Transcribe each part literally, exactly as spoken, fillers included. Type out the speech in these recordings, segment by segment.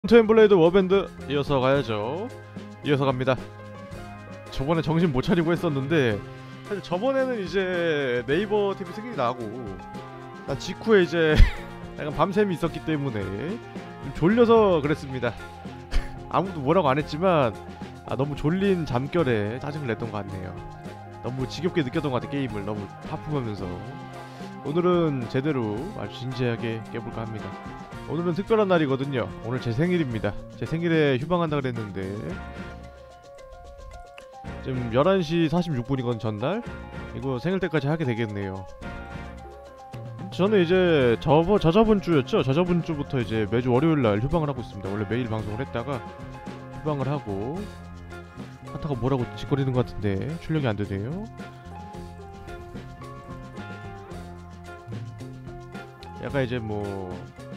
트윈블레이드 워밴드 이어서 가야죠. 이어서 갑니다. 저번에 정신 못 차리고 했었는데 사실 저번에는 이제 네이버 티비 승인이 나고 난 직후에 이제 약간 밤샘이 있었기 때문에 좀 졸려서 그랬습니다. 아무도 뭐라고 안 했지만 아, 너무 졸린 잠결에 짜증을 냈던 것 같네요. 너무 지겹게 느꼈던 것 같아. 게임을 너무 하품하면서. 오늘은 제대로 아주 진지하게 깨볼까 합니다. 오늘은 특별한 날이거든요. 오늘 제 생일입니다. 제 생일에 휴방한다 그랬는데 지금 열한 시 사십육 분이건 전날? 이거 생일 때까지 하게 되겠네요. 저는 이제 저번, 저저번 주였죠? 저저번 주부터 이제 매주 월요일날 휴방을 하고 있습니다. 원래 매일 방송을 했다가 휴방을 하고 하타가 뭐라고 짓거리는 것 같은데 출력이 안 되네요. 약간 이제 뭐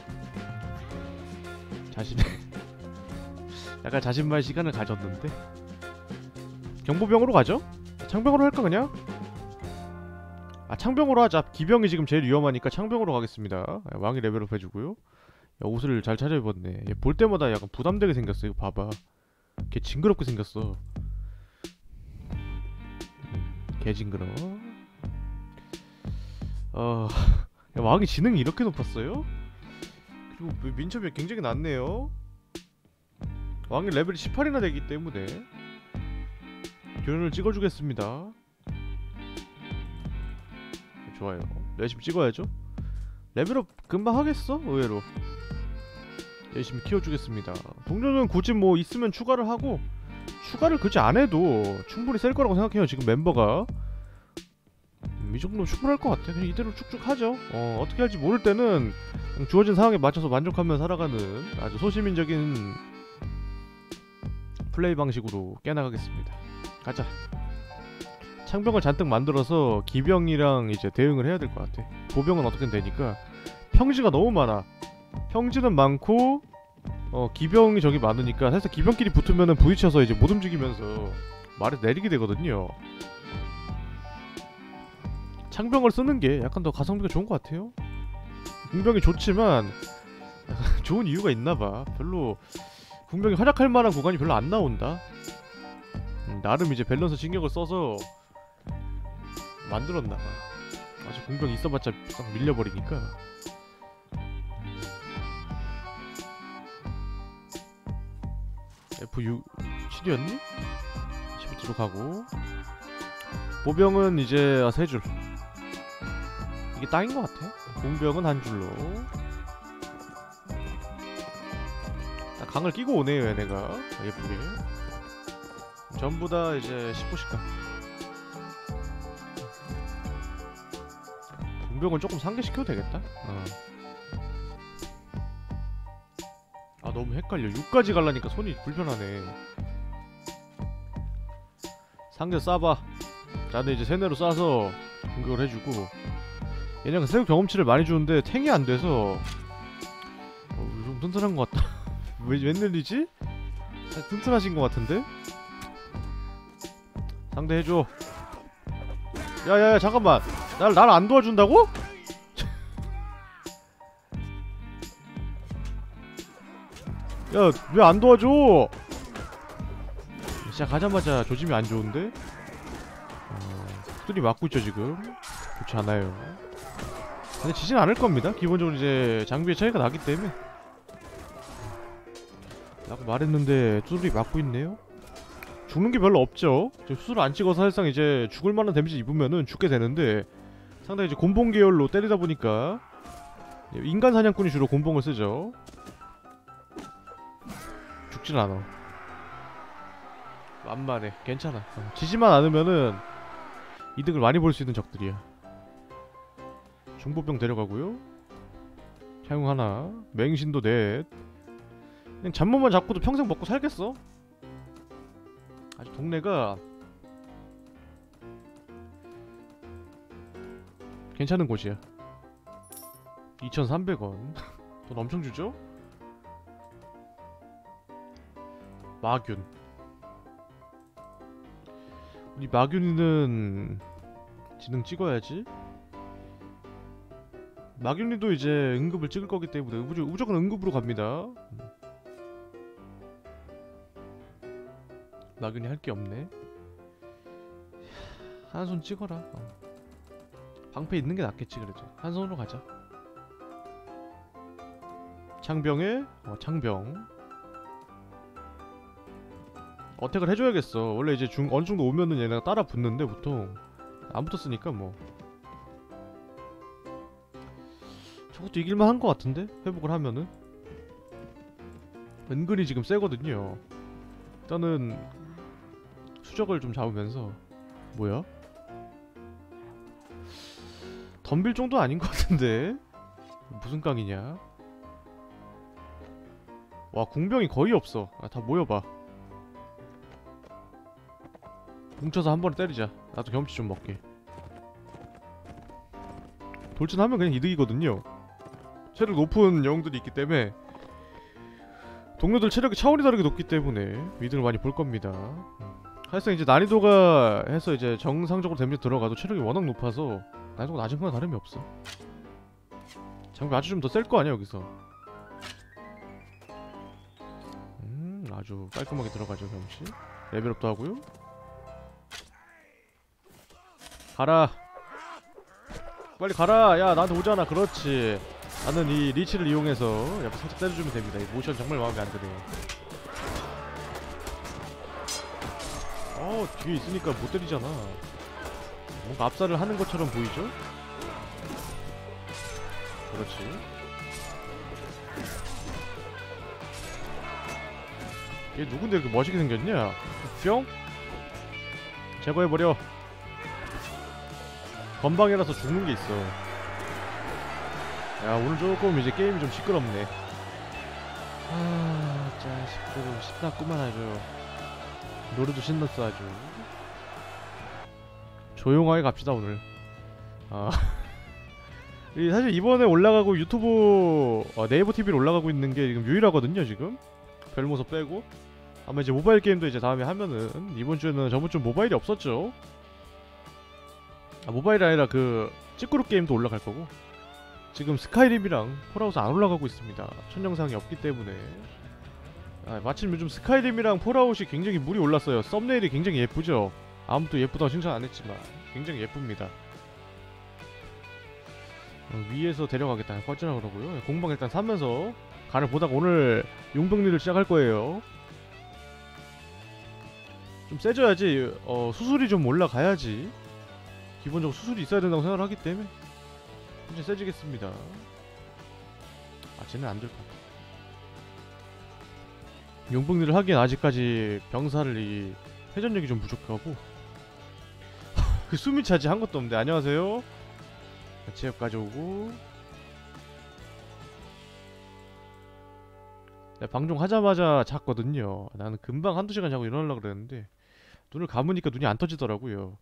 자신 약간 자신만의 시간을 가졌는데 경보병으로 가죠? 창병으로 할까 그냥? 아 창병으로 하자. 기병이 지금 제일 위험하니까 창병으로 가겠습니다. 왕이 레벨업 해주고요. 야, 옷을 잘 차려입었네. 얘 볼 때마다 약간 부담되게 생겼어. 이거 봐봐. 걔 징그럽게 생겼어. 개 징그러. 어... 야, 왕이 지능이 이렇게 높았어요? 그리고 민첩이 굉장히 낮네요. 왕이 레벨이 십팔이나 되기 때문에 교련을 찍어주겠습니다. 좋아요. 열심히 찍어야죠. 레벨업 금방 하겠어? 의외로 열심히 키워주겠습니다. 동료는 굳이 뭐 있으면 추가를 하고 추가를 굳이 안해도 충분히 셀 거라고 생각해요. 지금 멤버가 음, 이 정도면 충분할 것 같아. 그냥 이대로 쭉쭉 하죠. 어, 어떻게 할지 모를 때는 주어진 상황에 맞춰서 만족하며 살아가는 아주 소시민적인 플레이 방식으로 깨나가겠습니다. 가자. 창병을 잔뜩 만들어서 기병이랑 이제 대응을 해야 될 것 같아. 보병은 어떻게든 되니까. 평지가 너무 많아. 평지는 많고 어 기병이 저기 많으니까 살짝 기병끼리 붙으면은 부딪혀서 이제 못 움직이면서 말을 내리게 되거든요. 창병을 쓰는 게 약간 더 가성비가 좋은 것 같아요. 궁병이 좋지만 좋은 이유가 있나봐. 별로 궁병이 활약할 만한 구간이 별로 안 나온다. 음, 나름 이제 밸런스 신경을 써서 만들었나봐. 아직 궁병 있어봤자 싹 밀려버리니까. 에프 칠이었니? 십이 뒤로 가고. 보병은 이제 아, 세 줄. 이게 딱인 것 같아. 공병은 한 줄로. 딱 강을 끼고 오네요, 얘네가. 예쁘게. 전부 다 이제 십 호씩 가. 공병은 조금 상기시켜도 되겠다. 어. 아, 너무 헷갈려. 육까지 갈라니까 손이 불편하네. 상대 쏴봐. 나는 이제 세네로 쏴서 공격을 해주고. 얘네가 새우 경험치를 많이 주는데 탱이 안 돼서 어, 좀 튼튼한 것 같다. 왜, 웬일이지? 튼튼하신 것 같은데? 상대 해줘. 야야야 잠깐만. 날, 날 안 도와준다고? 야 왜 안 도와줘? 시작하자마자 조짐이 안 좋은데? 어, 후들이 맞고 있죠 지금. 좋지 않아요. 근데 지진 않을 겁니다. 기본적으로 이제 장비의 차이가 나기 때문에. 라고 말했는데 두들이 맞고 있네요. 죽는 게 별로 없죠. 수술 안 찍어서 사실상 이제 죽을 만한 데미지 입으면은 죽게 되는데 상당히 이제 곤봉 계열로 때리다 보니까 인간 사냥꾼이 주로 곤봉을 쓰죠. 죽진 않아. 만만해. 괜찮아. 어, 지지만 않으면은 이득을 많이 볼 수 있는 적들이야. 중보병 데려가고요. 향ung 하나. 맹신도 넷. 그냥 잠못만 잡고도 평생 먹고 살겠어. 아주 동네가 괜찮은 곳이야. 이천삼백 원. 돈 엄청 주죠? 마균. 우리 마균이는 지능 찍어야지. 마균이도 이제 응급을 찍을 거기 때문에 무조건 응급으로 갑니다. 나균이 할 게 없네. 한 손 찍어라. 어. 방패 있는 게 낫겠지 그래도. 한 손으로 가자. 창병에 어, 창병. 어택을 해줘야겠어. 원래 이제 중 어느 정도 오면은 얘네가 따라 붙는데 보통 안 붙었으니까 뭐. 저것도 이길만 한 것 같은데 회복을 하면은. 은근히 지금 세거든요. 일단은 수적을 좀 잡으면서. 뭐야? 덤빌 정도 아닌 것 같은데 무슨 깡이냐? 와 궁병이 거의 없어. 아, 다 모여봐. 뭉쳐서 한 번에 때리자. 나도 경험치 좀 먹게. 돌진하면 그냥 이득이거든요. 체력 높은 영웅들이 있기 때문에. 동료들 체력이 차원이 다르게 높기 때문에 미드를 많이 볼 겁니다. 사실상 이제 난이도가 해서 이제 정상적으로 데미지 들어가도 체력이 워낙 높아서 난이도가 낮은 거나 다름이 없어. 장비 아주 좀 더 셀 거 아니야 여기서. 음 아주 깔끔하게 들어가죠 경험치. 레벨업도 하고요. 가라 빨리 가라. 야 나한테 오잖아. 그렇지. 나는 이 리치를 이용해서 옆에 살짝 때려주면 됩니다. 이 모션 정말 마음에 안 드네요. 어 뒤에 있으니까 못 때리잖아. 뭔가 압살을 하는 것처럼 보이죠? 그렇지. 얘 누군데 이렇게 멋있게 생겼냐? 뿅? 제거해버려. 건방이라서 죽는 게 있어. 야 오늘 조금 이제 게임이 좀 시끄럽네. 아 자식들 신났구만 아주. 노래도 신났어 아주. 조용하게 갑시다 오늘. 아 사실 이번에 올라가고 유튜브 어, 네이버 티비로 올라가고 있는 게 지금 유일하거든요 지금. 별모습 빼고. 아마 이제 모바일 게임도 이제 다음에 하면은 이번 주에는 저번 주 모바일이 없었죠. 아 모바일이 아니라 그 찌꾸루 게임도 올라갈 거고. 지금 스카이림이랑 폴아웃 안 올라가고 있습니다. 첫 영상이 없기 때문에. 아, 마침 요즘 스카이림이랑 폴아웃이 굉장히 물이 올랐어요. 썸네일이 굉장히 예쁘죠? 아무도 예쁘다고 칭찬 안 했지만 굉장히 예쁩니다. 어, 위에서 데려가겠다. 꺼지라 그러고요. 공방 일단 사면서 간을 보다가 오늘 용병리를 시작할 거예요. 좀 세져야지. 어, 수술이 좀 올라가야지. 기본적으로 수술이 있어야 된다고 생각을 하기 때문에 이제 세지겠습니다. 아 쟤는 안 될 것 같아. 용병리를 하기엔 아직까지 병사를 이 회전력이 좀 부족하고 그 숨이 차지 한 것도 없는데. 안녕하세요. 제압 가져오고. 네, 방종 하자마자 잤거든요. 나는 금방 한두 시간 자고 일어나려고 그랬는데 눈을 감으니까 눈이 안 떠지더라고요.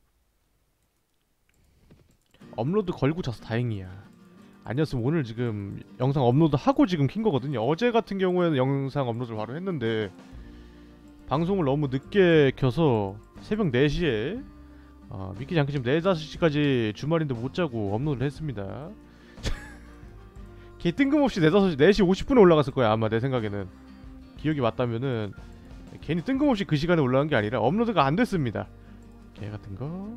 업로드 걸고 자서 다행이야. 아니었으면 오늘 지금 영상 업로드 하고 지금 킨 거거든요. 어제 같은 경우에는 영상 업로드를 바로 했는데 방송을 너무 늦게 켜서 새벽 네 시에 어, 믿기지 않게 지금 네, 다섯 시까지 주말인데 못 자고 업로드를 했습니다. 개 뜬금없이 네, 다섯 시, 네 시 오십 분에 올라갔을 거야 아마 내 생각에는. 기억이 맞다면은 괜히 뜬금없이 그 시간에 올라간 게 아니라 업로드가 안 됐습니다. 개 같은 거.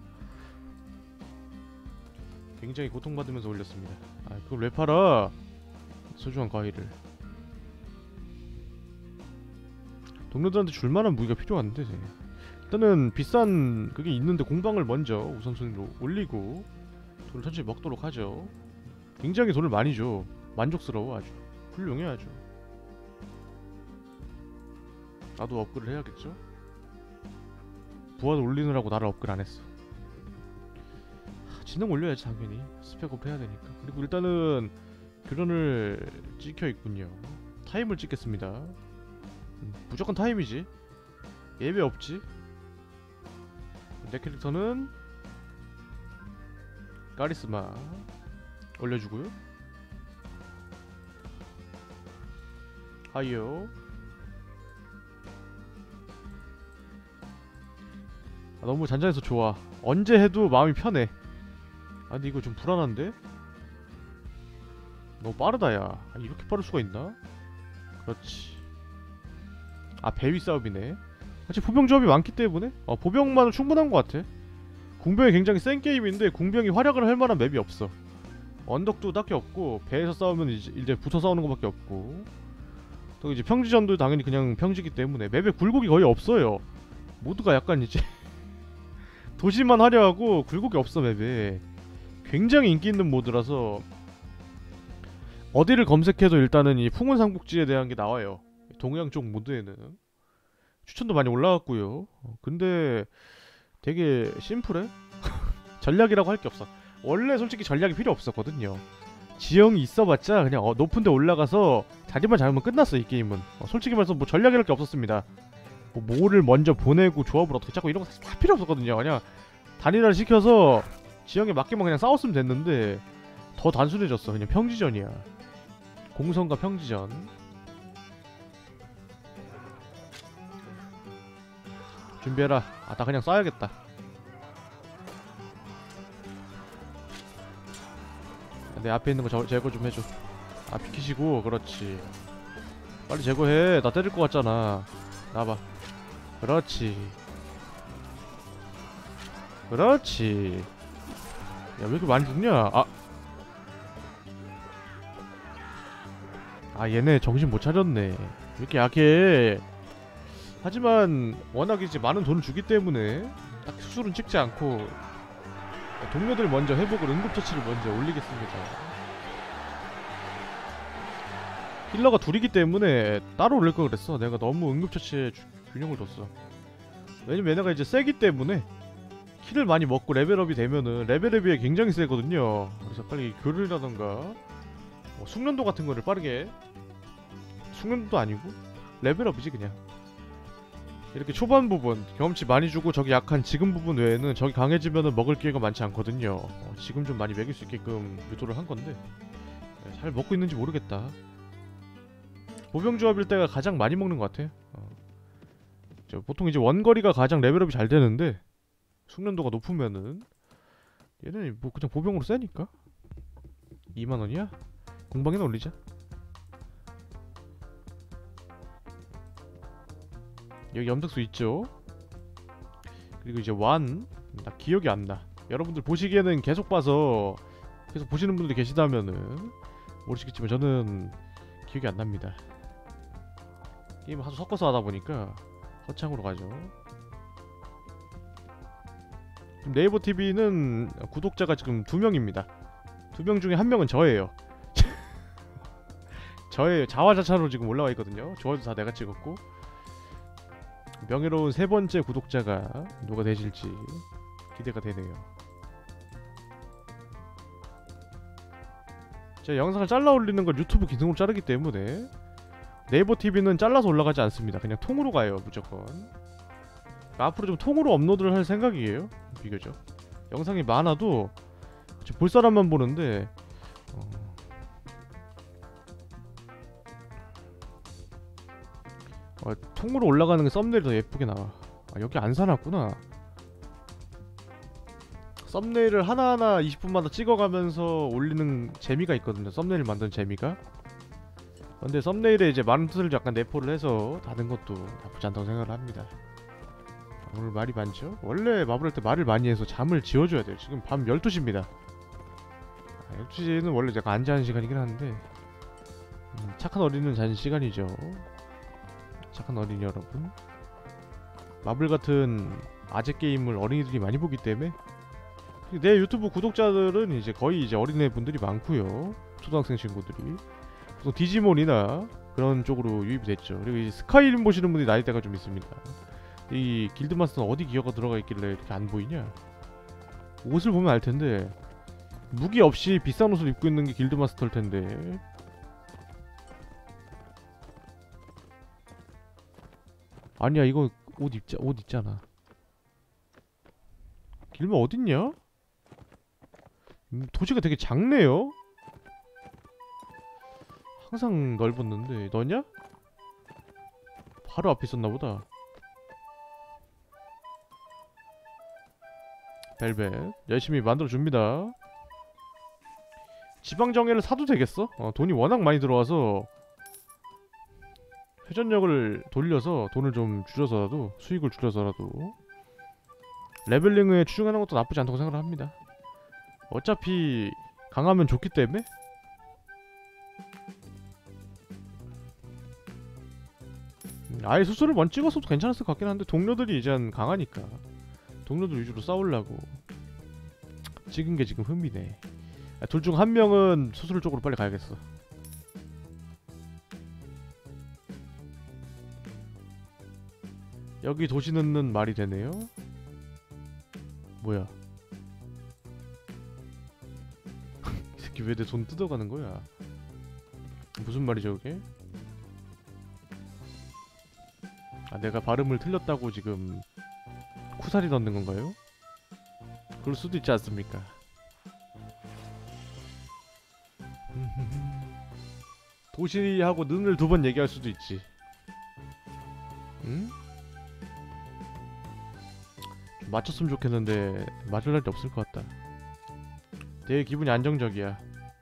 굉장히 고통받으면서 올렸습니다. 아 그걸 왜 팔아? 소중한 과일을. 동료들한테 줄만한 무기가 필요한데. 일단은 비싼 그게 있는데 공방을 먼저 우선순위로 올리고 돈을 천천히 먹도록 하죠. 굉장히 돈을 많이 줘. 만족스러워 아주. 훌륭해 아주. 나도 업그레이드 해야겠죠? 부하도 올리느라고 나를 업그레이드 안 했어. 지능 올려야지 당연히. 스펙업 해야 되니까. 그리고 일단은 교전을 찍혀 있군요. 타임을 찍겠습니다. 음, 무조건 타임이지. 예외 없지. 내 캐릭터는 카리스마 올려주고요. 하이요. 아, 너무 잔잔해서 좋아. 언제 해도 마음이 편해. 아 근데 이거 좀 불안한데? 너무 빠르다 야. 아, 이렇게 빠를 수가 있나? 그렇지. 아 배위 싸움이네. 사실 보병 조합이 많기 때문에 어, 보병만은 충분한 것 같아. 궁병이 굉장히 센 게임인데 궁병이 활약을 할 만한 맵이 없어. 언덕도 딱히 없고 배에서 싸우면 이제, 이제 붙어 싸우는 것밖에 없고, 또 이제 평지전도 당연히 그냥 평지기 때문에 맵에 굴곡이 거의 없어요. 모두가 약간 이제 도시만 하려하고 굴곡이 없어. 맵에 굉장히 인기 있는 모드라서 어디를 검색해도 일단은 이 풍운 삼국지에 대한 게 나와요. 동양 쪽 모드에는 추천도 많이 올라갔고요. 어, 근데 되게 심플해. 전략이라고 할 게 없어. 원래 솔직히 전략이 필요 없었거든요. 지형이 있어봤자 그냥 어, 높은데 올라가서 자리만 잡으면 끝났어. 이 게임은 어, 솔직히 말해서 뭐 전략이랄 게 없었습니다. 뭐 뭐를 먼저 보내고 조합을 어떻게 짜고 이런 거 다 필요 없었거든요. 그냥 단일화를 시켜서 지형에 맞게만 그냥 싸웠으면 됐는데 더 단순해졌어. 그냥 평지전이야. 공성과 평지전. 준비해라. 아, 나 그냥 쏴야겠다. 내 앞에 있는 거 저, 제거 좀 해줘. 아, 비키시고. 그렇지. 빨리 제거해. 나 때릴 것 같잖아. 나와봐. 그렇지. 그렇지. 야, 왜 이렇게 많이 죽냐? 아. 아, 얘네 정신 못 차렸네. 왜 이렇게 약해? 하지만 워낙 이제 많은 돈을 주기 때문에 딱 수술은 찍지 않고 동료들 먼저 회복을, 응급처치를 먼저 올리겠습니다. 힐러가 둘이기 때문에 따로 올릴 걸 그랬어. 내가 너무 응급처치에 주, 균형을 뒀어. 왜냐면 얘네가 이제 세기 때문에 킬을 많이 먹고 레벨업이 되면은 레벨에 비해 굉장히 세거든요. 그래서 빨리 교류라던가 뭐 숙련도 같은 거를 빠르게, 숙련도도 아니고 레벨업이지 그냥. 이렇게 초반 부분 경험치 많이 주고 적이 약한 지금 부분 외에는 적이 강해지면은 먹을 기회가 많지 않거든요. 어, 지금 좀 많이 먹일 수 있게끔 유도를 한 건데 네, 잘 먹고 있는지 모르겠다. 보병 조합일 때가 가장 많이 먹는 것 같아. 어. 저 보통 이제 원거리가 가장 레벨업이 잘 되는데 숙련도가 높으면은 얘는 뭐 그냥 보병으로 세니까. 이만 원이야? 공방에나 올리자. 여기 염색수 있죠? 그리고 이제 완, 나 기억이 안 나. 여러분들 보시기에는 계속 봐서 계속 보시는 분들이 계시다면은 모르시겠지만 저는 기억이 안 납니다. 게임을 하도 섞어서 하다 보니까 허창으로 가죠. 지금 네이버 티비는 구독자가 지금 두 명입니다. 두 명 중에 한 명은 저예요. 저의 자화자찬으로 지금 올라와 있거든요. 좋아요도 다 내가 찍었고. 명예로운 세 번째 구독자가 누가 되실지 기대가 되네요. 제가 영상을 잘라 올리는 걸 유튜브 기능으로 자르기 때문에 네이버 티비는 잘라서 올라가지 않습니다. 그냥 통으로 가요, 무조건. 앞으로 좀 통으로 업로드를 할 생각이에요. 비교적 영상이 많아도 볼 사람만 보는데 어... 어, 통으로 올라가는 게 썸네일이 더 예쁘게 나와. 아, 여기 안 사놨구나. 썸네일을 하나하나 이십 분마다 찍어가면서 올리는 재미가 있거든요. 썸네일 만드는 재미가. 근데 썸네일에 이제 많은 뜻을 약간 내포를 해서 다는 것도 나쁘지 않다고 생각을 합니다. 오늘 말이 많죠? 원래 마블할 때 말을 많이 해서 잠을 지어줘야 돼요. 지금 밤 열두 시입니다. 아, 열두 시는 원래 제가 안 자는 시간이긴 한데 음, 착한 어린이는 자는 시간이죠. 착한 어린이 여러분. 마블 같은 아재 게임을 어린이들이 많이 보기 때문에 내 유튜브 구독자들은 이제 거의 이제 어린애 분들이 많고요. 초등학생 친구들이 보통 디지몬이나 그런 쪽으로 유입이 됐죠. 그리고 이 스카이림 보시는 분들이 나이대가 좀 있습니다. 이 길드마스터는 어디 기어가 들어가 있길래 이렇게 안 보이냐? 옷을 보면 알 텐데 무기 없이 비싼 옷을 입고 있는 게 길드마스터일 텐데. 아니야, 이거 옷 입자, 옷 있잖아. 길마 어딨냐? 음, 도시가 되게 작네요? 항상 넓었는데 너냐? 바로 앞에 있었나보다. 벨벳 열심히 만들어줍니다. 지방정예를 사도 되겠어? 어, 돈이 워낙 많이 들어와서 회전력을 돌려서 돈을 좀 줄여서라도, 수익을 줄여서라도 레벨링에 추중하는 것도 나쁘지 않다고 생각을 합니다. 어차피 강하면 좋기 때문에. 아예 수술을 먼저 찍었어도 괜찮았을 것 같긴 한데 동료들이 이젠 강하니까 동료들 위주로 싸우려고 찍은 게 지금 흠이네. 아, 둘 중 한 명은 수술 쪽으로 빨리 가야겠어. 여기 도시 넣는 말이 되네요. 뭐야? 이 새끼 왜 내 돈 뜯어가는 거야? 무슨 말이죠 그게? 아, 내가 발음을 틀렸다고 지금 쿠사리 넣는 건가요? 그럴 수도 있지 않습니까? 도시하고 는을 두 번 얘기할 수도 있지. 응? 좀 맞췄으면 좋겠는데 맞을 날이 없을 것 같다. 되게 기분이 안정적이야.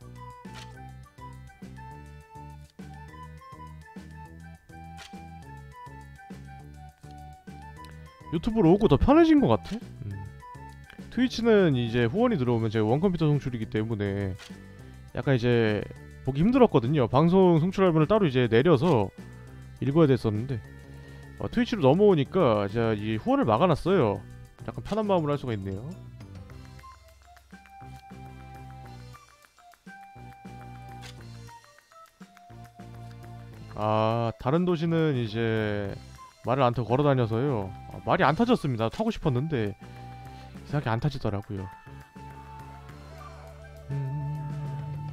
유튜브로 오고 더 편해진 것 같아. 음. 트위치는 이제 후원이 들어오면 제가 원컴퓨터 송출이기 때문에 약간 이제 보기 힘들었거든요. 방송 송출하면 따로 이제 내려서 읽어야 됐었는데 어, 트위치로 넘어오니까 제가 이 후원을 막아놨어요. 약간 편한 마음으로 할 수가 있네요. 아, 다른 도시는 이제 말을 안 타고 걸어다녀서요. 아, 말이 안 타졌습니다. 타고 싶었는데 이상하게 안 타지더라고요. 음...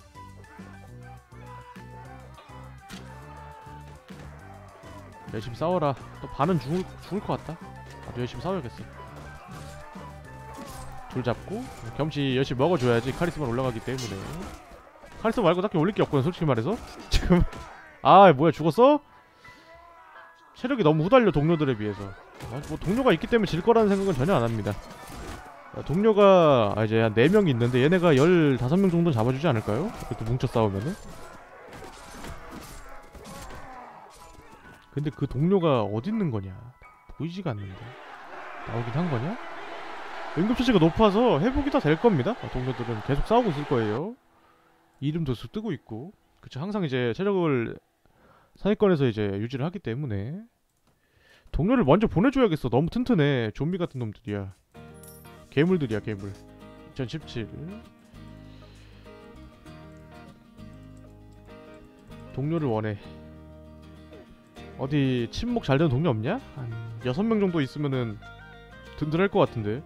열심히 싸워라. 또 반은 죽을, 죽을 것 같다. 나도 열심히 싸워야겠어. 둘 잡고 겸치 열심히 먹어줘야지 카리스마 올라가기 때문에. 카리스마 말고 딱히 올릴 게 없거든 솔직히 말해서. 지금 아 뭐야 죽었어? 체력이 너무 후달려 동료들에 비해서. 아, 뭐 동료가 있기 때문에 질 거라는 생각은 전혀 안 합니다. 야, 동료가 아, 이제 한 네 명이 있는데 얘네가 열다섯 명 정도는 잡아주지 않을까요? 그것도 뭉쳐 싸우면은. 근데 그 동료가 어디 있는 거냐? 보이지가 않는데. 나오긴 한 거냐? 응급처치가 높아서 회복이 다 될 겁니다. 아, 동료들은 계속 싸우고 있을 거예요. 이름도 쑥 뜨고 있고. 그쵸, 항상 이제 체력을 상위권에서 이제 유지를 하기 때문에 동료를 먼저 보내줘야겠어. 너무 튼튼해. 좀비 같은 놈들이야. 괴물들이야 괴물. 이천십칠 동료를 원해. 어디 친목 잘 되는 동료 없냐? 한 여섯 명 정도 있으면은 든든할 것 같은데.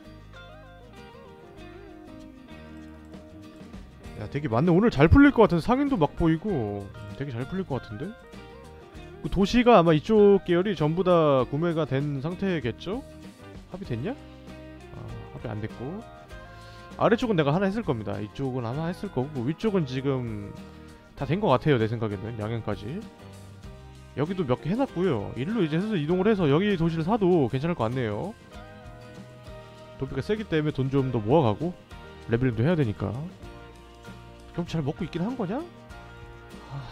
야 되게 많네. 오늘 잘 풀릴 것 같은데. 상인도 막 보이고 되게 잘 풀릴 것 같은데. 그 도시가 아마 이쪽 계열이 전부 다 구매가 된 상태겠죠? 합의됐냐? 아, 합의 안 됐고 아래쪽은 내가 하나 했을 겁니다. 이쪽은 아마 했을 거고 위쪽은 지금 다 된 것 같아요. 내 생각에는 양양까지. 여기도 몇 개 해놨고요. 일로 이제 해서 이동을 해서 여기 도시를 사도 괜찮을 것 같네요. 도피가 세기 때문에 돈 좀 더 모아가고 레벨링도 해야 되니까. 그럼 잘 먹고 있긴 한 거냐? 아,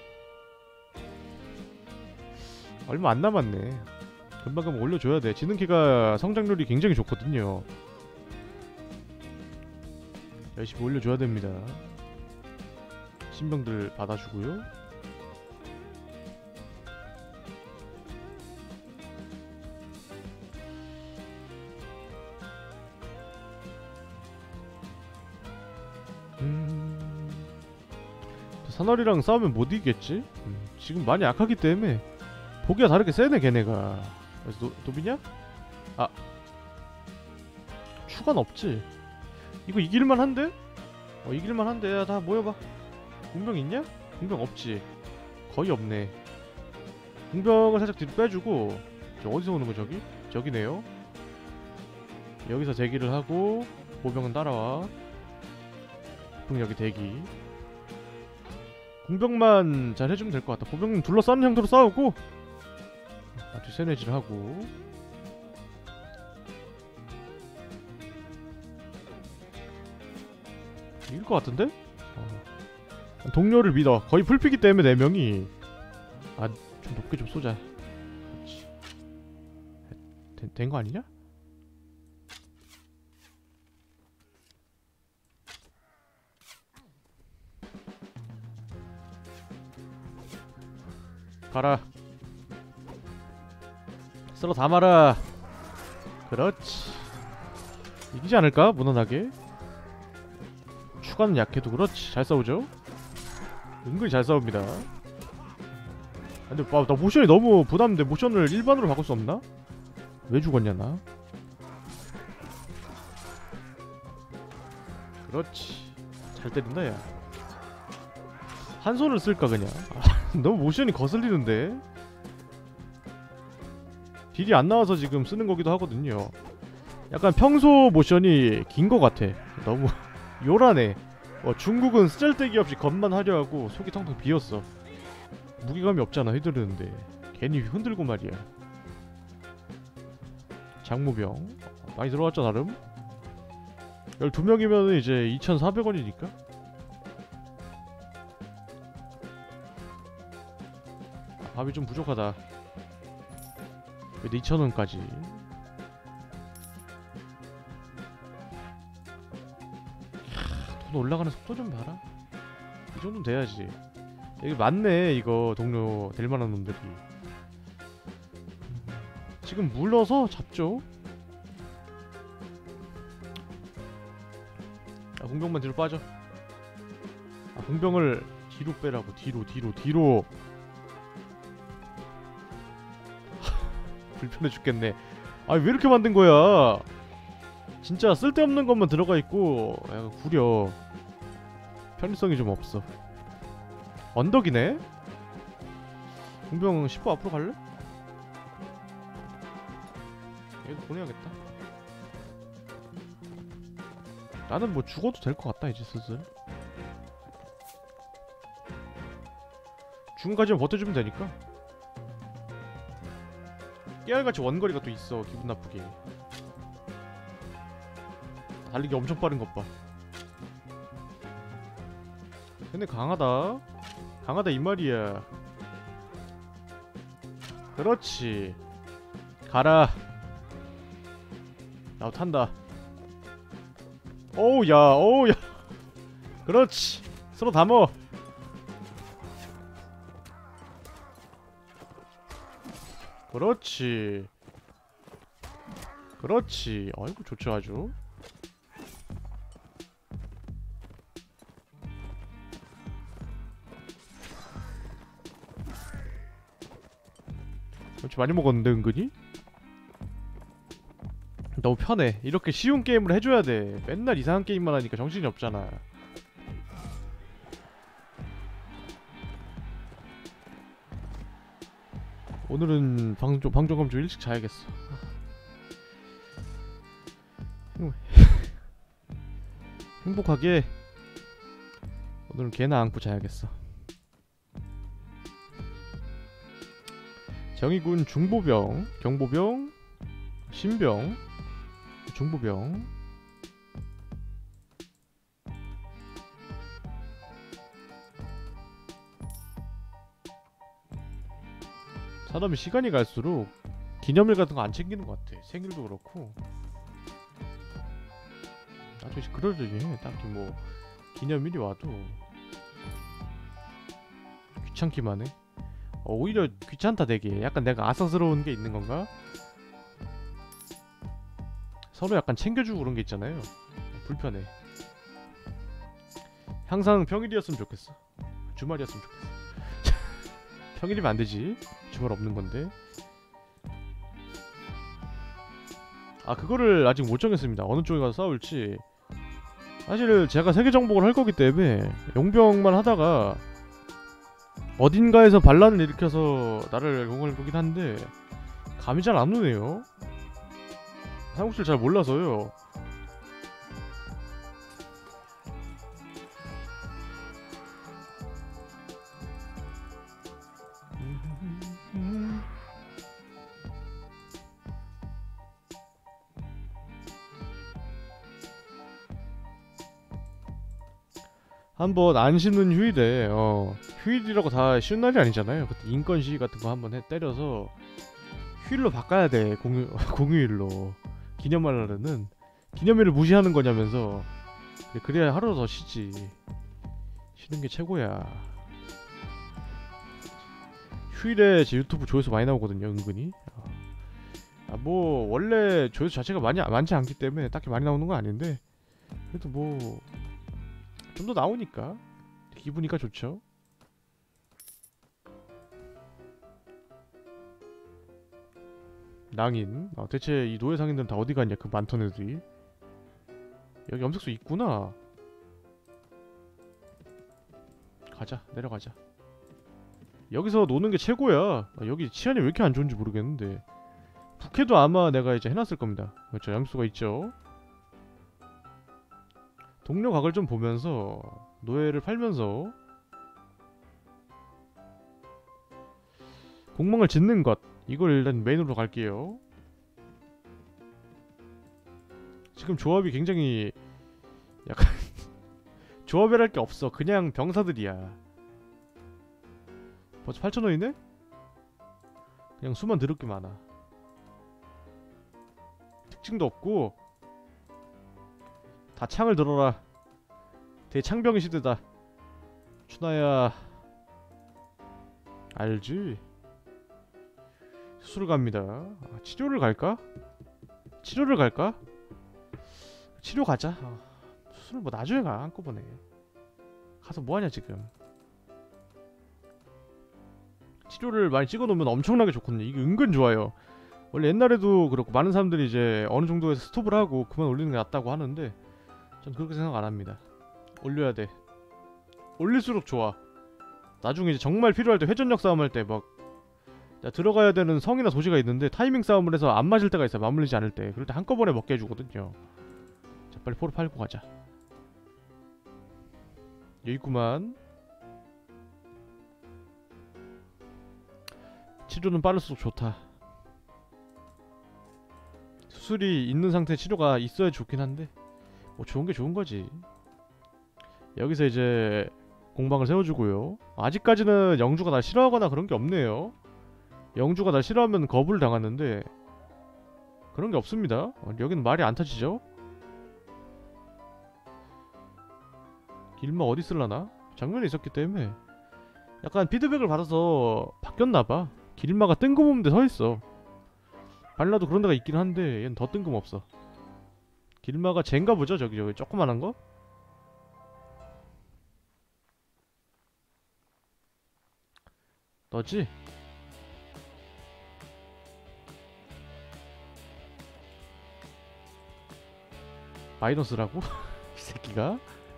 얼마 안 남았네. 금방금방 올려줘야 돼. 지능키가 성장률이 굉장히 좋거든요. 열심히 올려줘야 됩니다. 신병들 받아주고요. 음... 사나리랑 싸우면 못 이기겠지? 음, 지금 많이 약하기 때문에 보기가 다르게 세네 걔네가. 그래서 도, 도비냐? 아 추가는 없지. 이거 이길만 한데? 어 이길만 한데. 야 다 모여봐. 공병 있냐? 공병 없지. 거의 없네. 공병을 살짝 뒤로 빼주고. 저 어디서 오는 거 저기? 저기네요. 여기서 대기를 하고 보병은 따라와. 보병 여기 대기. 공병만 잘 해주면 될 것 같다. 보병 둘러싸는 형태로 싸우고 아주 세뇌질하고. 이길 것 같은데? 어. 동료를 믿어. 거의 풀피기 때문에 네 명이. 아 좀 높게 좀 쏘자. 된 거 아니냐? 가라. 쓸어 담아라. 그렇지. 이기지 않을까? 무난하게. 추가는 약해도 그렇지. 잘 싸우죠? 은근히 잘 싸웁니다. 근데 아, 나 모션이 너무 부담돼. 모션을 일반으로 바꿀 수 없나? 왜 죽었냐 나? 그렇지. 잘 때린다 야. 한 손을 쓸까 그냥. 아, 너무 모션이 거슬리는데. 딜이 안 나와서 지금 쓰는 거기도 하거든요. 약간 평소 모션이 긴 거 같아. 너무 요란해. 어, 중국은 쓰잘데기 없이 겉만 하려 하고 속이 텅텅 비었어. 무게감이 없잖아 휘두르는데. 괜히 흔들고 말이야. 장무병 많이 들어왔죠 나름. 열두 명이면 이제 이천사백 원이니까 밥이 좀 부족하다. 왜 이천 원까지. 돈 올라가는 속도 좀 봐라. 이 정도는 돼야지. 여기 많네 이거 동료 될만한 놈들이. 지금 물러서 잡죠. 아, 공병만 뒤로 빠져. 아, 공병을 뒤로 빼라고. 뒤로 뒤로 뒤로. 불편해 죽겠네. 아 왜 이렇게 만든 거야. 진짜 쓸데없는 것만 들어가 있고 약간 구려. 편의성이 좀 없어. 언덕이네? 공병 십 호 앞으로 갈래? 얘도 보내야겠다. 나는 뭐 죽어도 될 것 같다 이제 슬슬. 죽음까지만 버텨주면 되니까. 깨알같이 원거리가 또 있어. 기분 나쁘게. 달리기 엄청 빠른 것 봐. 근데 강하다. 강하다 이 말이야. 그렇지. 가라. 나도 탄다. 어우 야 어우 야. 그렇지. 서로 담어. 그렇지. 그렇지. 아이고 좋죠 아주. 그렇지. 많이 먹었는데 은근히? 너무 편해. 이렇게 쉬운 게임을 해줘야 돼. 맨날 이상한 게임만 하니까 정신이 없잖아. 오늘은 방송, 방송감 좀 일찍 자야겠어. 행복하게 오늘은 개나 안고 자야겠어. 정의군 중보병, 경보병, 신병, 중보병. 사람이 시간이 갈수록 기념일 같은 거 안 챙기는 것 같아. 생일도 그렇고. 나중에 그러려니 해. 딱히 뭐 기념일이 와도 귀찮기만 해. 어, 오히려 귀찮다 되게. 약간 내가 아싸스러운 게 있는 건가? 서로 약간 챙겨주고 그런 게 있잖아요. 불편해. 항상 평일이었으면 좋겠어. 주말이었으면 좋겠어. 평일이면 안 되지. 주말 없는 건데. 아 그거를 아직 못 정했습니다. 어느 쪽에 가서 싸울지. 사실 제가 세계 정복을 할 거기 때문에 용병만 하다가 어딘가에서 반란을 일으켜서 나를 공을 보긴 한데 감이 잘 안 오네요. 삼국지를 잘 몰라서요. 한번 안 쉬는 휴일에 어 휴일이라고 다 쉬는 날이 아니잖아요. 그때 인권 시위 같은 거 한번 해 때려서 휴일로 바꿔야 돼. 공휴 공휴일로. 기념할 날에는 기념일을 무시하는 거냐면서. 그래야 하루 더 쉬지. 쉬는 게 최고야. 휴일에 제 유튜브 조회수 많이 나오거든요, 은근히. 아, 뭐 원래 조회수 자체가 많이 많지 않기 때문에 딱히 많이 나오는 건 아닌데 그래도 뭐 좀 더 나오니까 기분이가 좋죠. 낭인. 아, 대체 이 노예 상인들은 다 어디 갔냐? 그 많던 애들이. 여기 염색소 있구나. 가자, 내려가자. 여기서 노는 게 최고야. 아, 여기 치안이 왜 이렇게 안 좋은지 모르겠는데. 북해도 아마 내가 이제 해놨을 겁니다. 그렇죠, 염소가 있죠. 동료 각을 좀 보면서 노예를 팔면서 공망을 짓는 것, 이걸 일단 메인으로 갈게요. 지금 조합이 굉장히 약간 조합이랄 게 없어. 그냥 병사들이야. 벌써 팔천 원이네? 그냥 수만 더럽게 많아. 특징도 없고 다 창을 들어라. 대창병의 시대다. 춘하야 알지? 수술 갑니다. 아, 치료를 갈까? 치료를 갈까? 치료 가자. 아, 수술을 뭐 나중에 가 한꺼번에. 가서 뭐하냐 지금. 치료를 많이 찍어놓으면 엄청나게 좋거든요. 이게 은근 좋아요. 원래 옛날에도 그렇고 많은 사람들이 이제 어느 정도에서 스톱을 하고 그만 올리는 게 낫다고 하는데 전 그렇게 생각 안 합니다. 올려야 돼. 올릴수록 좋아. 나중에 이제 정말 필요할 때 회전력 싸움할 때 막 들어가야 되는 성이나 도시가 있는데 타이밍 싸움을 해서 안 맞을 때가 있어요. 맞물리지 않을 때. 그럴 때 한꺼번에 먹게 해주거든요. 자, 빨리 포를 팔고 가자. 여기 있구만. 치료는 빠를수록 좋다. 수술이 있는 상태에 치료가 있어야 좋긴 한데 뭐 좋은게 좋은거지. 여기서 이제 공방을 세워주고요. 아직까지는 영주가 날 싫어하거나 그런게 없네요. 영주가 날 싫어하면 거부를 당하는데 그런게 없습니다. 어, 여기는 말이 안 터지죠? 길마 어디 쓸라나? 장면에 있었기 때문에 약간 피드백을 받아서 바뀌었나봐. 길마가 뜬금없는 데 서있어. 발라도 그런 데가 있긴 한데 얘는 더 뜬금없어. 길마가 쟤인가 보죠? 저기 저기 조그만한 거? 너지? 마이너스라고? 이 새끼가?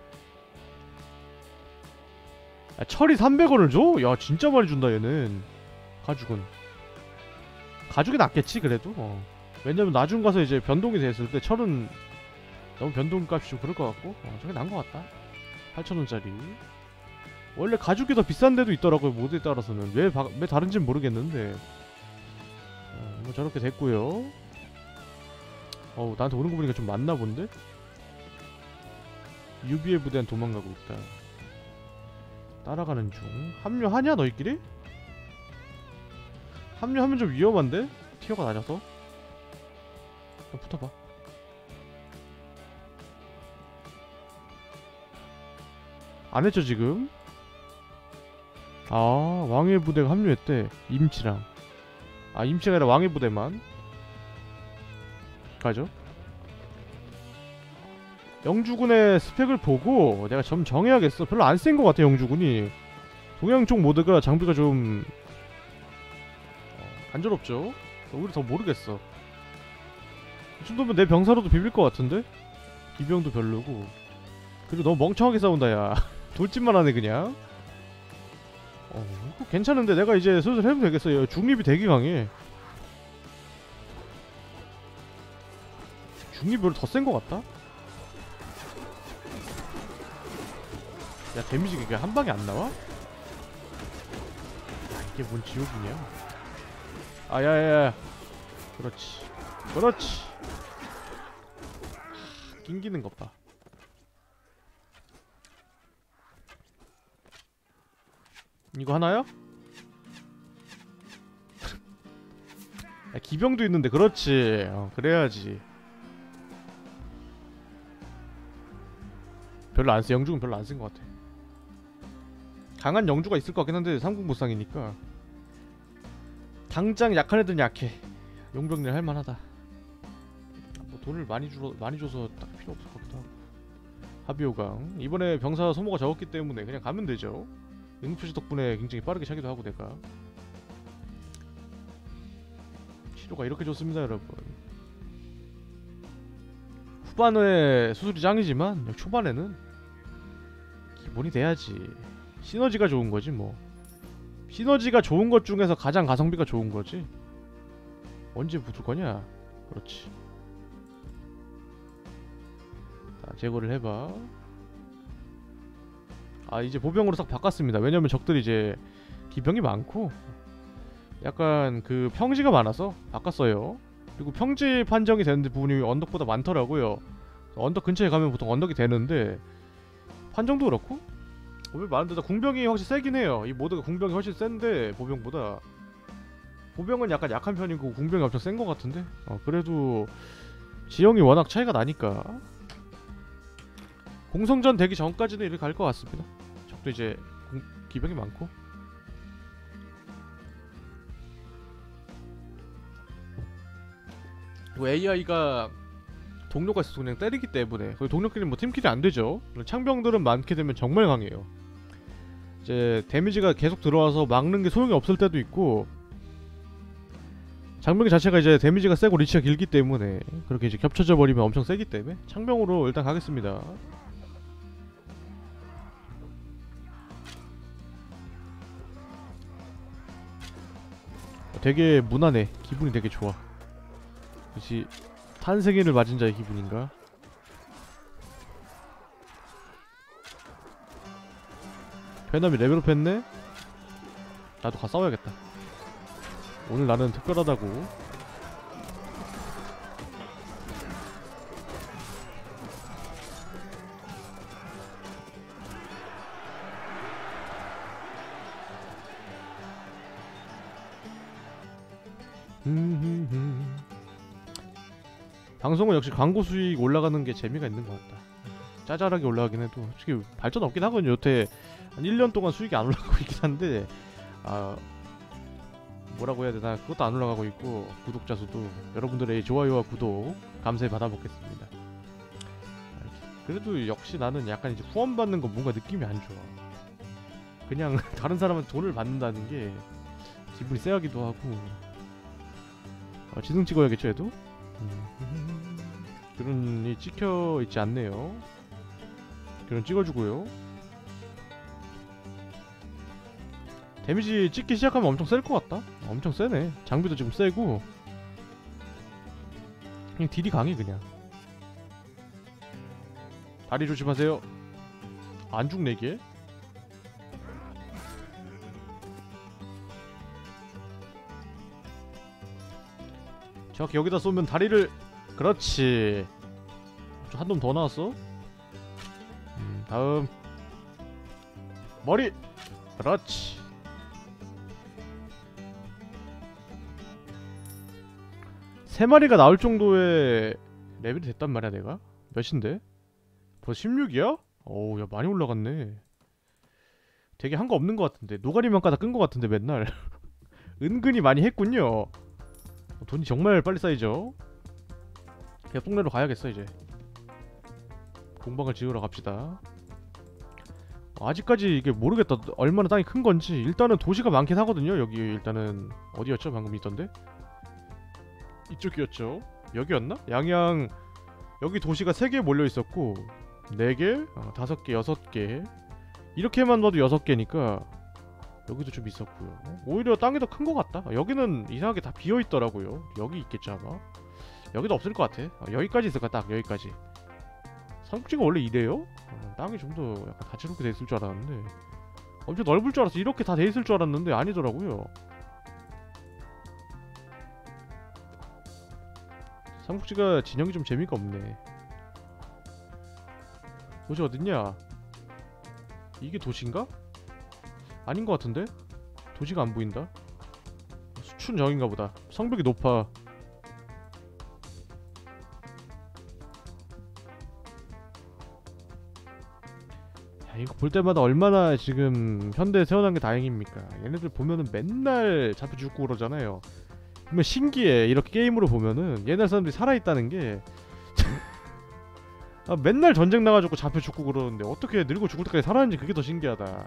아, 철이 삼백 원을 줘? 야 진짜 많이 준다 얘는. 가죽은 가죽이 낫겠지 그래도. 어. 왜냐면 나중 가서 이제 변동이 됐을 때 철은 너무 변동값이 좀 그럴 것 같고 어, 저게 나은 것 같다. 팔천 원짜리. 원래 가죽이 더 비싼 데도 있더라고요. 모드에 따라서는. 왜, 바, 왜 다른지는 모르겠는데 어, 뭐 저렇게 됐고요. 어우 나한테 오는 거 보니까 좀 많나 본데? 유비의 부대는 도망가고 있다. 따라가는 중. 합류하냐 너희끼리? 합류하면 좀 위험한데? 티어가 낮아서? 그럼 붙어봐. 안했죠 지금? 아 왕의 부대가 합류했대. 임치랑. 아 임치가 아니라 왕의 부대만 가죠. 영주군의 스펙을 보고 내가 좀 정해야겠어. 별로 안 센 것 같아 영주군이. 동양 쪽 모드가 장비가 좀 어, 간절없죠. 오히려 더 모르겠어. 이 정도면 내 병사로도 비빌 것 같은데? 기병도 별로고. 그리고 너무 멍청하게 싸운다 야. 돌진만 하네 그냥. 어 이거 괜찮은데 내가 이제 슬슬 해도 되겠어요. 중립이 되게 강해. 중립이 별로 더 센 것 같다? 야 데미지 그게 한 방에 안 나와? 아, 이게 뭔 지옥이냐? 아 야야야. 그렇지. 그렇지. 하, 낑기는 것 봐. 이거 하나요? 야, 기병도 있는데 그렇지. 어, 그래야지. 별로 안 써. 영주는 별로 안 쓴 것 같아. 강한 영주가 있을 것 같긴 한데 삼국무쌍이니까 당장 약한 애들은 약해. 용병들 할만하다. 뭐 돈을 많이 주러 많이 줘서 딱 필요 없을 것 같기도 하고. 하비오강 이번에 병사 소모가 적었기 때문에 그냥 가면 되죠. 응표시 덕분에 굉장히 빠르게 차기도 하고 내가 치료가 이렇게 좋습니다 여러분. 후반에 수술이 짱이지만 초반에는 기본이 돼야지. 시너지가 좋은 거지 뭐. 시너지가 좋은 것 중에서 가장 가성비가 좋은 거지. 언제 붙을 거냐? 그렇지. 자, 제거를 해봐. 아 이제 보병으로 싹 바꿨습니다. 왜냐면 적들이 이제 기병이 많고 약간 그 평지가 많아서 바꿨어요. 그리고 평지 판정이 되는데 부분이 언덕보다 많더라고요. 언덕 근처에 가면 보통 언덕이 되는데 판정도 그렇고 보병 많은데 궁병이 확실히 세긴 해요. 이 모드가 궁병이 훨씬 센데 보병보다 보병은 약간 약한 편이고 궁병이 엄청 센 것 같은데 어 그래도 지형이 워낙 차이가 나니까 공성전 되기 전까지는 이렇게 갈 것 같습니다. 적도 이제 공, 기병이 많고 그리고 에이아이가 동료가 있어서 그냥 때리기 때문에 거기 동료끼리 뭐 팀킬이 안 되죠. 창병들은 많게 되면 정말 강해요. 이제 데미지가 계속 들어와서 막는 게 소용이 없을 때도 있고 장병 자체가 이제 데미지가 세고 리치가 길기 때문에 그렇게 이제 겹쳐져 버리면 엄청 세기 때문에 창병으로 일단 가겠습니다. 되게 무난해. 기분이 되게 좋아. 그치 탄생일을 맞은 자의 기분인가? 베남이 레벨업 했네? 나도 가 싸워야겠다. 오늘 나는 특별하다고. 방송은 역시 광고 수익 올라가는 게 재미가 있는 것 같다. 짜잘하게 올라가긴 해도 솔직히 발전 없긴 하거든요. 여태 한 일 년 동안 수익이 안 올라가고 있긴 한데 아 뭐라고 해야 되나 그것도 안 올라가고 있고 구독자 수도 여러분들의 좋아요와 구독 감사히 받아먹겠습니다. 그래도 역시 나는 약간 이제 후원 받는 거 뭔가 느낌이 안 좋아. 그냥 다른 사람한테 돈을 받는다는 게 기분이 쎄하기도 하고 어, 지능 찍어야겠죠 얘도? 그런이 찍혀 있지 않네요. 그런 찍어주고요. 데미지 찍기 시작하면 엄청 셀 것 같다. 엄청 세네. 장비도 지금 세고 그냥 딜이 강해 그냥. 다리 조심하세요. 안 죽네 이게. 정확히 여기다 쏘면 다리를. 그렇지. 한 놈 더 나왔어. 음, 다음 머리. 그렇지. 세 마리가 나올 정도의 레벨이 됐단 말이야 내가. 몇인데? 벌써 십육이야? 어우 야 많이 올라갔네. 되게 한 거 없는 것 같은데 노가리만 까다 끈 것 같은데 맨날. 은근히 많이 했군요. 돈이 정말 빨리 쌓이죠. 그냥 똥내로 가야겠어 이제. 공방을 지으러 갑시다. 아직까지 이게 모르겠다. 얼마나 땅이 큰 건지. 일단은 도시가 많긴 하거든요. 여기 일단은 어디였죠? 방금 있던데? 이쪽이었죠. 여기였나? 양양 여기 도시가 세 개 몰려 있었고 네 개, 어, 다섯 개, 여섯 개. 이렇게만 봐도 여섯 개니까 여기도 좀 있었고요. 오히려 땅이 더 큰 것 같다. 여기는 이상하게 다 비어 있더라고요. 여기 있겠죠 아마. 여기도 없을 것 같아. 어, 여기까지 있을 거야 딱 여기까지. 삼국지가 원래 이래요? 어, 땅이 좀 더 약간 다채롭게 돼 있을 줄 알았는데 엄청 넓을 줄 알았어. 이렇게 다 돼 있을 줄 알았는데 아니더라고요. 삼국지가 진영이 좀 재미가 없네. 도시 어딨냐? 이게 도시인가? 아닌 것 같은데? 도시가 안 보인다. 수춘 저긴가 보다. 성벽이 높아. 야, 이거 볼 때마다 얼마나 지금 현대에 태어난 게 다행입니까? 얘네들 보면은 맨날 잡혀 죽고 그러잖아요. 그러면 신기해. 이렇게 게임으로 보면은 옛날 사람들이 살아있다는 게 아, 맨날 전쟁 나가지고 잡혀 죽고 그러는데 어떻게 늙어 죽을 때까지 살았는지 그게 더 신기하다.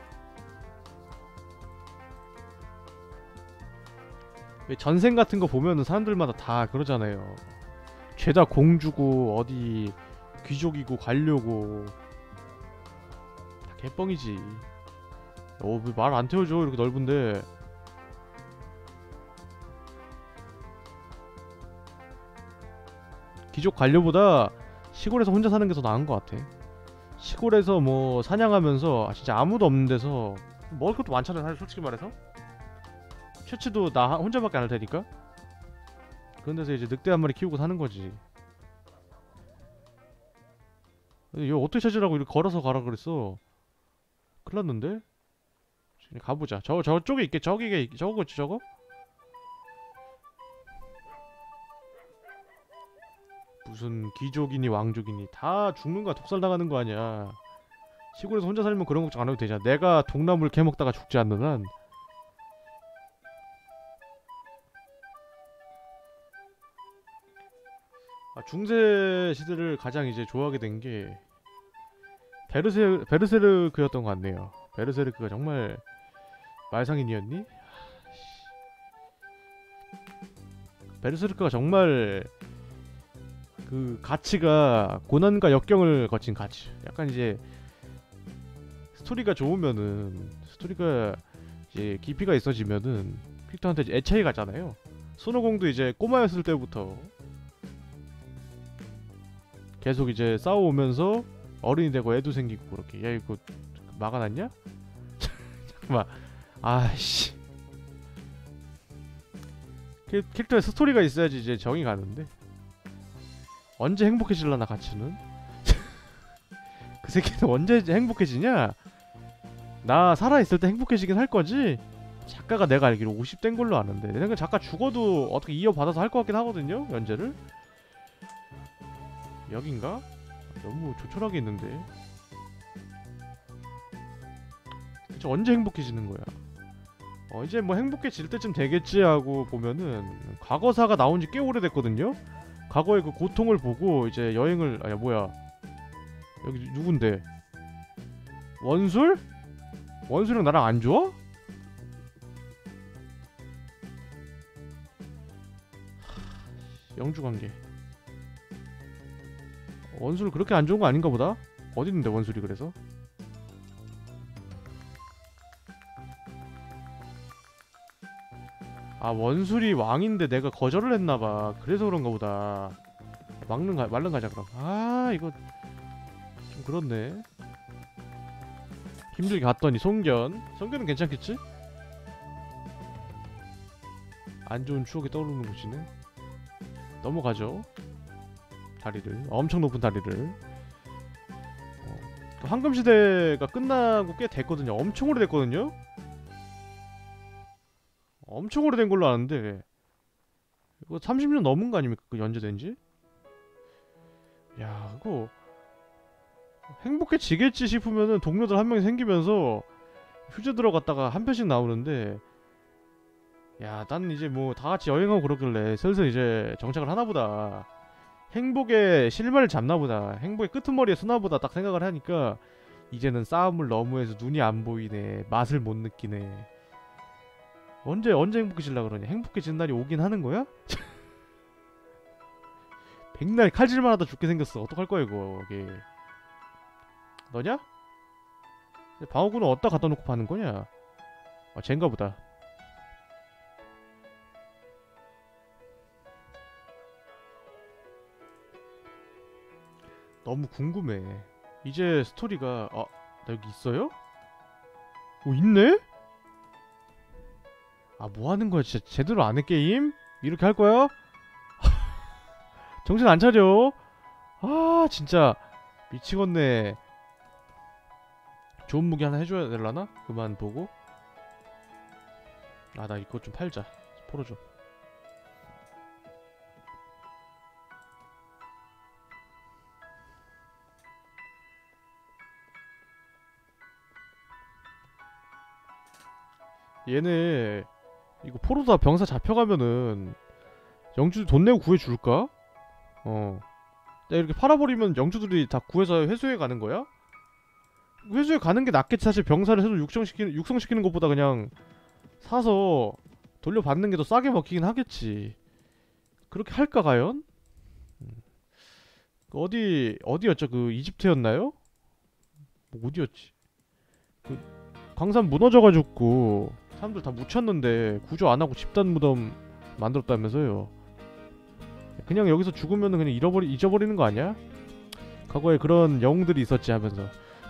왜 전생 같은 거 보면은 사람들마다 다 그러잖아요. 죄다 공주고 어디 귀족이고 관료고 다 개뻥이지. 어, 왜 말 안 태워줘 이렇게 넓은데. 귀족 관료보다 시골에서 혼자 사는 게 더 나은 것 같아. 시골에서 뭐 사냥하면서 진짜 아무도 없는 데서 먹을 것도 많잖아 사실 솔직히 말해서. 채취도 나 혼자밖에 안 할 테니까. 그런 데서 이제 늑대 한 마리 키우고 사는 거지. 이거 어떻게 찾으라고 이렇게 걸어서 가라 그랬어. 큰일 났는데? 가보자. 저, 저쪽에 있겠, 저기게, 저거지, 저거? 무슨 귀족이니 왕족이니 다 죽는 거야. 독살당하는 거 아니야. 시골에서 혼자 살면 그런 걱정 안 해도 되잖아. 내가 동나물 캐먹다가 죽지 않는 한. 아, 중세 시대를 가장 이제 좋아하게 된 게 베르세 베르세르크였던 것 같네요. 베르세르크가 정말 말상인이었니? 베르세르크가 정말 그 가치가 고난과 역경을 거친 가치. 약간 이제 스토리가 좋으면은 스토리가 이제 깊이가 있어지면은 픽터한테 이제 애착이 가잖아요. 손오공도 이제 꼬마였을 때부터 계속 이제 싸워오면서 어른이 되고 애도 생기고 그렇게. 야 이거 막아놨냐? 잠깐만. 아씨. 캐릭터에 스토리가 있어야지 이제 정이 가는데 언제 행복해질라나 가츠는? 그 새끼는 언제 행복해지냐? 나 살아있을 때 행복해지긴 할 거지? 작가가 내가 알기로 오십 된 걸로 아는데 내 생각에 작가 죽어도 어떻게 이어받아서 할 것 같긴 하거든요? 연재를? 여긴가? 너무 조촐하게 있는데 대체 언제 행복해지는 거야? 어 이제 뭐 행복해질 때쯤 되겠지 하고 보면은 과거사가 나온 지 꽤 오래됐거든요? 과거의 그 고통을 보고 이제 여행을 아야 뭐야 여기 누군데? 원술? 원술이랑 나랑 안 좋아? 영주관계. 원술 그렇게 안 좋은 거 아닌가 보다? 어디 있는데 원술이 그래서? 아 원술이 왕인데 내가 거절을 했나봐. 그래서 그런가 보다. 막는 가, 말른 가자 그럼. 아 이거 좀 그렇네. 힘들게 갔더니 송견. 송견은 괜찮겠지? 안 좋은 추억이 떠오르는 곳이네. 넘어가죠. 다리를. 엄청 높은 다리를. 어, 황금시대가 끝나고 꽤 됐거든요. 엄청 오래됐거든요? 엄청 오래된 걸로 아는데 이거 삼십 년 넘은 거 아닙니까? 그 연재된지? 야 그거 행복해지겠지 싶으면은 동료들 한 명이 생기면서 휴재 들어갔다가 한 편씩 나오는데 야 난 이제 뭐 다같이 여행하고 그러길래 슬슬 이제 정착을 하나보다. 행복의 실마리를 잡나보다. 행복의 끄트머리에 서나보다 딱 생각을 하니까 이제는 싸움을 너무 해서 눈이 안 보이네. 맛을 못 느끼네. 언제 언제 행복해질라 그러냐. 행복해진 날이 오긴 하는 거야? 백날 칼질만 하다 죽게 생겼어. 어떡할 거야 이거. 이게 너냐? 방어구는 어디다 갖다 놓고 파는 거냐? 아 쟨가 보다. 너무 궁금해. 이제 스토리가 아, 나 여기 있어요? 오 있네? 아 뭐하는 거야 진짜. 제대로 안 해 게임? 이렇게 할 거야? 정신 안 차려? 아 진짜 미치겠네. 좋은 무기 하나 해줘야 될라나? 그만 보고. 아, 나 이거 좀 팔자. 포로 좀. 얘네 이거 포로다 병사 잡혀가면은 영주들 돈 내고 구해줄까? 어. 내가 이렇게 팔아버리면 영주들이 다 구해서 회수해 가는 거야? 회수해 가는 게 낫겠지. 사실 병사를 해서 육성시키는, 육성시키는 것보다 그냥 사서 돌려받는 게 더 싸게 먹히긴 하겠지. 그렇게 할까 과연? 음. 어디 어디였죠? 그 이집트였나요? 뭐 어디였지? 그 광산 무너져가지고 사람들 다 묻혔는데 구조 안 하고 집단 무덤 만들었다면서요. 그냥 여기서 죽으면은 그냥 잃어버리 잊어버리는 거 아니야? 과거에 그런 영웅들이 있었지 하면서.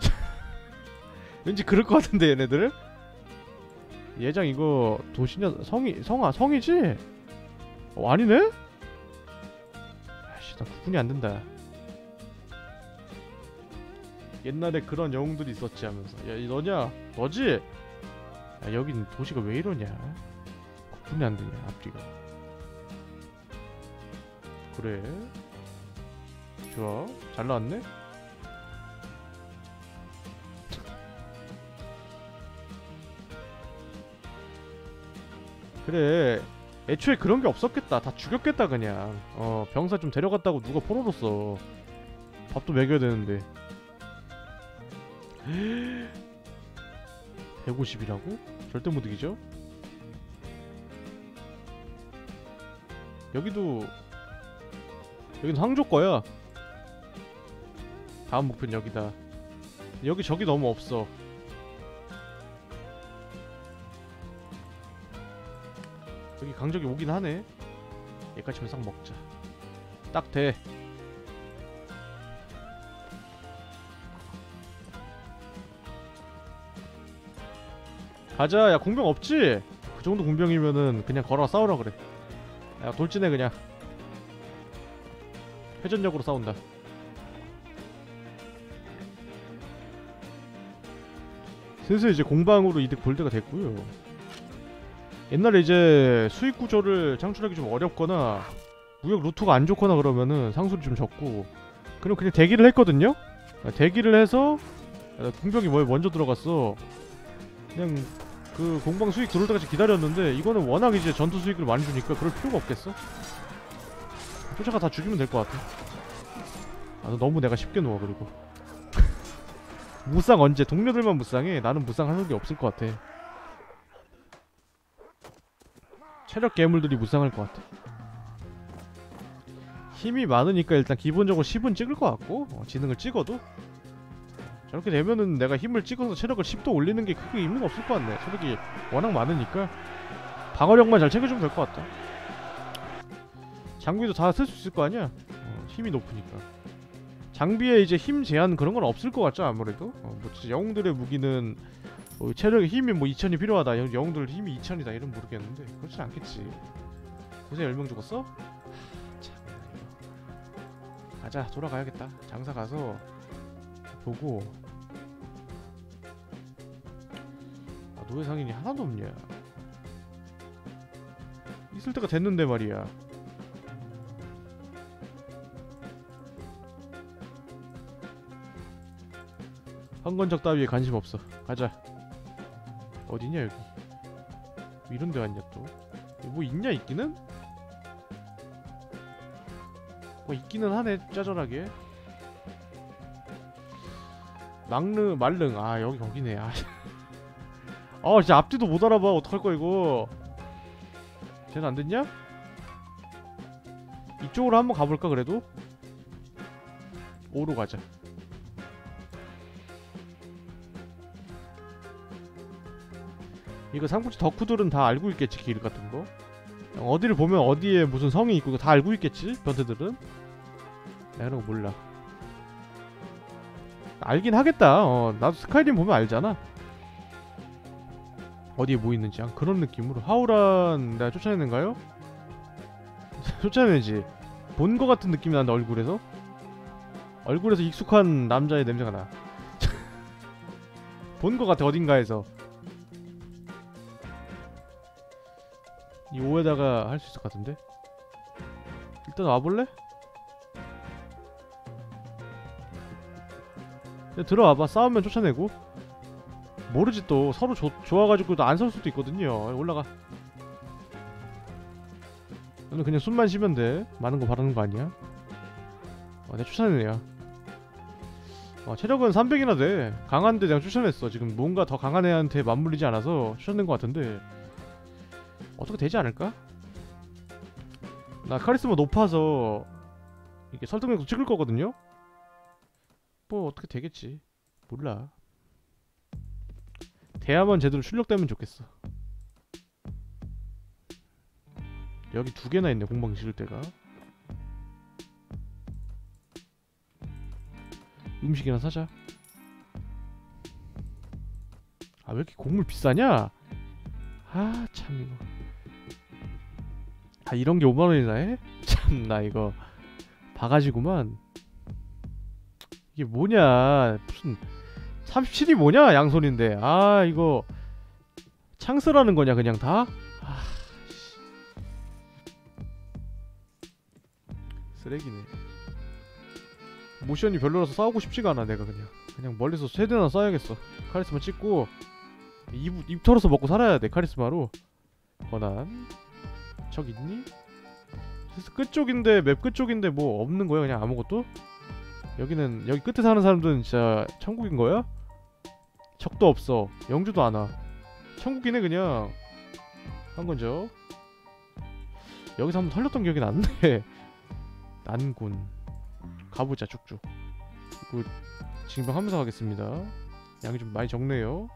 왠지 그럴 것 같은데 얘네들. 예장 이거 도시냐 성이 성아 성이지? 어, 아니네? 아씨 나 구분이 안 된다. 옛날에 그런 영웅들이 있었지 하면서. 야 이 너냐? 너지? 야 여긴 도시가 왜 이러냐? 구분이 안 되냐 앞뒤가. 그래 좋아 잘 나왔네. 그래 애초에 그런 게 없었겠다. 다 죽였겠다 그냥. 어 병사 좀 데려갔다고 누가 포로로 써. 밥도 먹여야 되는데. 백오십이라고? 절대 못 이기죠? 여기도 여긴 항조 거야. 다음 목표는 여기다. 여기 적이 너무 없어. 여기 강적이 오긴 하네. 얘까지만 싹 먹자. 딱 돼. 가자. 야 공병 없지? 그 정도 공병이면은 그냥 걸어 싸우라 그래. 야 돌진해 그냥. 회전력으로 싸운다. 슬슬 이제 공방으로 이득 볼 때가 됐고요. 옛날에 이제 수익 구조를 창출하기 좀 어렵거나 무역 루트가 안 좋거나 그러면은 상술이 좀 적고 그럼 그냥 대기를 했거든요? 대기를 해서 공병이 뭐 먼저 들어갔어. 그냥 그 공방 수익 들어올 때까지 기다렸는데 이거는 워낙 이제 전투 수익을 많이 주니까 그럴 필요가 없겠어? 쫓아가 다 죽이면 될 것 같아. 아 너무 내가 쉽게 놓아. 그리고 무쌍 언제? 동료들만 무쌍해. 나는 무쌍 할 적이 없을 것 같아. 체력 괴물들이 무쌍할 것 같아. 힘이 많으니까 일단 기본적으로 십은 찍을 것 같고 어, 지능을 찍어도 저렇게 되면은 내가 힘을 찍어서 체력을 십도 올리는 게 크게 의미가 없을 것 같네. 체력이 워낙 많으니까 방어력만 잘 챙겨주면 될 것 같다. 장비도 다 쓸 수 있을 거 아니야? 어, 힘이 높으니까. 장비에 이제 힘 제한 그런 건 없을 것 같죠 아무래도. 어, 뭐 진짜 영웅들의 무기는 뭐 체력에 힘이 뭐 이천이 필요하다. 영, 영웅들 힘이 이천이다 이런 모르겠는데 그렇진 않겠지. 고생 열 명 죽었어? 하, 참. 가자 돌아가야겠다. 장사 가서 보고. 아, 노예 상인이 하나도 없냐? 있을 때가 됐는데 말이야. 황건적 따위에 관심 없어. 가자. 어디냐 여기. 이런 데 왔냐 또. 뭐 있냐 있기는? 뭐 있기는 하네 짜잘하게. 막르 말릉. 아 여기 거기네. 아, 아 진짜 앞뒤도 못 알아봐. 어떡할 거야 이거. 쟤는 안 됐냐? 이쪽으로 한번 가볼까 그래도? 오로 가자. 이거 상부치 덕후들은 다 알고 있겠지. 길 같은 거 어디를 보면 어디에 무슨 성이 있고 다 알고 있겠지 변태들은. 나 이런 거 몰라. 알긴 하겠다. 어 나도 스카이림 보면 알잖아. 어디에 뭐 있는지. 아, 그런 느낌으로. 하우란 내가 쫓아내는가요? 쫓아내지. 본 거 같은 느낌이 난다. 얼굴에서 얼굴에서 익숙한 남자의 냄새가 나. 본 거 같아 어딘가에서. 이 오에다가 할 수 있을 것 같은데. 일단 와볼래? 들어와봐. 싸우면 쫓아내고. 모르지 또 서로 조, 좋아가지고 안 설 수도 있거든요. 올라가. 너는 그냥 숨만 쉬면 돼. 많은 거 바라는 거 아니야? 아, 내가 쫓아내네야. 아, 체력은 삼백이나 돼. 강한데 내가 쫓아냈어. 지금 뭔가 더 강한 애한테 맞물리지 않아서 쫓아낸 거 같은데 어떻게 되지 않을까? 나 카리스마 높아서 이게 설득력도 찍을 거거든요? 뭐 어떻게 되겠지. 몰라. 대야만 제대로 출력되면 좋겠어. 여기 두 개나 있네. 공방 지을 때가. 음식이나 사자. 아 왜 이렇게 곡물 비싸냐? 아 참 이거. 아 이런게 오만 원이나 해? 참나 이거 바가지구만. 이게 뭐냐 무슨 삼십칠이 뭐냐 양손인데. 아 이거 창스라는 거냐 그냥 다? 아 쓰레기네. 모션이 별로라서 싸우고 싶지가 않아. 내가 그냥 그냥 멀리서 세대나 쏴야겠어. 카리스마 찍고 입, 입 털어서 먹고 살아야 돼. 카리스마로. 권한 적 있니? 끝쪽인데 맵 끝쪽인데 뭐 없는 거야 그냥 아무것도? 여기는 여기 끝에 사는 사람들은 진짜 천국인 거야? 적도 없어. 영주도 안 와. 천국이네 그냥. 한 건죠. 여기서 한번 털렸던 기억이 나는데. 난군. 가보자 쭉쭉. 이거 징병하면서 가겠습니다. 양이 좀 많이 적네요.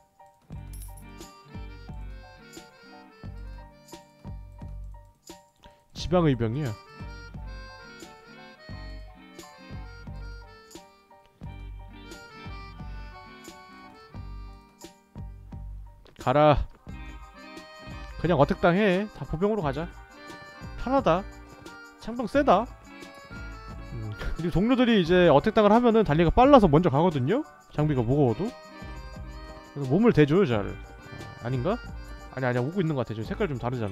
지방의병이야. 가라. 그냥 어택당 해. 다 보병으로 가자. 편하다. 창병 세다. 음, 그리고 동료들이 이제 어택당을 하면은 달리기가 빨라서 먼저 가거든요? 장비가 무거워도. 그래서 몸을 대줘요 잘. 어, 아닌가? 아니 아니야 오고 있는 것 같아. 저 색깔 좀 다르잖아.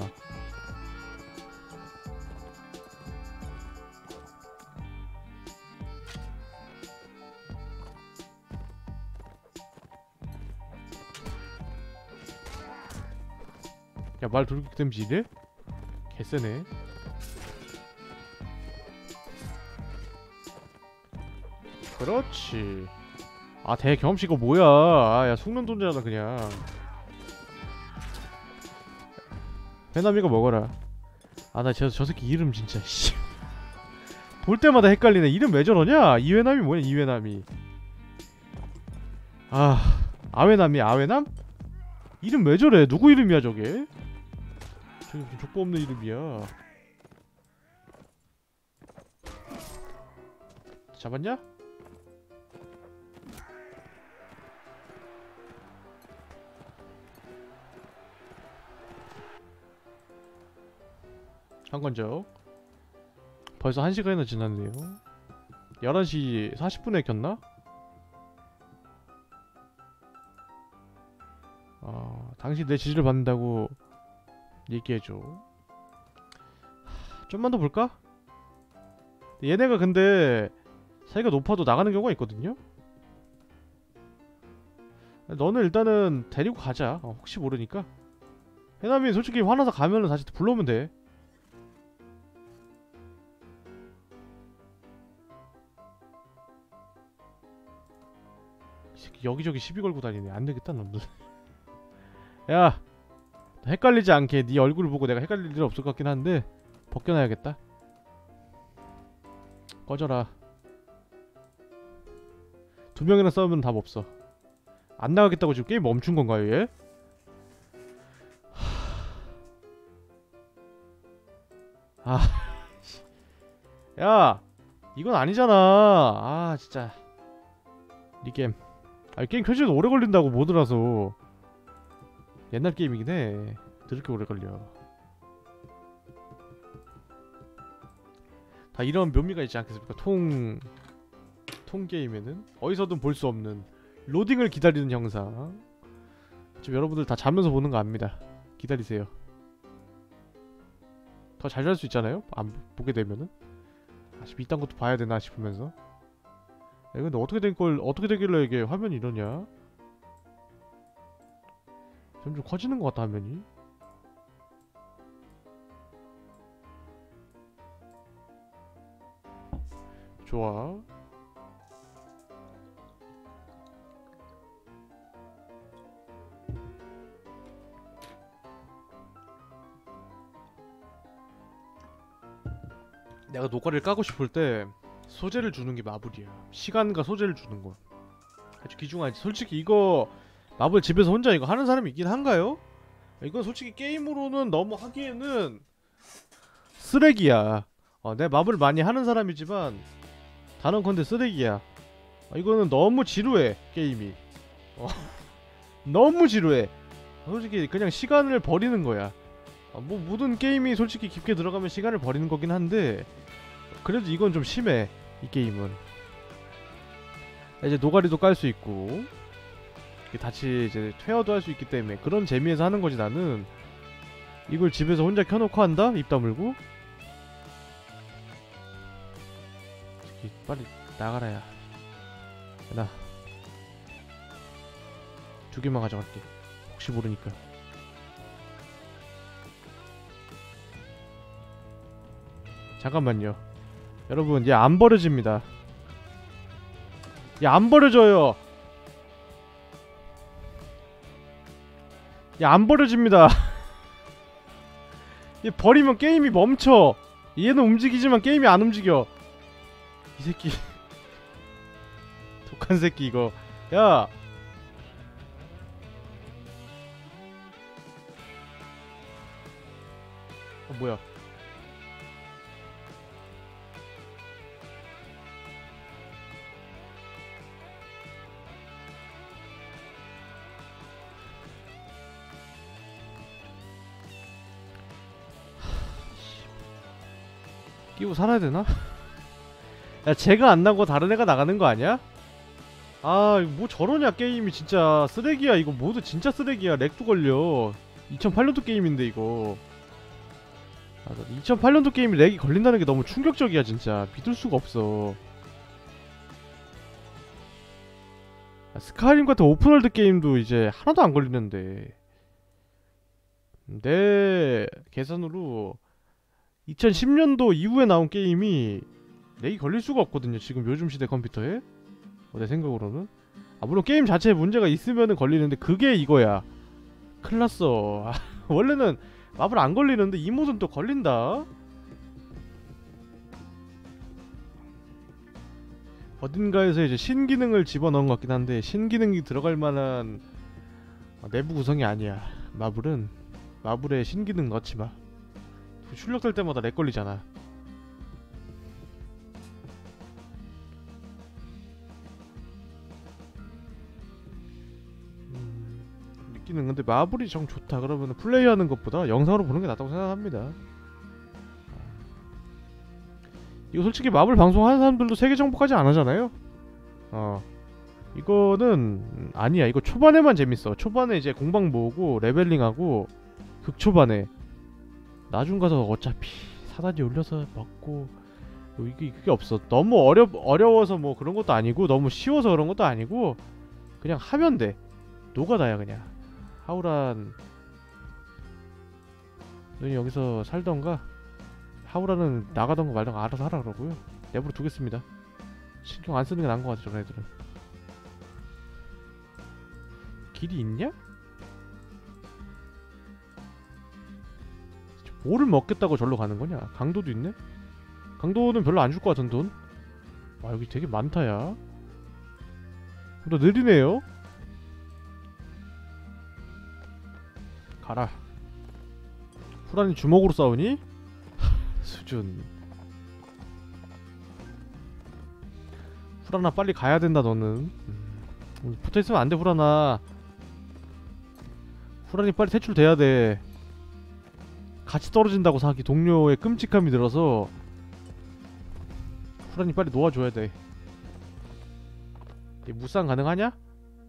야 말 돌격 댐지 이래? 개쎄네. 그렇지. 아 대경험치 이거 뭐야. 아 야 속는 돈자다 그냥. 해남이가 먹어라. 아 나 저 저 새끼 이름 진짜 씨. 볼 때마다 헷갈리네. 이름 왜 저러냐? 이회남이 뭐냐 이회남이. 아 아회남이 아회남? 이름 왜 저래? 누구 이름이야 저게? 저게 무슨 족보 없는 이름이야. 잡았냐? 한 건죠. 벌써 한 시간이나 지났네요. 열한 시 사십 분에 켰나? 어, 당신 내 지지를 받는다고 얘기해줘. 하, 좀만 더 볼까? 얘네가 근데 사이가 높아도 나가는 경우가 있거든요? 너는 일단은 데리고 가자. 어, 혹시 모르니까. 해남이 솔직히 화나서 가면은 다시 불러오면 돼. 이 새끼 여기저기 시비 걸고 다니네. 안되겠다 놈들. 야 헷갈리지 않게 네 얼굴을 보고 내가 헷갈릴 일 없을 것 같긴 한데 벗겨놔야겠다. 꺼져라. 두 명이랑 싸우면 답 없어. 안 나가겠다고 지금 게임 멈춘 건가요 얘? 아 야 이건 아니잖아. 아 진짜 이 게임. 아 게임 켜지도 오래 걸린다고 모드라서. 옛날 게임이긴 해. 더럽게 오래 걸려. 다 이런 묘미가 있지 않겠습니까? 통... 통 게임에는 어디서든 볼 수 없는 로딩을 기다리는 영상. 지금 여러분들 다 자면서 보는 거 압니다. 기다리세요. 더 잘 잘 수 있잖아요? 안 보게 되면은. 아, 씨, 이딴 것도 봐야 되나 싶으면서. 야, 근데 어떻게 된 걸, 어떻게 되길래 이게 화면이 이러냐? 점점 커지는 것 같다, 화면이. 좋아. 내가 노가리를 까고 싶을 때 소재를 주는 게 마블이야. 시간과 소재를 주는 거 아주 귀중하지. 솔직히 이거 마블 집에서 혼자 이거 하는 사람이 있긴 한가요? 이건 솔직히 게임으로는 너무 하기에는 쓰레기야. 어, 내 마블 많이 하는 사람이지만 단언컨대 쓰레기야. 어, 이거는 너무 지루해 게임이. 어, 너무 지루해. 솔직히 그냥 시간을 버리는 거야. 어, 뭐 모든 게임이 솔직히 깊게 들어가면 시간을 버리는 거긴 한데 그래도 이건 좀 심해. 이 게임은 이제 노가리도 깔 수 있고 같이 이제 퇴어도 할 수 있기 때문에 그런 재미에서 하는 거지. 나는 이걸 집에서 혼자 켜놓고 한다? 입 다물고? 저기 빨리 나가라. 야 나 두 개만 가져갈게. 혹시 모르니까. 잠깐만요 여러분. 얘 안 버려집니다. 얘 안 버려져요. 얘 안 버려집니다. 얘 버리면 게임이 멈춰. 얘는 움직이지만 게임이 안 움직여. 이 새끼 독한 새끼 이거. 야 어, 뭐야. 끼고 살아야 되나? 야 쟤가 안 나고 다른 애가 나가는 거 아니야? 아 뭐 저러냐. 게임이 진짜 쓰레기야. 이거 모두 진짜 쓰레기야. 렉도 걸려. 이천팔 년도 게임인데 이거. 아, 이천팔 년도 게임이 렉이 걸린다는 게 너무 충격적이야 진짜. 믿을 수가 없어. 아, 스카이림 같은 오픈월드 게임도 이제 하나도 안 걸리는데 내 계산으로 이천십 년도 이후에 나온 게임이 렉이 걸릴 수가 없거든요 지금 요즘 시대 컴퓨터에. 어, 내 생각으로는. 아 물론 게임 자체에 문제가 있으면은 걸리는데 그게 이거야. 큰일났어. 아, 원래는 마블 안 걸리는데 이 모드는 또 걸린다. 어딘가에서 이제 신기능을 집어넣은 것 같긴 한데 신기능이 들어갈 만한 내부 구성이 아니야. 마블은 마블에 신기능 넣지마. 출력될 때마다 렉 걸리잖아. 음, 느끼는 근데 마블이 정 좋다 그러면 플레이하는 것보다 영상으로 보는 게 낫다고 생각합니다. 이거 솔직히 마블 방송하는 사람들도 세계 정복까지 안 하잖아요. 어 이거는 아니야. 이거 초반에만 재밌어. 초반에 이제 공방 모으고 레벨링하고 극초반에. 나중 가서 어차피 사다리 올려서 먹고 뭐 이게 그게 없어. 너무 어려 어려워서 뭐 그런 것도 아니고 너무 쉬워서 그런 것도 아니고 그냥 하면 돼. 노가다야 그냥. 하우란 너희 여기서 살던가 하우라는 나가던가 말던가 알아서 하라 그러고요. 내버려 두겠습니다. 신경 안 쓰는 게 나은 것 같아 저런 애들은. 길이 있냐? 뭐를 먹겠다고 절로 가는 거냐? 강도도 있네? 강도는 별로 안 줄 것 같은 돈? 와 여기 되게 많다 야. 너 느리네요? 가라. 후라니 주먹으로 싸우니? 수준. 후라나 빨리 가야 된다 너는. 음, 붙어있으면 안 돼 후라나. 후라니 빨리 퇴출돼야 돼. 같이 떨어진다고 사기. 동료의 끔찍함이 들어서 후라니 빨리 놓아줘야 돼. 얘 무쌍 가능하냐?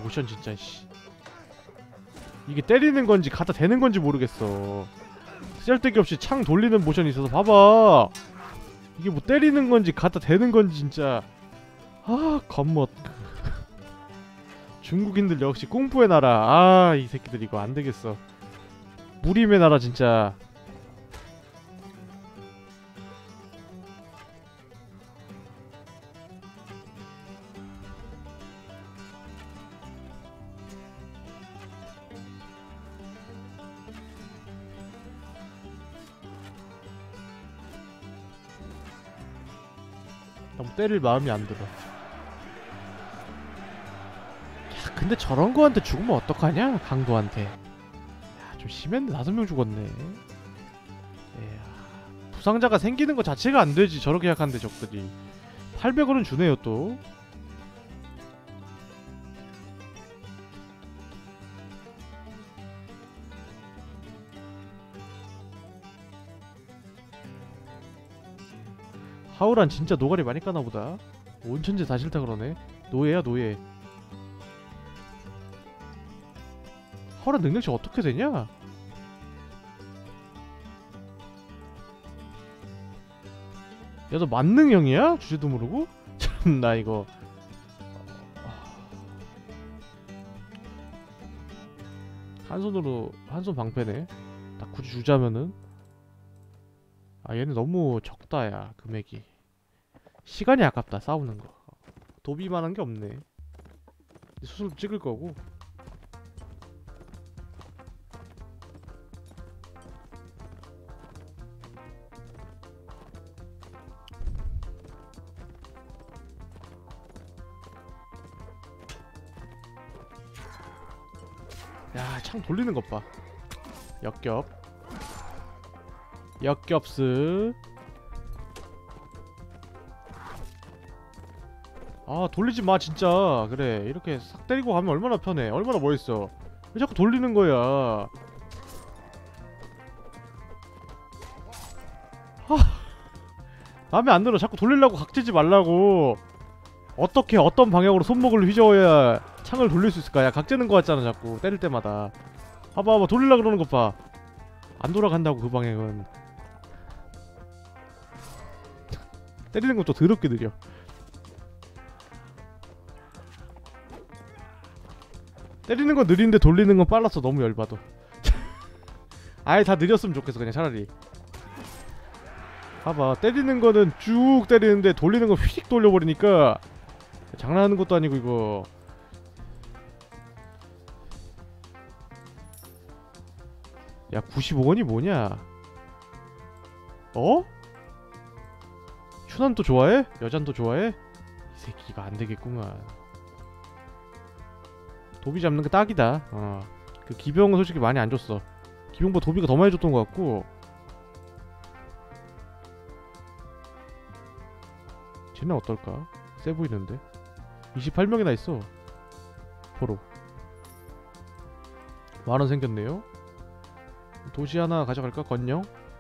모션 진짜 씨. 이게 때리는 건지 갖다 대는 건지 모르겠어. 쓸데기 없이 창 돌리는 모션이 있어서 봐봐. 이게 뭐 때리는 건지 갖다 대는 건지 진짜. 아 겉멋. 중국인들 역시 꽁푸의 나라. 아 이 새끼들 이거 안 되겠어. 무림의 나라 진짜. 너무 때릴 마음이 안 들어. 야, 근데 저런 거한테 죽으면 어떡하냐? 강도한테. 야, 좀 심했네. 다섯 명 죽었네. 에야, 부상자가 생기는 거 자체가 안 되지. 저렇게 약한데 적들이. 팔백 원은 주네요 또. 하우란 진짜 노가리 많이 까나보다. 온천재 다 싫다 그러네. 노예야 노예. 하우란 능력치 어떻게 되냐? 야 너 만능형이야? 주제도 모르고? 참나 이거. 한 손으로 한 손 방패네. 딱 굳이 주자면은. 아 얘는 너무 적다 야 금액이. 시간이 아깝다 싸우는 거. 도비만한 게 없네. 수술 찍을 거고. 야 창 돌리는 것 봐. 역겹. 역겹스. 아 돌리지 마 진짜. 그래 이렇게 싹 때리고 가면 얼마나 편해. 얼마나 멋있어. 왜 자꾸 돌리는 거야. 하, 마음에 안 들어. 자꾸 돌리려고 각지지 말라고. 어떻게 어떤 방향으로 손목을 휘저어야 창을 돌릴 수 있을까. 야 각지는 거 같잖아 자꾸 때릴 때마다. 봐봐 봐봐 돌리려고 그러는 것 봐. 안 돌아간다고 그 방향은. 때리는 것도 더럽게 느려. 때리는 건 느린데 돌리는 건 빨랐어. 너무 열받아. 아예 다 느렸으면 좋겠어 그냥 차라리. 봐봐 때리는 거는 쭉 때리는데 돌리는 거 휙 돌려버리니까. 장난하는 것도 아니고 이거. 야 구십오 원이 뭐냐. 어? 춘환 또 좋아해? 여잔 또 좋아해? 이 새끼가 안되겠구만. 도비 잡는 게 딱이다. 어. 그 기병은 솔직히 많이 안 줬어. 기병보다 도비가 더 많이 줬던 것 같고. 쟤는 어떨까? 세 보이는데? 이십팔 명이나 있어. 포로. 만원 생겼네요. 도시 하나 가져갈까? 건영?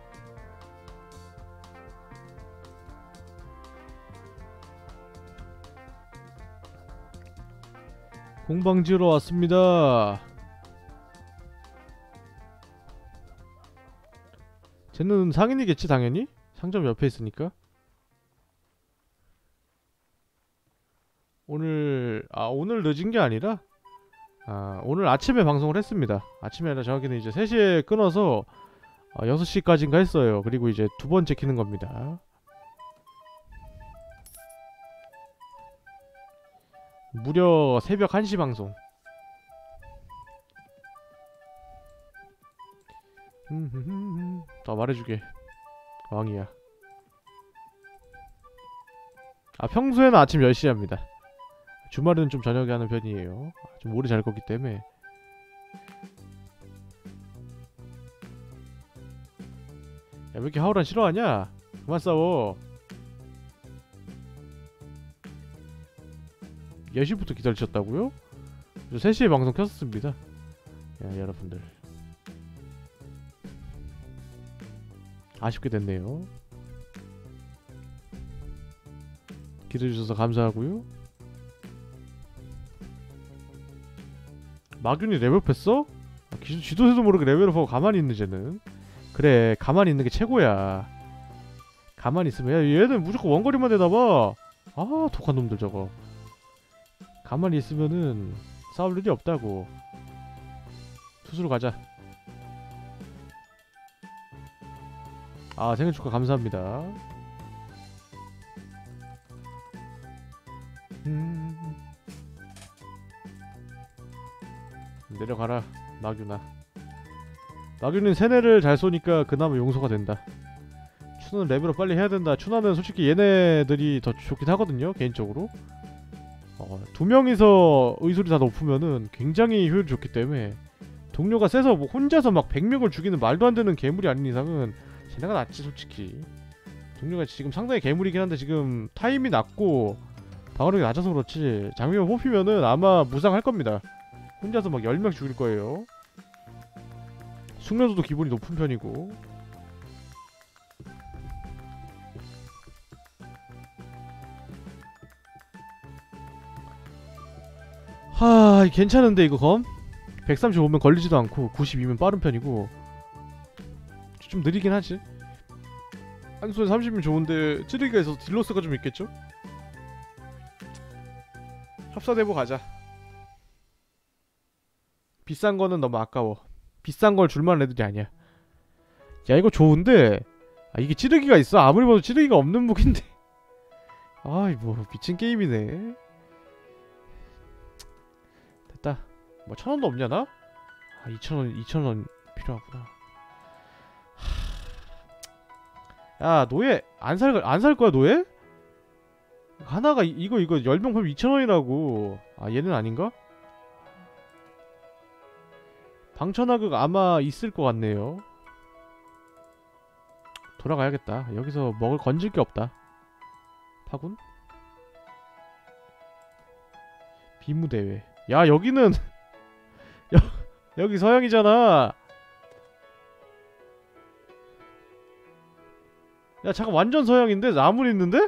공방 지으러 왔습니다. 쟤는 상인이겠지 당연히? 상점 옆에 있으니까. 오늘 아 오늘 늦은 게 아니라 아 오늘 아침에 방송을 했습니다. 아침에 아니라 정확히는 이제 세 시에 끊어서 아, 여섯 시까지인가 했어요. 그리고 이제 두 번째 키는 겁니다. 무려 새벽 한 시 방송. 더 말해주게. 왕이야. 아 평소에는 아침 열 시에 합니다. 주말에는 좀 저녁에 하는 편이에요. 좀 오래 잘 거기 때문에. 야 왜 이렇게 하우란 싫어하냐? 그만 싸워. 열 시부터 기다리셨다고요? 저 세 시에 방송 켰었습니다. 야 여러분들 아쉽게 됐네요. 기대해주셔서 감사하고요. 마균이 레벨업했어? 지, 지도새도 모르게 레벨업하고 가만히 있는 쟤는. 그래 가만히 있는 게 최고야. 가만히 있으면 야 얘는 무조건 원거리만 되나봐. 아 독한 놈들 저거. 가만히 있으면은 싸울 일이 없다고. 투수로 가자. 아 생일 축하 감사합니다. 음... 내려가라 마규나. 마규는 세뇌를 잘 쏘니까 그나마 용서가 된다. 추나는 레벨업 빨리 해야 된다. 추나는 솔직히 얘네들이 더 좋긴 하거든요 개인적으로. 어, 두 명이서 의술이 다 높으면은 굉장히 효율이 좋기 때문에 동료가 세서 뭐 혼자서 막 백 명을 죽이는 말도 안 되는 괴물이 아닌 이상은 쟤네가 낫지 솔직히. 동료가 지금 상당히 괴물이긴 한데 지금 타임이 낮고 방어력이 낮아서 그렇지 장비만 뽑히면은 아마 무상할 겁니다. 혼자서 막 열 명 죽일 거예요. 숙련도도 기본이 높은 편이고. 하 괜찮은데 이거 검? 백삼십오면 걸리지도 않고 구십이면 빠른 편이고 좀 느리긴 하지. 한손에 삼십이면 좋은데 찌르기가 있어서 딜로스가 좀 있겠죠? 협사대보 가자. 비싼 거는 너무 아까워. 비싼 걸 줄만한 애들이 아니야. 야 이거 좋은데 아 이게 찌르기가 있어? 아무리 봐도 찌르기가 없는 무기인데 아이 뭐 미친 게임이네. 됐다. 뭐 천원도 없냐 나? 아 이천원 이천원 필요하구나. 야 노예 안 살 안 살 거야 노예? 하나가 이, 이거 이거 열 명 팔면 이천원이라고. 아 얘는 아닌가? 방천하극 아마 있을 것 같네요. 돌아가야겠다. 여기서 먹을 건질 게 없다. 파군? 비무대회. 야 여기는 여, 여기 서양이잖아. 야 잠깐 완전 서양인데? 나물 있는데?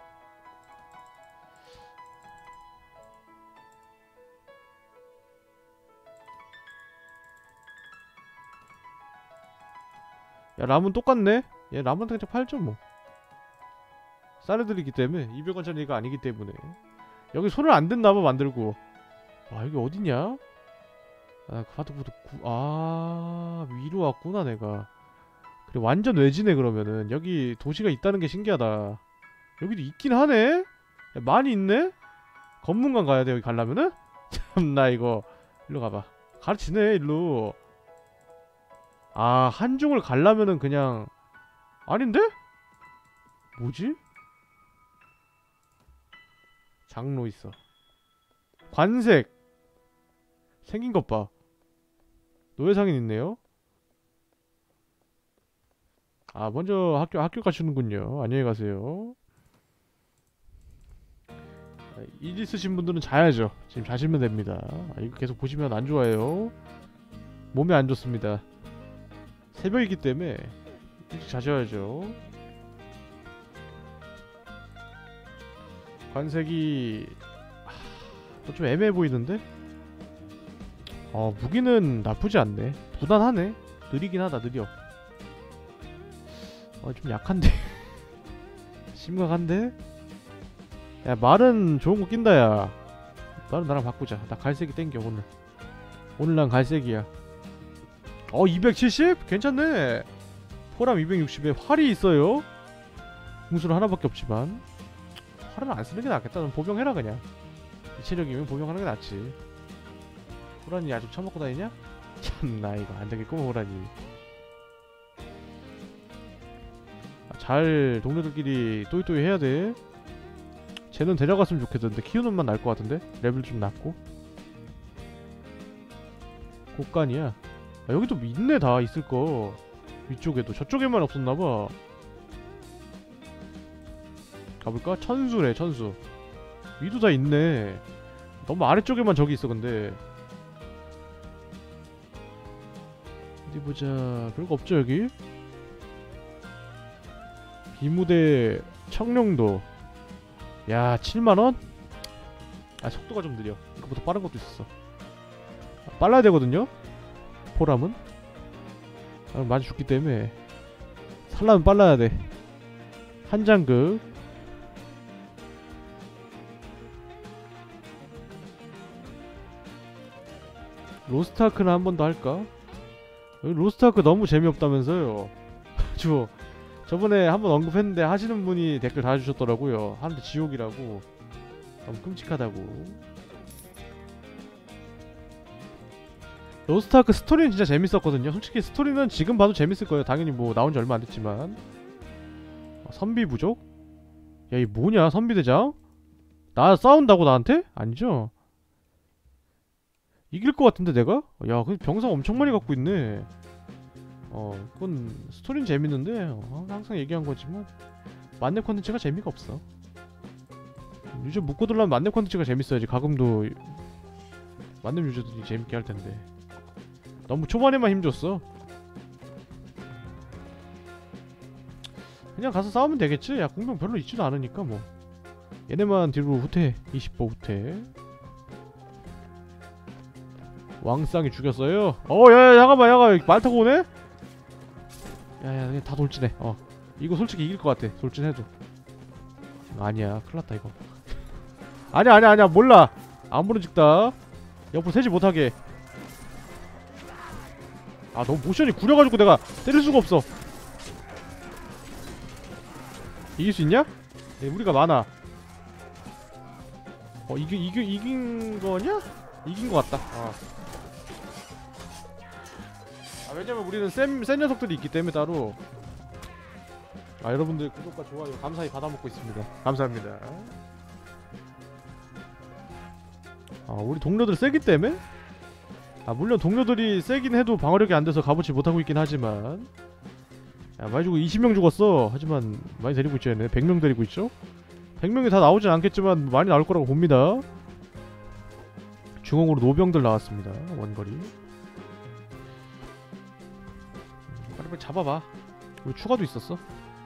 야 라문 똑같네? 얘 라문 그냥 팔죠 뭐. 싼 애들이기 때문에 이백 원짜리가 아니기 때문에. 여기 손을 안 댔나봐 만들고. 와 여기 어디냐? 아 카드보드 구... 아 위로 왔구나 내가. 그래 완전 외지네 그러면은. 여기 도시가 있다는 게 신기하다. 여기도 있긴 하네? 야, 많이 있네? 검문관 가야돼 여기 가려면은? 참나 이거. 일로 가봐. 가르치네 일로. 아 한중을 가려면은 그냥 아닌데? 뭐지? 장로 있어. 관색 생긴 것 봐. 노예상인 있네요. 아 먼저 학교 학교 가시는군요. 안녕히 가세요. 일 있으신 분들은 자야죠. 지금 자시면 됩니다. 아, 이거 계속 보시면 안 좋아요. 몸에 안 좋습니다. 새벽이기 때문에 일찍 자셔야죠. 관색이 하... 좀 애매해 보이는데? 어 무기는 나쁘지 않네. 무난하네. 느리긴 하다. 느려. 어 좀 약한데? 심각한데? 야 말은 좋은 거 낀다 야. 말은 나랑 바꾸자. 나 갈색이 땡겨 오늘. 오늘 난 갈색이야. 어 이백칠십? 괜찮네. 포람 이백육십에 활이 있어요. 궁수는 하나밖에 없지만 활은 안 쓰는 게 낫겠다. 넌 보병해라 그냥. 이체력이면 보병하는 게 낫지. 호란이 아직 처먹고 다니냐? 참나 이거 안 되겠구만 호란이. 아, 잘 동료들끼리 또이또이 해야 돼. 쟤는 데려갔으면 좋겠는데 키우는 만 날 것 같은데? 레벨 좀 낮고. 곡간이야. 아, 여기도 있네 다 있을거. 위쪽에도 저쪽에만 없었나봐. 가볼까? 천수래 천수. 위도 다 있네. 너무 아래쪽에만 저기 있어 근데. 어디 보자. 별거 없죠 여기? 비무대 청룡도. 야 칠만원? 아 속도가 좀 느려. 이거보다 빠른 것도 있었어. 빨라야 되거든요. 포람은 아, 많이 죽기 때문에 살라면 빨라야 돼. 한장극. 로스트아크는 한 번 더 할까? 로스트아크 너무 재미없다면서요. 저 저번에 한번 언급했는데 하시는 분이 댓글 달아주셨더라고요. 하는데 지옥이라고. 너무 끔찍하다고. 로스트아크 스토리는 진짜 재밌었거든요. 솔직히 스토리는 지금 봐도 재밌을 거예요. 당연히 뭐 나온 지 얼마 안 됐지만. 선비 부족? 야, 이 뭐냐 선비대장? 나 싸운다고 나한테? 아니죠? 이길 것 같은데 내가? 야, 그 병상 엄청 많이 갖고 있네. 어, 그건 스토리는 재밌는데 어, 항상 얘기한 거지만 만렙 컨텐츠가 재미가 없어. 유저 묶어두려면 만렙 컨텐츠가 재밌어야지. 가금도 만렙 유저들이 재밌게 할 텐데 너무 초반에만 힘줬어. 그냥 가서 싸우면 되겠지? 야, 공병 별로 있지도 않으니까 뭐. 얘네만 뒤로 후퇴. 이십 보 후퇴. 왕쌍이 죽였어요? 어, 야야, 잠깐만, 야가 말 타고 오네? 야야, 다 돌진해. 어, 이거 솔직히 이길 것 같아. 돌진해도. 아니야, 큰일났다 이거. 아니야 아니야 아니야, 몰라. 아무런 직다. 옆으로 세지 못하게. 아, 너무 모션이 구려가지고 내가 때릴 수가 없어. 이길 수 있냐? 네, 우리가 많아. 어, 이게 이게 이긴 거냐? 이긴 거 같다. 어. 아, 왜냐면 우리는 센, 센 녀석들이 있기 때문에 따로. 아, 여러분들 구독과 좋아요 감사히 받아먹고 있습니다. 감사합니다. 아, 우리 동료들 세기 때문에? 아, 물론 동료들이 세긴 해도 방어력이 안 돼서 가보지 못하고 있긴 하지만. 야, 많이 죽고 이십 명 죽었어. 하지만 많이 데리고 있죠 얘네. 백 명 데리고 있죠? 백 명이 다 나오진 않겠지만 많이 나올 거라고 봅니다. 중앙으로 노병들 나왔습니다. 원거리. 빨리 빨리 잡아봐. 우리 추가도 있었어.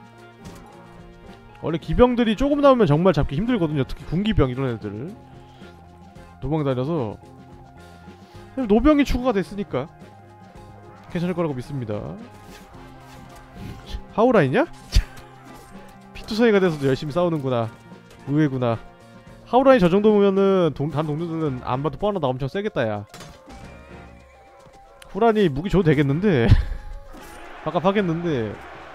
원래 기병들이 조금 나오면 정말 잡기 힘들거든요. 특히 군기병 이런 애들 도망다녀서. 노병이 추가가 됐으니까 괜찮을 거라고 믿습니다. 하우라이냐? 피투성이가 돼서도 열심히 싸우는구나. 의외구나. 하우라인 저 정도면은 동, 다른 동료들은 안 봐도 뻔하다. 엄청 세겠다 야. 후라니 무기 줘도 되겠는데? 갑갑하겠는데.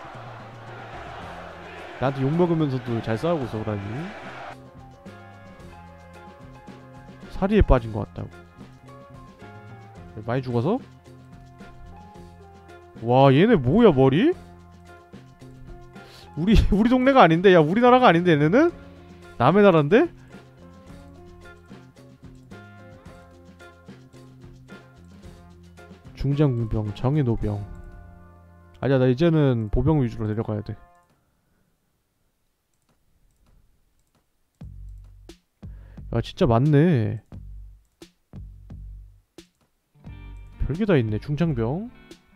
나한테 욕먹으면서도 잘 싸우고 있어 후라니. 사리에 빠진 것 같다고. 많이 죽어서? 와, 얘네 뭐야 머리? 우리 우리 동네가 아닌데? 야, 우리나라가 아닌데 얘네는? 남의 나라인데? 중장군병, 정예노병. 아니야, 나 이제는 보병 위주로 내려가야 돼. 야, 진짜 많네. 별게 다 있네. 중장병.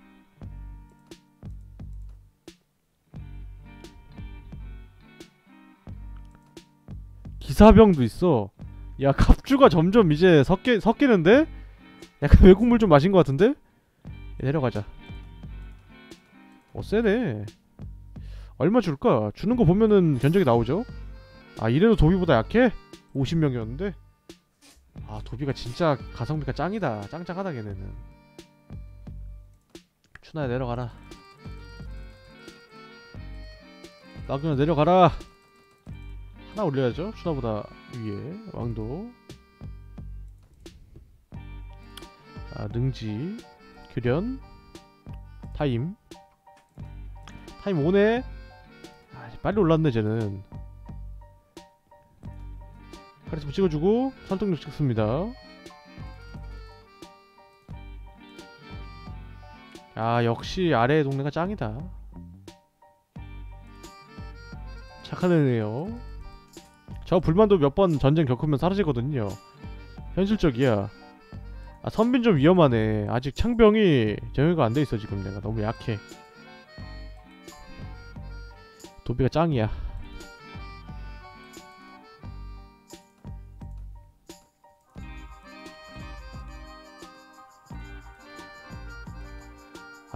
기사병도 있어. 야, 갑주가 점점 이제 섞이, 섞이는데? 약간 외국물 좀 마신 것 같은데? 내려가자. 어, 세네. 얼마 줄까? 주는 거 보면은 견적이 나오죠? 아, 이래도 도비보다 약해? 오십 명이었는데? 아, 도비가 진짜 가성비가 짱이다. 짱짱하다 걔네는. 춘하야, 내려가라. 나그나 내려가라. 하나 올려야죠. 춘하보다 위에 왕도. 아, 능지, 규련, 타임. 타임 오네. 아, 빨리 올랐네 쟤는. 카리스마 찍어주고 선택력 찍습니다. 아, 역시 아래 동네가 짱이다. 착한 애네요. 저 불만도 몇 번 전쟁 겪으면 사라지거든요. 현실적이야. 아, 선빈 좀 위험하네. 아직 창병이 정형가 안 돼있어. 지금 내가 너무 약해. 도비가 짱이야.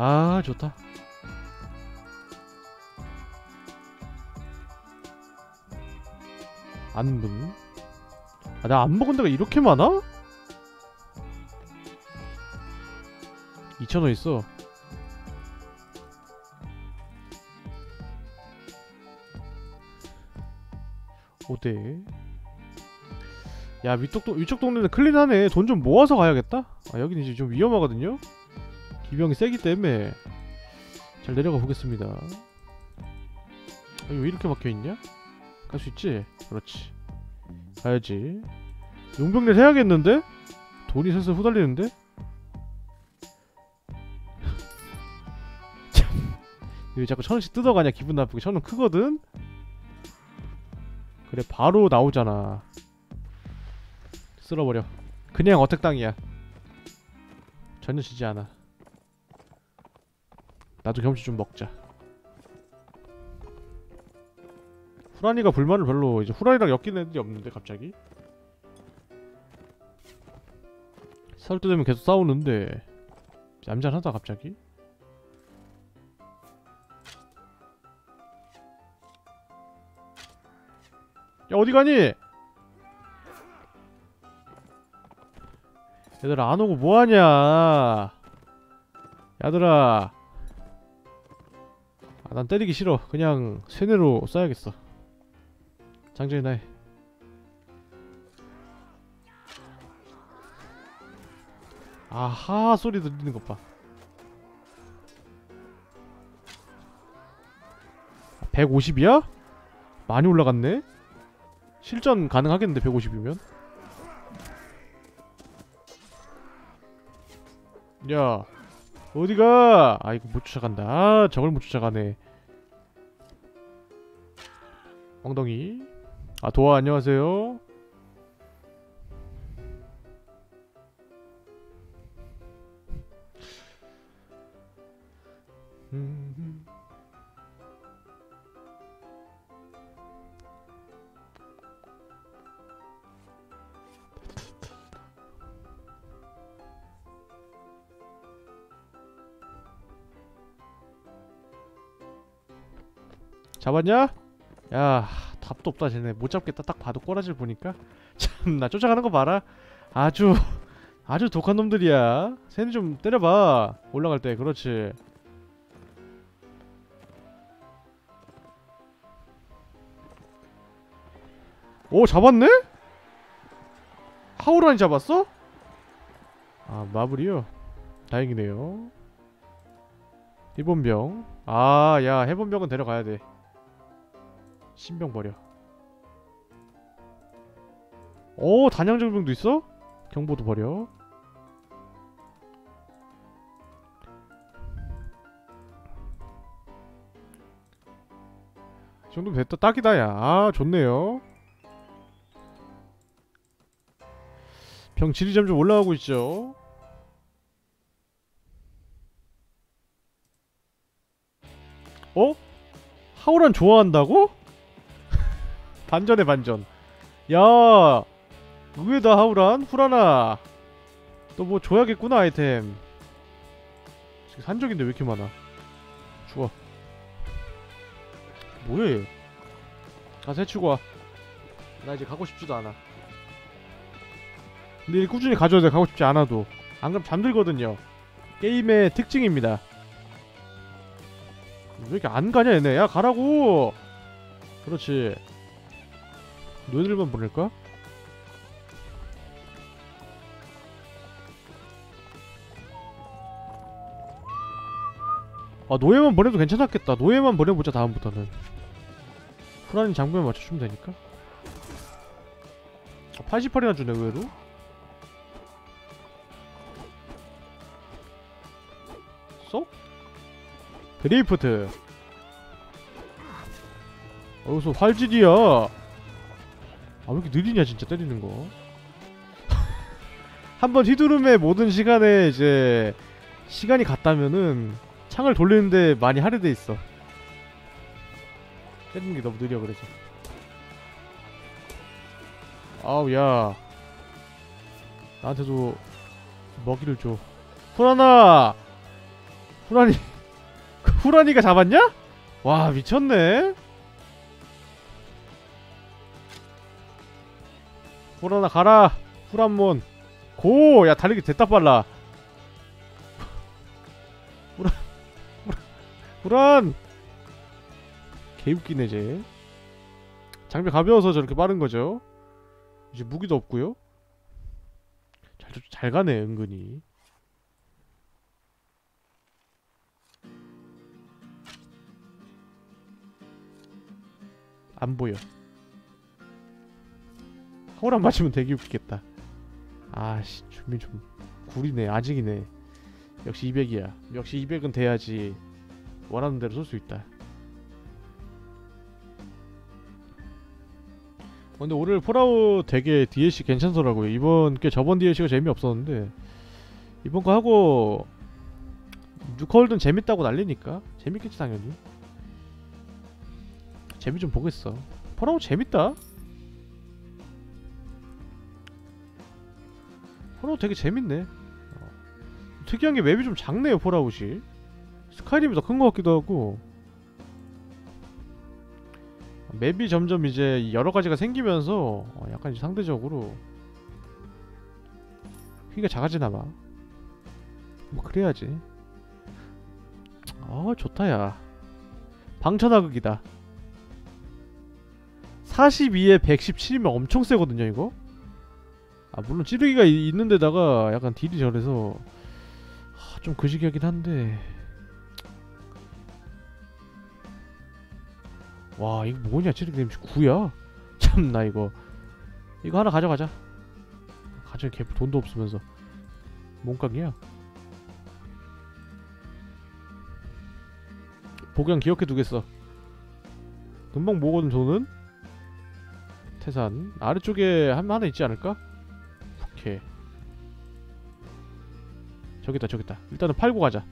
아 좋다. 안분. 아 나 안 먹은 데가 이렇게 많아? 이천 원 있어. 오대. 야 위쪽, 도, 위쪽 동네는 클린하네. 돈 좀 모아서 가야겠다. 아 여기는 이제 좀 위험하거든요. 기병이 세기 때문에. 잘 내려가 보겠습니다. 아, 이거 왜 이렇게 막혀있냐? 갈 수 있지? 그렇지. 가야지. 용병들 해야겠는데? 돈이 슬슬 후달리는데? 참. 왜 자꾸 천원씩 뜯어가냐 기분 나쁘게. 천원 크거든? 그래 바로 나오잖아. 쓸어버려. 그냥 어택당이야. 전혀 지지 않아. 나도 경험치 좀 먹자. 후라니가 불만을 별로 이제 후라니랑 엮이는 애들이 없는데 갑자기? 싸울 때 되면 계속 싸우는데 얌전하다 갑자기? 야 어디가니? 얘들아 안오고 뭐하냐. 야들아. 아, 난 때리기 싫어. 그냥 쇠뇌로 쏴야겠어. 장전이나 해. 아하 소리 들리는 것 봐. 백오십이야? 많이 올라갔네? 실전 가능하겠는데 백오십이면? 야 어디가? 아 이거 못 쫓아간다. 아 저걸 못 쫓아가네. 엉덩이. 아 도아 안녕하세요. 음. 잡았냐? 야 답도 없다 쟤네. 못 잡겠다 딱 봐도 꼬라지를 보니까. 참나 쫓아가는 거 봐라. 아주 아주 독한 놈들이야. 쟤네 좀 때려봐 올라갈 때. 그렇지. 오 잡았네? 하우란이 잡았어? 아 마블이요? 다행이네요. 해본병. 아 야 해본병은 데려가야돼. 신병 버려. 오 단양정병도 있어? 경보도 버려. 이 정도면 됐다. 딱이다 야. 아 좋네요. 병 질이 점점 올라가고 있죠. 어? 하우란 좋아한다고? 반전에 반전. 야 의외다 하우란. 후라나 너 뭐 줘야겠구나 아이템. 지금 산적인데 왜 이렇게 많아. 좋아. 뭐해. 가서 해치고 와. 나 이제 가고 싶지도 않아. 근데 일 꾸준히 가져야 돼. 가고 싶지 않아도. 안 그럼 잠들거든요. 게임의 특징입니다. 왜 이렇게 안 가냐 얘네. 야 가라고. 그렇지. 너희들만 보낼까? 아 노예만 보내도 괜찮았겠다. 노예만 보내보자 다음부터는. 후라니 장비만 맞춰주면 되니까. 아, 팔십팔이나 주네 의외로. 쏙? 드레이프트. 어디서 활질이야. 아 왜 이렇게 느리냐 진짜 때리는거. 한번 휘두름의 모든 시간에 이제 시간이 갔다면은 창을 돌리는데 많이 할애돼 있어. 때리는 게 너무 느려 그래서. 아우 야 나한테도 먹이를 줘. 후라나! 후라니 후라니가 잡았냐? 와 미쳤네. 후라나 가라. 후란몬 고! 야 달리기 됐다 빨라. 후란 후란 후란 개웃기네 쟤. 장비 가벼워서 저렇게 빠른거죠. 이제 무기도 없고요. 잘, 잘 가네 은근히. 안 보여. 하울안 맞으면 되게 웃기겠다. 아씨 준비 좀 구리네. 아직이네. 역시 이백이야. 역시 이백은 돼야지 원하는 대로 쏠 수 있다. 근데 오늘 폴아웃 되게 디엘씨 괜찮더라고요. 이번 게 저번 디엘씨가 재미없었는데 이번 거 하고 뉴컬든 재밌다고 난리니까 재밌겠지 당연히. 재미 좀 보겠어. 폴아웃 재밌다. 폴아웃 되게 재밌네. 어. 특이한게 맵이 좀 작네요 폴아웃이. 스카이림이 더 큰 것 같기도 하고. 맵이 점점 이제 여러가지가 생기면서 어 약간 상대적으로 크기가 작아지나봐. 뭐 그래야지. 어 좋다 야. 방천하극이다. 사십이에 백십칠이면 엄청 세거든요 이거. 아 물론 찌르기가 이, 있는데다가 약간 딜이 저래서 하, 좀 그지기하긴 한데. 와 이거 뭐냐 찌르기 데미지 구야? 참나 이거 이거 하나 가져가자. 가져갈 개 돈도 없으면서 뭔깡이야. 복양 기억해 두겠어. 금방 모으거든 돈은. 태산 아래쪽에 한 하나 있지 않을까? 오케이. 저기다 저기다. 일단은 팔고 가자.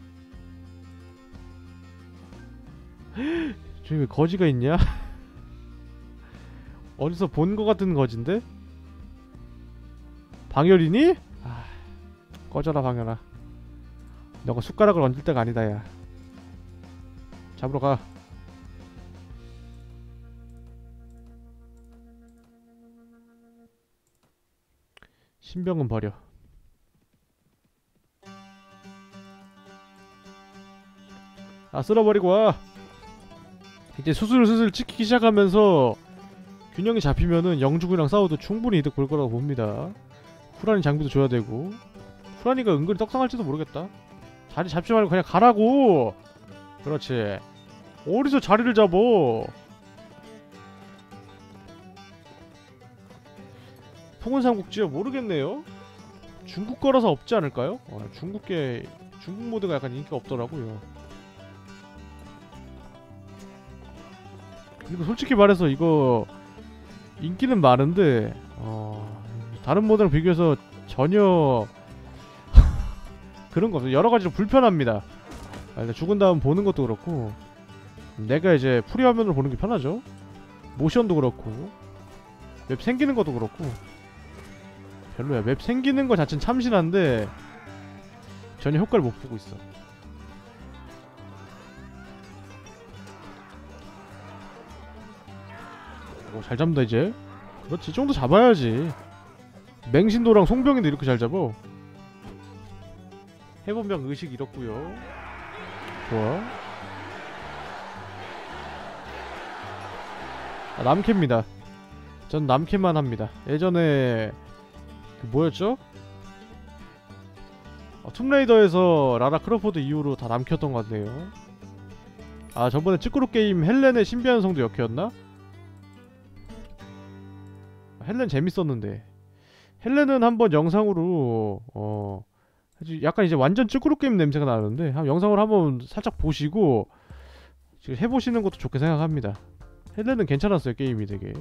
저기 왜 거지가 있냐? 어디서 본 거 같은 거진데? 방열이니? 아, 꺼져라 방열아. 너가 숟가락을 얹을 때가 아니다 야. 잡으러 가. 신병은 버려. 아 쓸어버리고 와. 이제 수술슬슬 찍히기 시작하면서 균형이 잡히면은 영주군이랑 싸워도 충분히 이득 볼 거라고 봅니다. 후라니 장비도 줘야 되고. 후라니가 은근히 떡상할지도 모르겠다. 자리 잡지 말고 그냥 가라고. 그렇지. 어디서 자리를 잡어. 통은삼국지요? 모르겠네요. 중국 거라서 없지 않을까요? 어, 중국계 중국 모드가 약간 인기가 없더라고요. 그리고 솔직히 말해서 이거 인기는 많은데 어, 다른 모드랑 비교해서 전혀 그런 거 없어요. 여러 가지로 불편합니다. 아, 죽은 다음 보는 것도 그렇고 내가 이제 프리화면으로 보는 게 편하죠. 모션도 그렇고 맵 생기는 것도 그렇고 별로야. 맵 생기는 거 자체는 참신한데 전혀 효과를 못 보고 있어. 오, 잘 잡는다 이제. 그렇지 이 정도 잡아야지. 맹신도랑 송병인도 이렇게 잘 잡어. 해본병 의식 잃었구요. 좋아. 아, 남캐입니다. 전 남캐만 합니다. 예전에 그 뭐였죠? 어, 툼레이더에서 라라 크로포드 이후로 다 남캐였던 것 같네요. 아 저번에 찌꾸루 게임 헬렌의 신비한 성도 역캐였나? 헬렌 재밌었는데. 헬렌은 한번 영상으로 어 약간 이제 완전 찌꾸루 게임 냄새가 나는데 한 영상으로 한번 살짝 보시고 지금 해보시는 것도 좋게 생각합니다. 헬렌은 괜찮았어요 게임이 되게.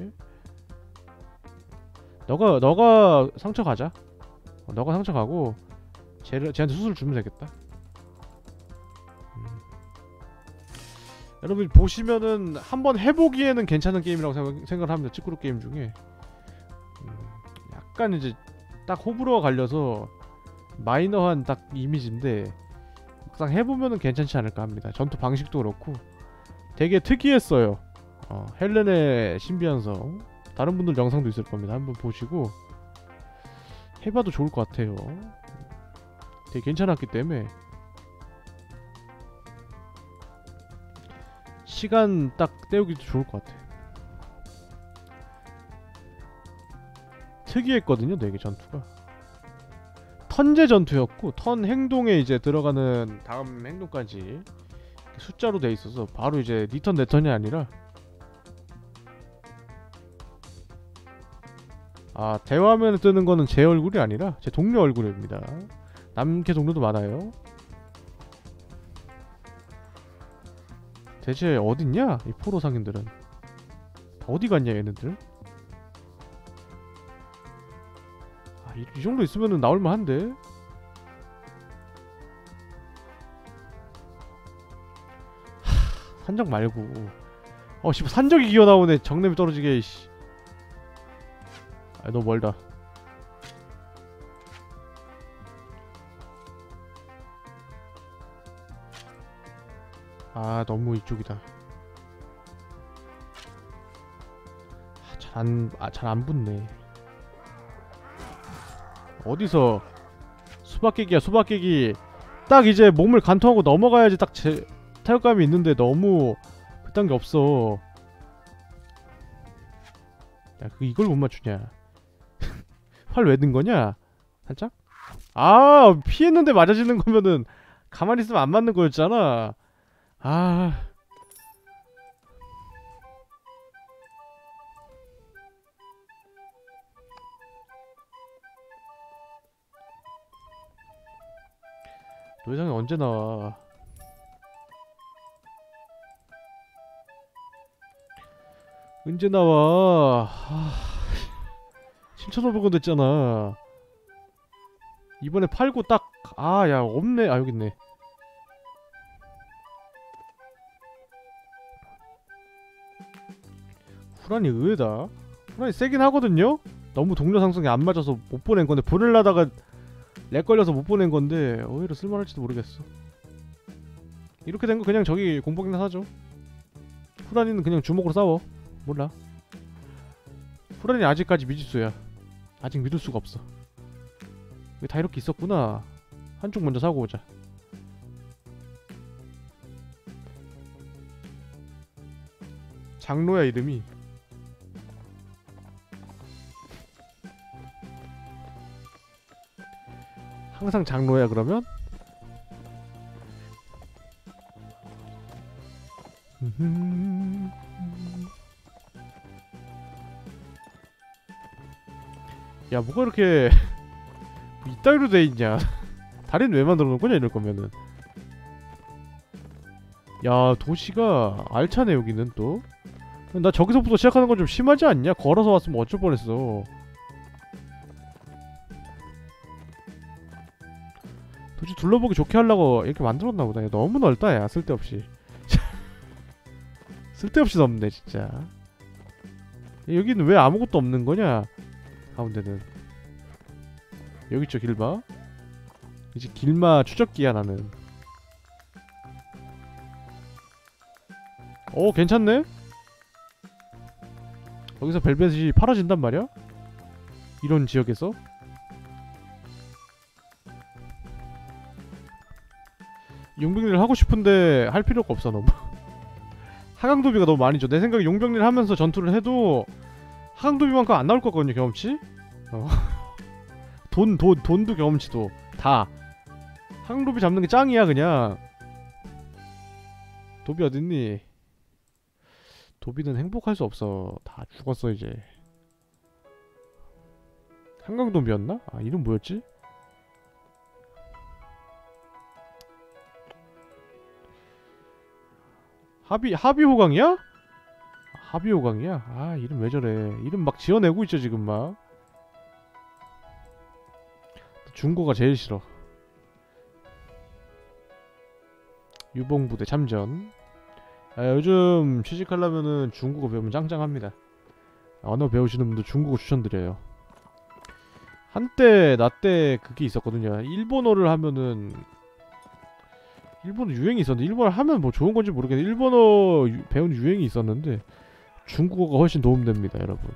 너가 너가 상처 가자. 어, 너가 상처 가고 쟤를 쟤한테 수술 주면 되겠다. 음. 여러분 보시면은 한번 해보기에는 괜찮은 게임이라고 생각, 생각을 합니다. 찌꾸루 게임 중에. 음, 약간 이제 딱 호불호가 갈려서 마이너한 딱 이미지인데 막상 해보면은 괜찮지 않을까 합니다. 전투 방식도 그렇고 되게 특이했어요. 어, 헬렌의 신비한성 다른 분들 영상도 있을 겁니다. 한번 보시고 해봐도 좋을 것 같아요. 되게 괜찮았기 때문에 시간 딱 때우기도 좋을 것 같아. 특이했거든요 되게 전투가. 턴제 전투였고 턴 행동에 이제 들어가는 다음 행동까지 숫자로 돼 있어서 바로 이제 니 턴 내 턴이 아니라 아 대화면에 뜨는 거는 제 얼굴이 아니라 제 동료 얼굴입니다. 남캐 동료도 많아요. 대체 어딨냐 이 포로 상인들은. 다 어디 갔냐 얘네들. 아, 이, 이 정도 있으면은 나올만 한데. 하, 산적 말고 어 씨 산적이 기어 나오네. 정냄이 떨어지게. 씨. 아 너무 멀다. 아 너무 이쪽이다. 아, 잘 안 아, 잘 안 붙네. 어디서 수박깨기야 수박깨기. 딱 이제 몸을 관통하고 넘어가야지 딱 제 타격감이 있는데 너무 그딴 게 없어. 야 그 이걸 못 맞추냐. 활 왜 든 거냐? 살짝? 아 피했는데 맞아지는 거면은 가만히 있으면 안 맞는 거였잖아. 아 노예상이 언제 나와? 언제 나와? 아, 칠천오백 원 됐잖아. 이번에 팔고 딱 아 야 없네. 아 여기 있네. 후란이 의외다. 후란이 세긴 하거든요? 너무 동료 상승이 안 맞아서 못 보낸 건데 보내려다가 렉 걸려서 못 보낸 건데 오히려 쓸만할지도 모르겠어. 이렇게 된 거 그냥 저기 공복이나 사죠. 후란이는 그냥 주먹으로 싸워. 몰라. 후란이 아직까지 미지수야. 아직 믿을 수가 없어. 왜 다 이렇게 있었구나. 한쪽 먼저 사고 오자. 장로야 이름이. 항상 장로야 그러면? 야 뭐가 이렇게 이따위로 돼있냐. 다리는 왜 만들어 놓은 거냐 이럴 거면은. 야 도시가 알차네 여기는 또. 나 저기서부터 시작하는 건 좀 심하지 않냐? 걸어서 왔으면 어쩔 뻔했어. 도시 둘러보기 좋게 하려고 이렇게 만들었나 보다. 야, 너무 넓다 야 쓸데없이. 쓸데없이 넓네 진짜. 여기는 왜 아무것도 없는 거냐? 가운데는 여기 있죠 길마. 이제 길마 추적기야 나는. 오 괜찮네? 여기서 벨벳이 팔아진단 말이야? 이런 지역에서? 용병리를 하고 싶은데 할 필요가 없어 너무. 하강도비가 너무 많이 줘. 내 생각에 용병리를 하면서 전투를 해도 하강도비만큼 안 나올 것 같거든요 경험치? 어. 돈, 돈, 돈도 경험치도 다 하강도비 잡는 게 짱이야 그냥. 도비 어딨니? 도비는 행복할 수 없어. 다 죽었어 이제. 한강도비였나? 아 이름 뭐였지? 하비, 하비호강이야? 하비호강이야? 아 이름 왜 저래. 이름 막 지어내고 있죠 지금 막. 중고가 제일 싫어. 유봉부대 참전. 아, 요즘 취직하려면은 중국어 배우면 짱짱합니다. 언어 배우시는 분들 중국어 추천드려요. 한때 나 때 그게 있었거든요. 일본어를 하면은 일본어 유행이 있었는데, 일본어 하면 뭐 좋은 건지 모르겠는데 일본어 유, 배우는 유행이 있었는데 중국어가 훨씬 도움됩니다 여러분.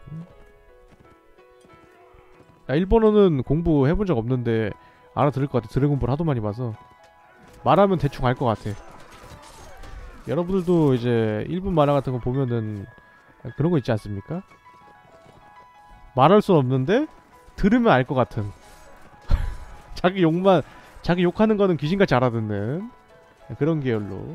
야, 일본어는 공부해본 적 없는데 알아들을 것 같아. 드래곤볼 하도 많이 봐서 말하면 대충 알 것 같아. 여러분들도 이제 일본 만화 같은 거 보면은 그런 거 있지 않습니까? 말할 순 없는데 들으면 알 것 같은 자기 욕만 자기 욕하는 거는 귀신같이 알아듣는 그런 계열로.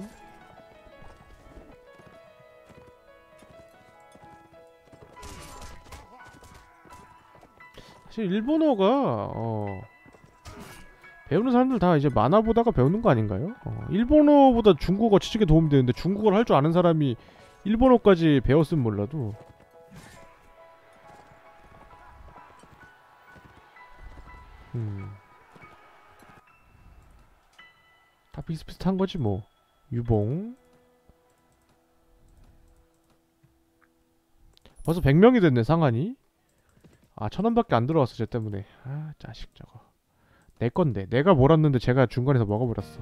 사실 일본어가 어 배우는 사람들 다 이제 만화 보다가 배우는 거 아닌가요? 어, 일본어보다 중국어 취직에 도움이 되는데 중국어를 할 줄 아는 사람이 일본어까지 배웠으면 몰라도 음. 다 비슷비슷한 거지 뭐. 유봉 벌써 백 명이 됐네 상한이. 아 천원밖에 안 들어왔어 쟤 때문에. 아 자식 저거 내 건데 내가 몰았는데 제가 중간에서 먹어버렸어.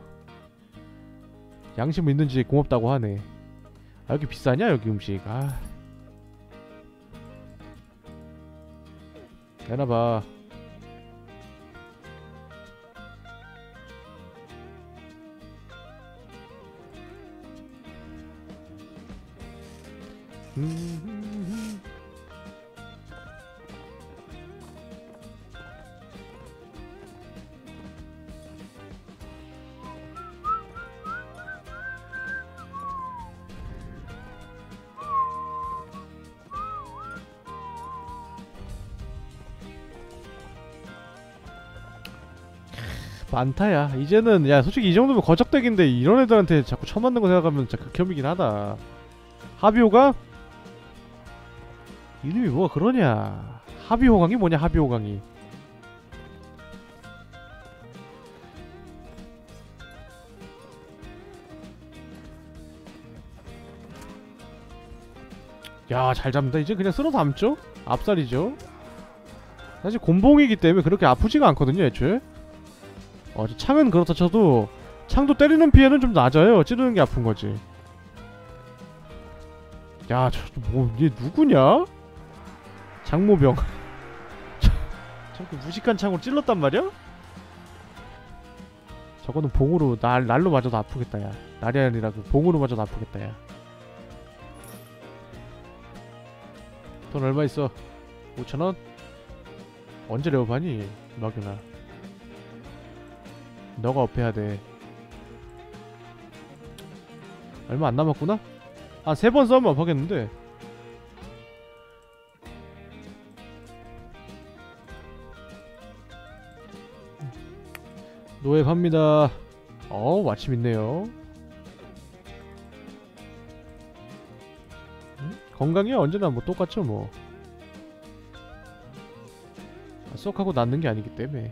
양심 있는지 고맙다고 하네. 아 여기 비싸냐 여기 음식. 아 내놔봐. 음. 많다야. 이제는 야 솔직히 이 정도면 거적대기인데 이런 애들한테 자꾸 처맞는 거 생각하면 진짜 극혐이긴 하다. 하비호가? 이름이 뭐가 그러냐. 하비호강이 뭐냐 하비호강이. 야 잘 잡는다. 이제 그냥 쓸어 담죠? 앞살이죠. 사실 곤봉이기 때문에 그렇게 아프지가 않거든요 애초에. 어 창은 그렇다 쳐도 창도 때리는 피해는 좀 낮아요. 찌르는 게 아픈 거지. 야 저 뭐 얘 누구냐? 장모병. 저렇게 무식한 창으로 찔렀단 말이야? 저거는 봉으로 날 날로 맞아도 아프겠다 야. 날이 아니라 그 봉으로 맞아도 아프겠다 야. 돈 얼마 있어? 오천원? 언제 레오파니? 막연아 너가 업해야 돼. 얼마 안 남았구나? 한 세 번 싸우면 업하겠는데. 노예팝니다. 어 마침 있네요. 응? 건강이야 언제나 뭐 똑같죠 뭐. 아, 쏙 하고 낫는 게 아니기 때문에.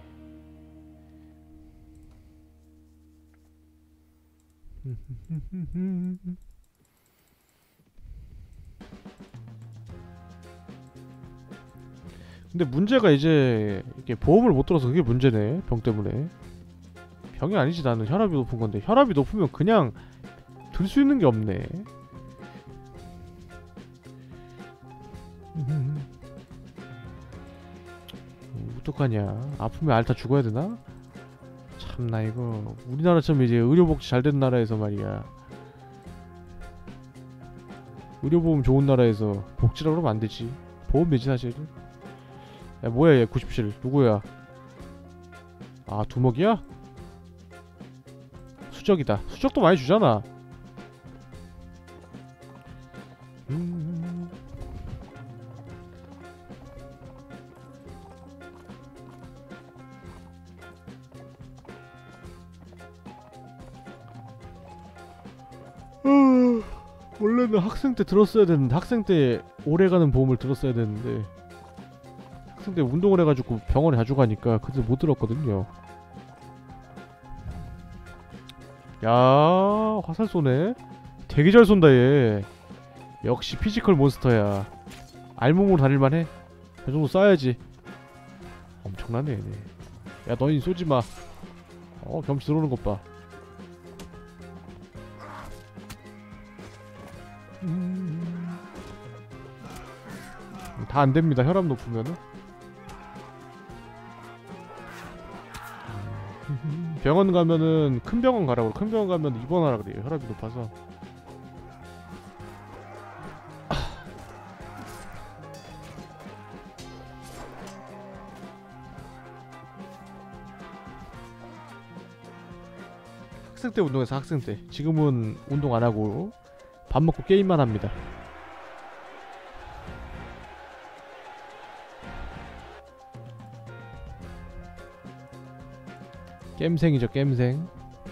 근데 문제가 이제 이렇게 보험을 못 들어서 그게 문제네. 병 때문에. 병이 아니지 나는 혈압이 높은 건데 혈압이 높으면 그냥 들 수 있는 게 없네. 어떡하냐. 아프면 앓다 죽어야 되나? 참나 이거 우리나라처럼 이제 의료복지 잘 된 나라에서 말이야. 의료보험 좋은 나라에서 복지라 그러면 안 되지. 보험 되지 사실. 야 뭐야 얘 구십칠 누구야? 아 두먹이야? 수적이다. 수적도 많이 주잖아. 음... 원래는 학생 때 들었어야 되는데 학생 때 오래가는 보험을 들었어야 되는데 학생 때 운동을 해가지고 병원에 자주 가니까 그때 못 들었거든요. 야 화살 쏘네. 되게 잘 쏜다 얘. 역시 피지컬 몬스터야. 알몸으로 다닐만해. 그 정도 쏴야지. 엄청나네 얘네. 야 너희 쏘지마. 어 겸치 들어오는 것봐. 다 안됩니다. 혈압 높으면은. 병원 가면은 큰 병원 가라고. 큰 병원 가면 입원하라 그래요. 혈압이 높아서. 학생 때 운동해서 학생 때. 지금은 운동 안 하고 밥 먹고 게임만 합니다. 겜생이죠, 겜생.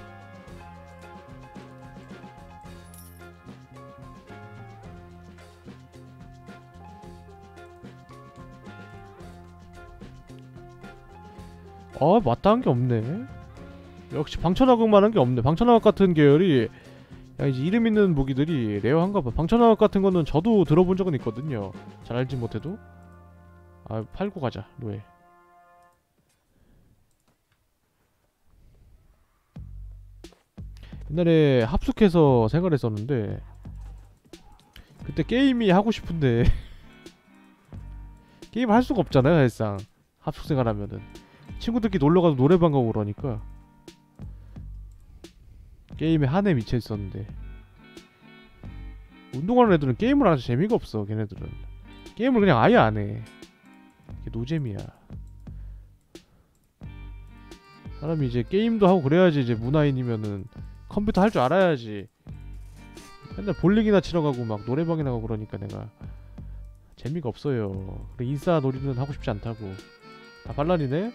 아, 마땅한 게 없네. 역시 방천화극만 한 게 없네. 방천화극 같은 계열이 야, 이제 이름 있는 무기들이 레어한가 봐. 방천화극 같은 거는 저도 들어본 적은 있거든요. 잘 알지 못해도. 아, 팔고 가자, 노예. 옛날에 합숙해서 생활했었는데 그때 게임이 하고 싶은데 게임 할 수가 없잖아요, 사실상. 합숙 생활하면은 친구들끼리 놀러가도 노래방 가고 그러니까 게임에 한해 미쳐 있었는데, 운동하는 애들은 게임을 안 해서 재미가 없어. 걔네들은 게임을 그냥 아예 안 해. 이게 노잼이야. 사람이 이제 게임도 하고 그래야지. 이제 문화인이면은 컴퓨터 할 줄 알아야지. 맨날 볼링이나 치러 가고 막 노래방이나 가고 그러니까 내가 재미가 없어요. 그래, 인싸 놀이는 하고 싶지 않다고. 다 반란이네?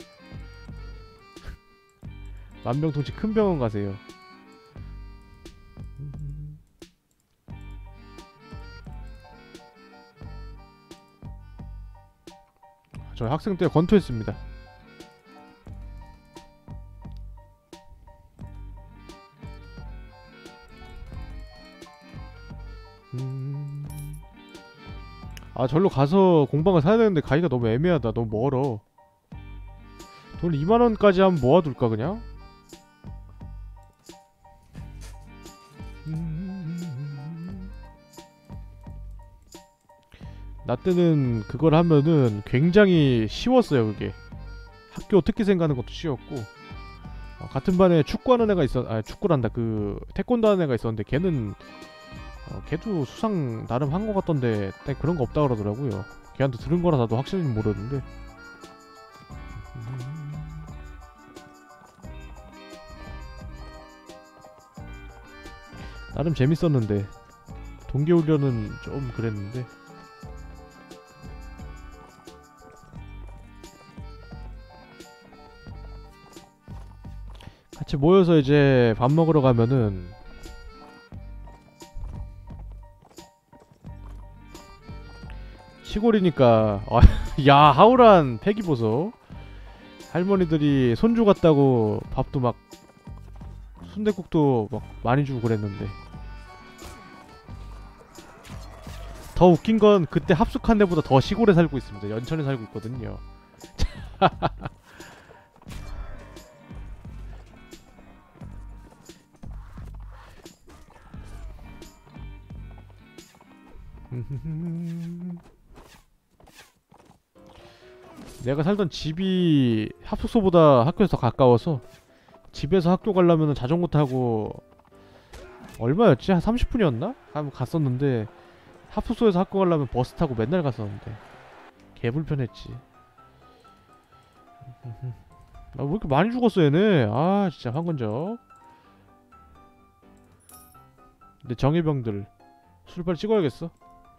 만병통치 큰 병원 가세요. 저 학생 때 권투했습니다. 음... 아, 절로 가서 공방을 사야 되는데 가기가 너무 애매하다. 너무 멀어. 돈 이만 원까지 한번 모아둘까 그냥? 음... 나 때는 그걸 하면은 굉장히 쉬웠어요. 그게 학교 특기생 가는 것도 쉬웠고, 어, 같은 반에 축구하는 애가 있었.. 아, 축구란다. 그 태권도 하는 애가 있었는데 걔는 어, 걔도 수상 나름 한 것 같던데 그런 거 없다 그러더라고요. 걔한테 들은 거라 나도 확실히는 모르는데. 음... 나름 재밌었는데 동계훈련은 좀 그랬는데. 같이 모여서 이제 밥 먹으러 가면은 시골이니까 아, 야, 하울한 패기보소. 할머니들이 손주 같다고 밥도 막 순댓국도 막 많이 주고 그랬는데, 더 웃긴 건 그때 합숙한 데보다 더 시골에 살고 있습니다. 연천에 살고 있거든요. 내가 살던 집이 합숙소보다 학교에서 더 가까워서 집에서 학교 가려면 자전거 타고 얼마였지? 한 삼십 분이었나? 한번 갔었는데, 합숙소에서 학교 가려면 버스 타고 맨날 갔었는데 개불편했지. 아, 왜 이렇게 많이 죽었어 얘네. 아, 진짜 황건적. 근데 정예병들 술 빨리 찍어야겠어.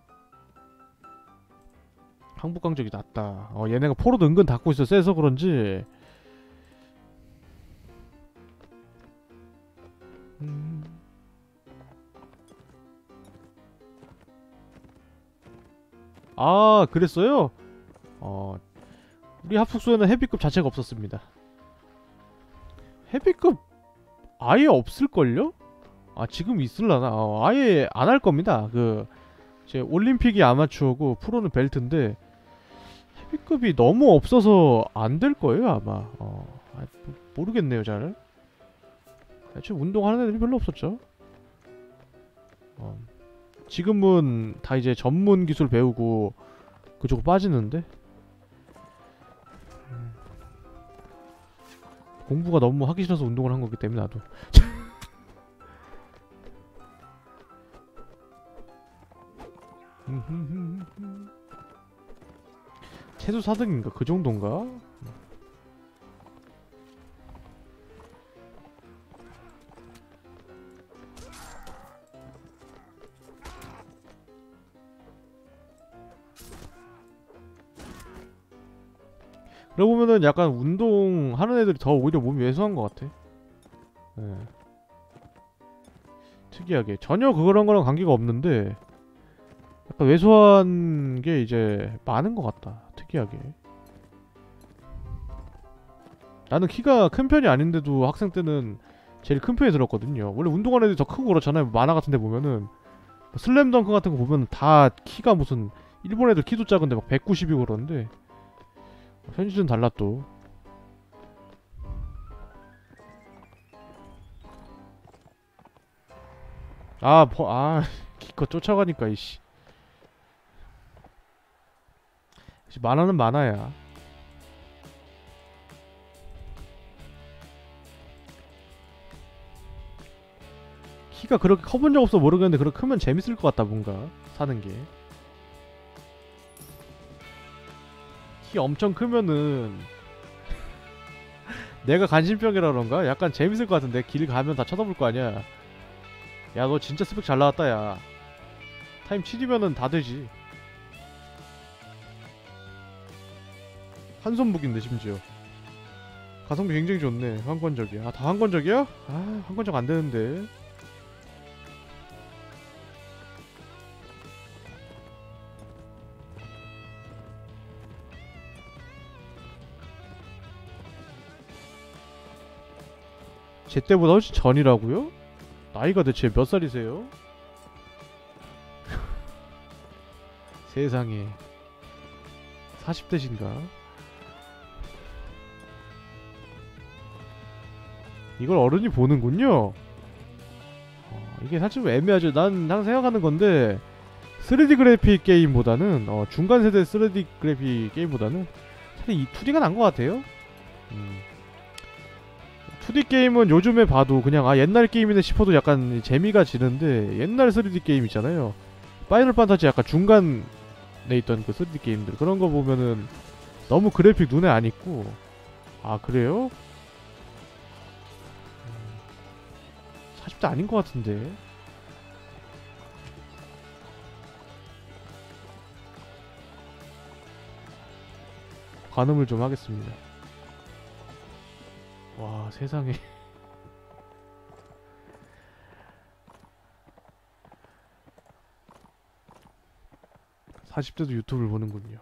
항복강적이 낫다. 어, 얘네가 포로도 은근 닫고 있어. 세서 그런지. 음... 아, 그랬어요? 어, 우리 합숙소에는 헤비급 자체가 없었습니다. 헤비급 아예 없을걸요? 아, 지금 있을라나? 어, 아예 안 할 겁니다. 그 제 올림픽이 아마추어고 프로는 벨트인데 헤비급이 너무 없어서 안 될 거예요 아마. 어, 아, 모르겠네요 잘. 애초에 운동하는 애들이 별로 없었죠. 어, 지금은 다 이제 전문 기술 배우고 그쪽으로 빠지는데? 공부가 너무 하기 싫어서 운동을 한 거기 때문에 나도. 최소 사 등인가? 그 정도인가? 그러고 보면은 약간 운동하는 애들이 더 오히려 몸이 왜소한 것 같아. 네. 특이하게 전혀 그런 거랑 관계가 없는데 약간 왜소한 게 이제 많은 것 같다. 특이하게. 나는 키가 큰 편이 아닌데도 학생 때는 제일 큰 편이 들었거든요. 원래 운동하는 애들이 더 크고 그렇잖아요. 만화 같은 데 보면은 슬램덩크 같은 거 보면 다 키가 무슨 일본 애들 키도 작은데 막 백구십이고 그러는데 현실은 달라 또. 아, 버, 아, 기껏 쫓아가니까 이씨. 만화는 만화야. 키가 그렇게 커본 적 없어 모르겠는데 그렇게 크면 재밌을 것 같다 뭔가 사는 게. 키 엄청 크면은 내가 간신병이라 그런가? 약간 재밌을 것 같은데 길 가면 다 쳐다볼 거 아니야. 야 너 진짜 스펙 잘 나왔다 야. 타임 칠이면은 다 되지. 한손 무기인데 심지어 가성비 굉장히 좋네. 한건적이야. 아 다 한건적이야? 아 한건적 안되는데. 제 때보다 훨씬 전이라고요? 나이가 대체 몇 살이세요? 세상에 사십 대신가? 이걸 어른이 보는군요. 어, 이게 사실 좀 애매하죠. 난 항상 생각하는 건데 쓰리디 그래픽 게임보다는 어, 중간 세대 쓰리디 그래픽 게임보다는 차라리 이 투디가 난 것 같아요. 음. 투디 게임은 요즘에 봐도 그냥 아 옛날 게임이네 싶어도 약간 재미가 지는데 옛날 쓰리디 게임 있잖아요. 파이널 판타지 약간 중간에 있던 그 쓰리디 게임들 그런 거 보면은 너무 그래픽 눈에 안 익고. 아 그래요? 사십 대 아닌 것 같은데. 관음을 좀 하겠습니다. 와 세상에. 사십 대도 유튜브를 보는군요.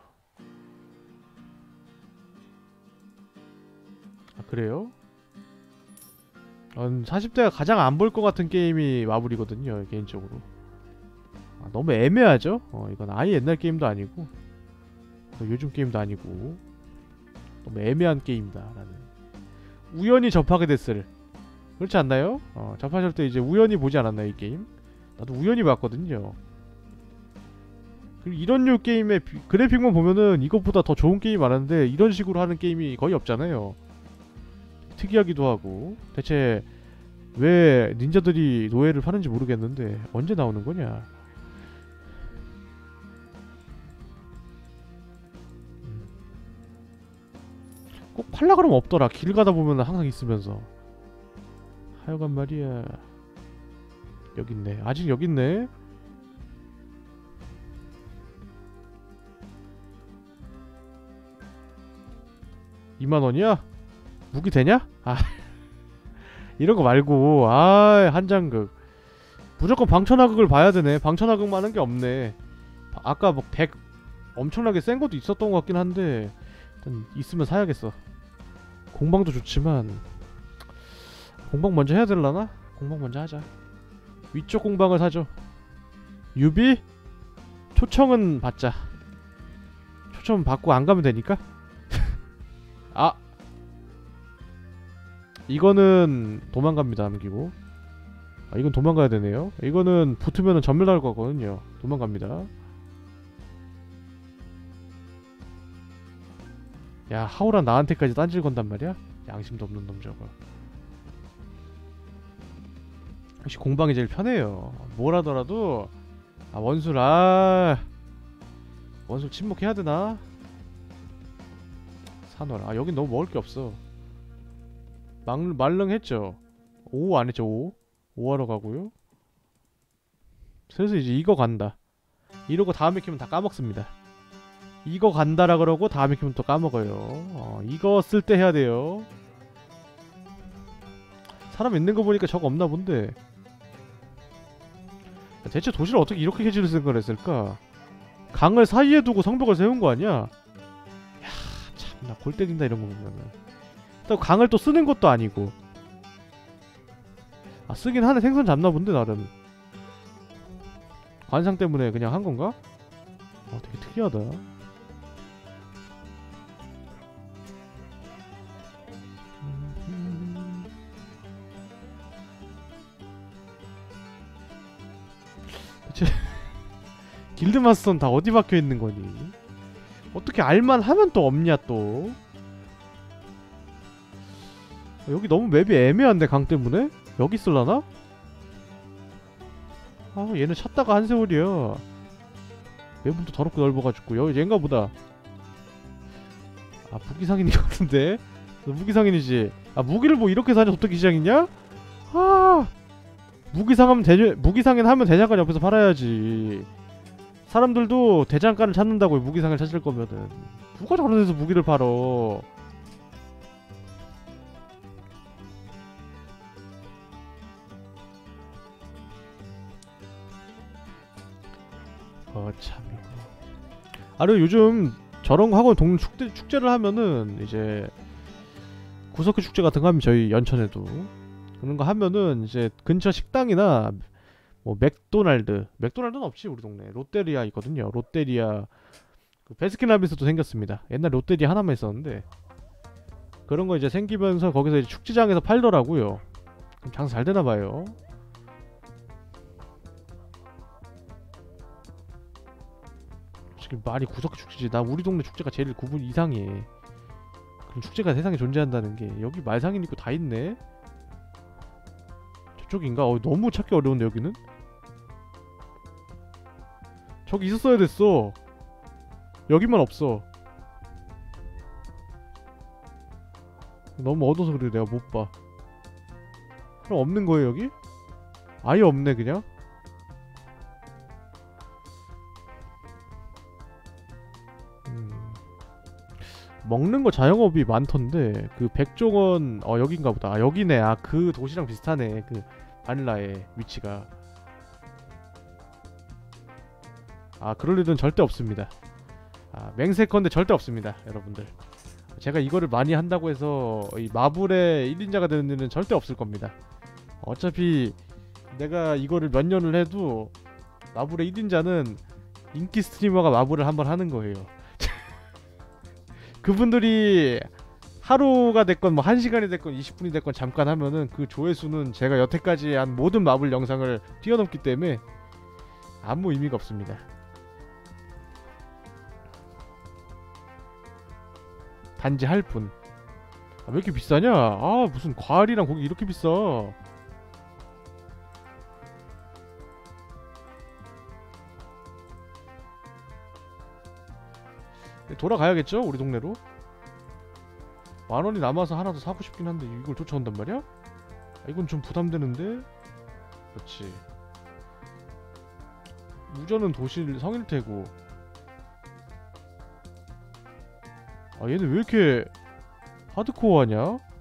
아 그래요? 음, 사십 대가 가장 안 볼 것 같은 게임이 마블이거든요 개인적으로. 아, 너무 애매하죠? 어 이건 아예 옛날 게임도 아니고 요즘 게임도 아니고 너무 애매한 게임이다 라는. 우연히 접하게 됐을. 그렇지 않나요? 어, 접하실 때 이제 우연히 보지 않았나요 이 게임? 나도 우연히 봤거든요. 그리고 이런 류 게임의 비, 그래픽만 보면은 이것보다 더 좋은 게임이 많은데 이런 식으로 하는 게임이 거의 없잖아요. 특이하기도 하고. 대체 왜 닌자들이 노예를 파는지 모르겠는데 언제 나오는 거냐. 꼭 팔라 그러면 없더라. 길 가다 보면 항상 있으면서. 하여간 말이야. 여기 있네. 아직 여기 있네. 이만 원이야? 무기 되냐? 아 이런 거 말고. 아 한장극. 무조건 방천하극을 봐야 되네. 방천하극만 하는 게 없네. 아까 뭐 백 엄청나게 센 것도 있었던 것 같긴 한데 일단 있으면 사야겠어. 공방도 좋지만 공방 먼저 해야 될라나? 공방 먼저 하자. 위쪽 공방을 사죠. 유비? 초청은 받자. 초청 받고 안 가면 되니까. 아 이거는 도망갑니다. 남기고. 아 이건 도망가야 되네요. 이거는 붙으면은 전멸 나올 것 같거든요. 도망갑니다. 야 하오란 나한테까지 딴질 건단 말이야? 양심도 없는 놈 저거. 역시 공방이 제일 편해요. 뭘 하더라도. 아 원술 아 원술 침묵해야 되나? 산월 아 여긴 너무 먹을 게 없어. 말, 말릉했죠? 오 안 했죠. 오? 오 하러 가고요. 슬슬 이제 이거 간다. 이러고 다음에 키면 다 까먹습니다. 이거 간다라 그러고 다음에 키면 또 까먹어요. 어, 이거 쓸 때 해야 돼요. 사람 있는 거 보니까 저거 없나 본데. 대체 도시를 어떻게 이렇게 해지를 생각을 했을까? 강을 사이에 두고 성벽을 세운 거 아니야? 야 참나 골 때린다 이런 거 보면은. 또 강을 또 쓰는 것도 아니고. 아 쓰긴 하네. 생선 잡나 본데 나름. 관상 때문에 그냥 한 건가? 어 되게 특이하다. 대체 길드마스터는 다 어디 박혀 있는 거니? 어떻게 알만 하면 또 없냐 또? 여기 너무 맵이 애매한데 강 때문에? 여기 쓸라나? 아 얘는 찾다가 한 세월이야. 맵은 또 더럽게 넓어가지고 여기 얘인가 보다. 아 무기상인인 것 같은데? 너 무기상인이지? 아 무기를 뭐 이렇게 사냐 도토기 시장이냐? 아 무기상하면 대장 무기상인 하면 대장간 옆에서 팔아야지. 사람들도 대장간을 찾는다고 무기상을 찾을 거면은 누가 저런 데서 무기를 팔어? 어 참 이거. 아 그리고 요즘 저런 거 하고 동네 축제 축제를 하면은 이제 구석기 축제 같은 거 하면 저희 연천에도 그런 거 하면은 이제 근처 식당이나 뭐 맥도날드 맥도날드는 없지 우리 동네. 롯데리아 있거든요. 롯데리아 그 베스킨라빈스도 생겼습니다. 옛날 롯데리아 하나만 있었는데 그런 거 이제 생기면서 거기서 이제 축제장에서 팔더라고요. 그럼 장사 잘 되나 봐요. 지금 말이 구석기 축제지. 나 우리 동네 축제가 제일 구분 이상해. 그럼 축제가 세상에 존재한다는 게. 여기 말상인 있고 다 있네. 저쪽인가? 어 너무 찾기 어려운데 여기는? 저기 있었어야 됐어. 여기만 없어. 너무 어두워서 그래. 내가 못 봐. 그럼 없는 거예요 여기? 아예 없네 그냥? 음. 먹는 거 자영업이 많던데 그 백종원 어 여긴가 보다. 아 여기네. 아 그 도시랑 비슷하네. 그 바닐라의 위치가. 아 그럴 일은 절대 없습니다. 아 맹세컨대 절대 없습니다 여러분들. 제가 이거를 많이 한다고 해서 이 마블의 일 인자가 되는 일은 절대 없을 겁니다. 어차피 내가 이거를 몇 년을 해도 마블의 일 인자는 인기 스트리머가 마블을 한번 하는 거예요. 그분들이 하루가 됐건 뭐 한 시간이 됐건 이십 분이 됐건 잠깐 하면은 그 조회수는 제가 여태까지 한 모든 마블 영상을 뛰어넘기 때문에 아무 의미가 없습니다. 단지 할 뿐. 아, 왜 이렇게 비싸냐? 아 무슨 과일이랑 고기 이렇게 비싸. 돌아가야겠죠? 우리 동네로. 만원이 남아서 하나 더 사고 싶긴 한데 이걸 쫓아온단 말이야? 아, 이건 좀 부담되는데? 그렇지. 우전은 도시 성일태고. 아 얘는 왜 이렇게 하드코어하냐?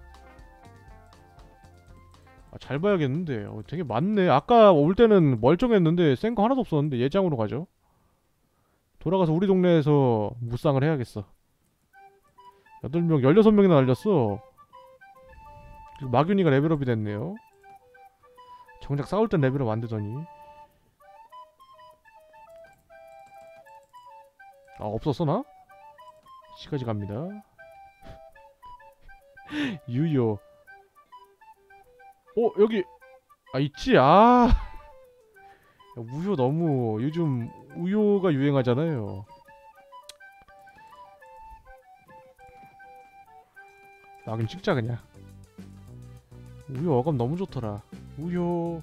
아, 잘 봐야겠는데. 어, 되게 많네. 아까 올 때는 멀쩡했는데 센 거 하나도 없었는데 예장으로 가죠. 돌아가서 우리 동네에서 무쌍을 해야겠어. 여덟 명, 열여섯 명이나 날렸어. 그리고 마균이가 레벨업이 됐네요. 정작 싸울 땐 레벨업 안 되더니. 아 없었어 나? 시까지 갑니다. 유효. 어 여기 아 있지. 아 야, 우효 너무 요즘 우효가 유행하잖아요. 나긴 찍자 그냥. 우효 어감 너무 좋더라. 우효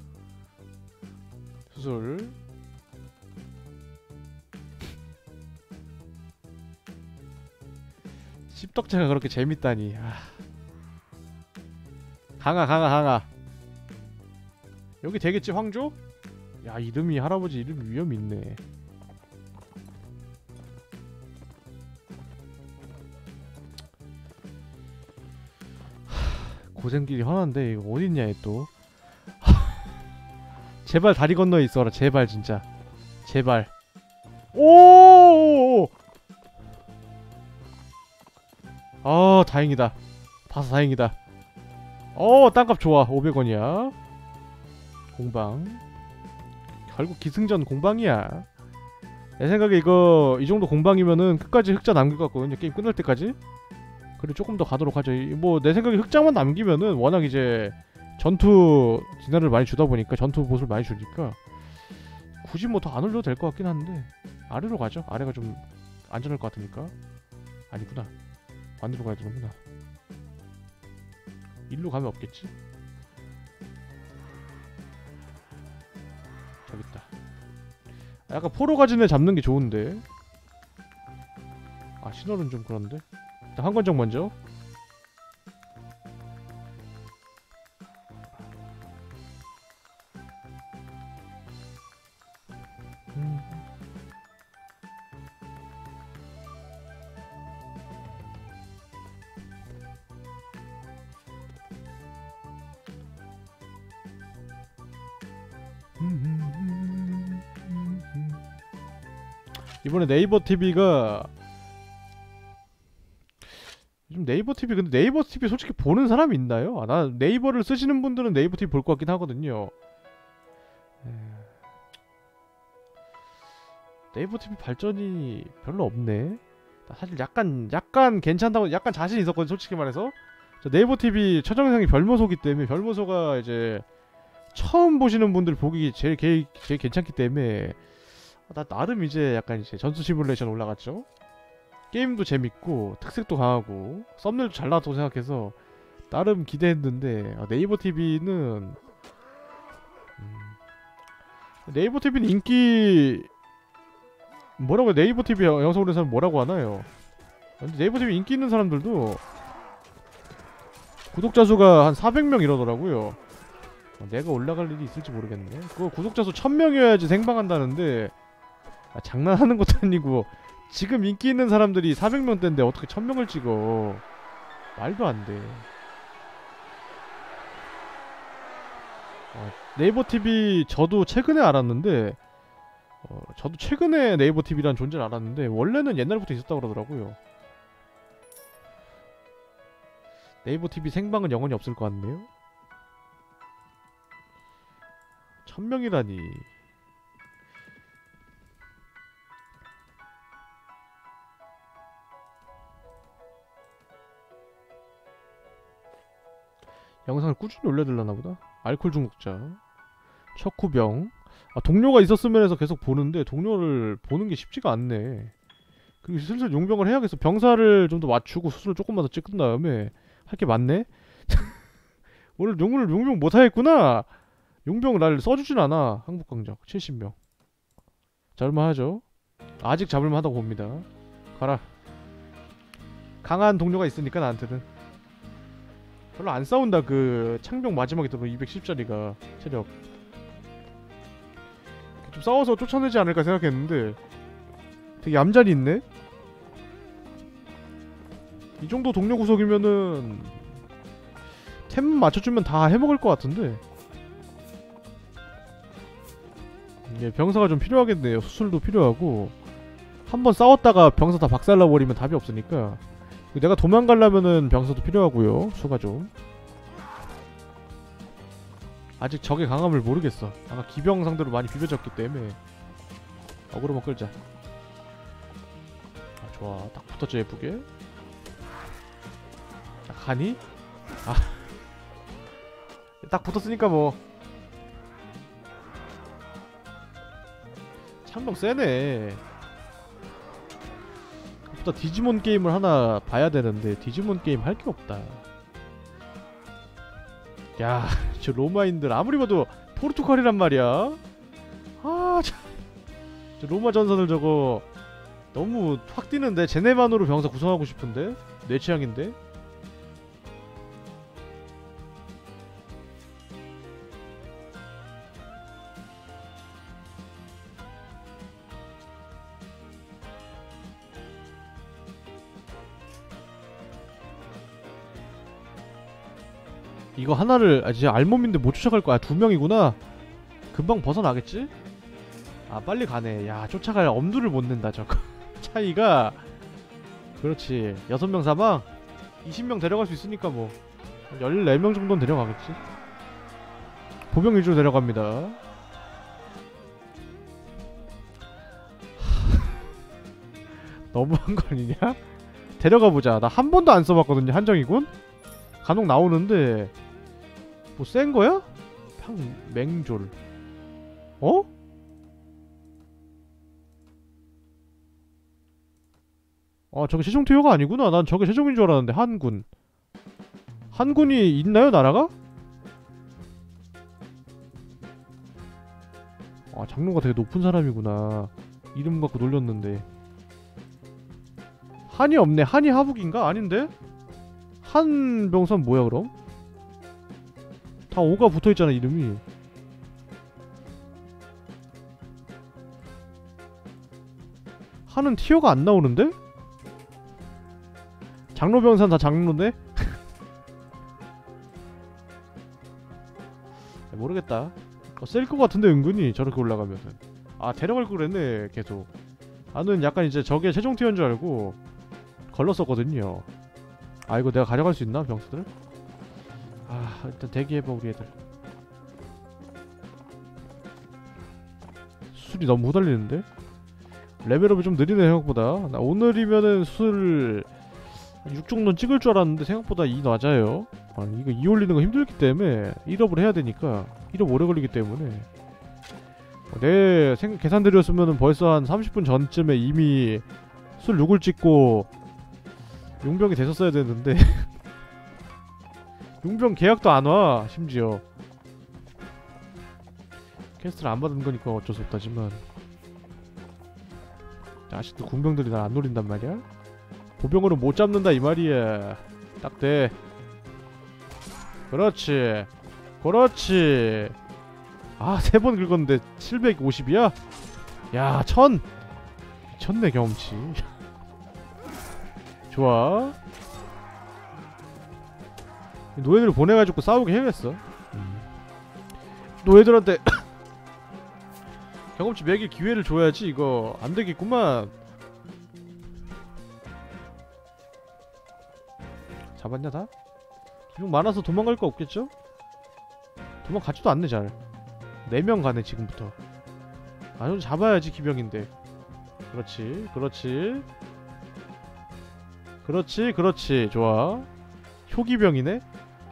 수술. 씹덕체가 그렇게 재밌다니. 아. 강아 강아 강아. 여기 되겠지 황조? 야 이름이 할아버지 이름 위험 있네. 고생길이 훤한데 이거 어딨냐 얘 또. 제발 다리 건너에 있어라 제발 진짜 제발. 오. 아 다행이다. 봐서 다행이다. 어 땅값 좋아. 오백 원이야 공방. 결국 기승전 공방이야. 내 생각에 이거 이 정도 공방이면은 끝까지 흑자 남길 것 같거든요. 게임 끝날 때까지. 그리고 조금 더 가도록 하죠. 뭐 내 생각에 흑자만 남기면은 워낙 이제 전투 디너를 많이 주다 보니까 전투 보수를 많이 주니까 굳이 뭐 더 안 올려도 될 것 같긴 한데 아래로 가죠. 아래가 좀 안전할 것 같으니까. 아니구나. 반대로 가야 되는구나. 일로 가면 없겠지? 저기 있다. 아, 약간 포로 가진 애 잡는 게 좋은데. 아 신호는 좀 그런데. 일단 한건정 먼저. 음. 이번에 네이버 티비가 요즘 네이버 티비 근데 네이버 티비 솔직히 보는 사람이 있나요? 아, 나 네이버를 쓰시는 분들은 네이버 티비 볼 것 같긴 하거든요. 에... 네이버 티비 발전이 별로 없네. 나 사실 약간 약간 괜찮다고 약간 자신 있었거든 솔직히 말해서. 저 네이버 티비 첫 영상이 별모소기 때문에 별모소가 이제 처음 보시는 분들 보기 제일 제일, 제일 괜찮기 때문에 나 나름 이제 약간 이제 전투 시뮬레이션 올라갔죠. 게임도 재밌고 특색도 강하고 썸네일도 잘 나왔다고 생각해서 나름 기대했는데 아, 네이버 티비는 음, 네이버 티비는 인기 뭐라고 네이버 티비 영상 올리는 사람 뭐라고 하나요? 근데 네이버 티비 인기 있는 사람들도 구독자 수가 한 사백 명 이러더라고요. 어, 내가 올라갈 일이 있을지 모르겠네. 그거 구독자 수 천 명이어야지 생방한다는데 아, 장난하는 것도 아니고 지금 인기 있는 사람들이 사백 명대인데 어떻게 천 명을 찍어. 말도 안 돼. 어, 네이버 티비 저도 최근에 알았는데 어, 저도 최근에 네이버 티비라는 존재를 알았는데 원래는 옛날부터 있었다고 그러더라고요. 네이버 티비 생방은 영원히 없을 것 같네요. 천 명이라니. 영상을 꾸준히 올려달라나 보다. 알코올 중독자 척후병. 아 동료가 있었으면 해서 계속 보는데 동료를 보는 게 쉽지가 않네. 그리고 슬슬 용병을 해야겠어. 병사를 좀 더 맞추고 수술을 조금만 더 찍은 다음에 할 게 많네. 오늘 용을 용병 못하겠구나. 용병 날 써주진 않아. 항복강적 칠십 명 잘만하죠. 아직 잡을만하다고 봅니다. 가라. 강한 동료가 있으니까 나한테는. 별로 안 싸운다. 그 창병 마지막에 들어 이백십짜리가 체력 좀 싸워서 쫓아내지 않을까 생각했는데 되게 얌전히 있네. 이 정도 동료 구석이면은 템 맞춰주면 다 해먹을 것 같은데. 이게 병사가 좀 필요하겠네요. 수술도 필요하고 한번 싸웠다가 병사 다 박살나버리면 답이 없으니까 내가 도망가려면은 병사도 필요하고요. 수가 좀 아직 적의 강함을 모르겠어. 아까 기병 상대로 많이 비벼졌기 때문에 어그로만 끌자. 아 좋아. 딱 붙었죠 예쁘게. 자 가니? 아 딱 붙었으니까 뭐 창병 세네. 생각보다 디지몬 게임을 하나 봐야 되는데 디지몬 게임 할 게 없다. 야, 저 로마인들 아무리 봐도 포르투갈이란 말이야. 아, 참. 저 로마 전선을 저거 너무 확 뛰는데. 제네반으로 병사 구성하고 싶은데 내 취향인데. 이거 하나를 아 진짜 알몸인데 못 쫓아갈 거야. 두 명이구나. 금방 벗어나겠지? 아 빨리 가네. 야 쫓아갈 엄두를 못 낸다 저거. 차이가. 그렇지. 여섯 명 사망. 이십 명 데려갈 수 있으니까 뭐 열네 명 정도는 데려가겠지. 보병 위주로 데려갑니다. 너무한 거 아니냐? 데려가보자. 나 한 번도 안 써봤거든요 한정이군? 간혹 나오는데 뭐 센 거야? 팡 맹졸. 어? 아 저게 최종 티어가 아니구나. 난 저게 최종인 줄 알았는데. 한군. 한군이 있나요 나라가? 아 장로가 되게 높은 사람이구나. 이름 갖고 놀렸는데. 한이 없네. 한이 하북인가? 아닌데? 한 병선 뭐야 그럼? 다 오가 붙어있잖아 이름이. 한은 티어가 안 나오는데? 장로병선 다 장로네? 모르겠다. 어, 셀 것 같은데 은근히 저렇게 올라가면은. 아 데려갈 걸 그랬네 계속. 나는 약간 이제 저게 최종 티어인 줄 알고 걸렀었거든요. 아 이거 내가 가져갈 수 있나 병수들? 아 일단 대기해봐 우리 애들. 수술이 너무 후달리는데? 레벨업이 좀 느리네 생각보다. 나 오늘이면은 수술 육 정도는 찍을 줄 알았는데 생각보다 이 낮아요. 아니 이거 이 올리는 거 힘들기 때문에 일 업을 해야 되니까 일 업 오래 걸리기 때문에. 내 생각 계산대로였으면은 벌써 한 삼십 분 전쯤에 이미 술 육을 찍고 용병이 됐었어야 되는데 용병 계약도 안 와 심지어. 퀘스트를 안 받은 거니까 어쩔 수 없다지만 아직도 군병들이 날 안 노린단 말이야? 보병으로 못 잡는다 이 말이야. 딱 돼. 그렇지 그렇지. 아 세 번 긁었는데 칠백오십이야? 야 천! 미쳤네 경험치. 좋아. 노예들 보내가지고 싸우게 해야겠어. 음. 노예들한테 경험치 매길 기회를 줘야지. 이거 안되겠구만. 잡았냐 다? 기병 많아서 도망갈 거 없겠죠? 도망가지도 않네 잘. 네 명 가네 지금부터. 아 좀 잡아야지 기병인데. 그렇지 그렇지 그렇지 그렇지. 좋아. 효기병이네?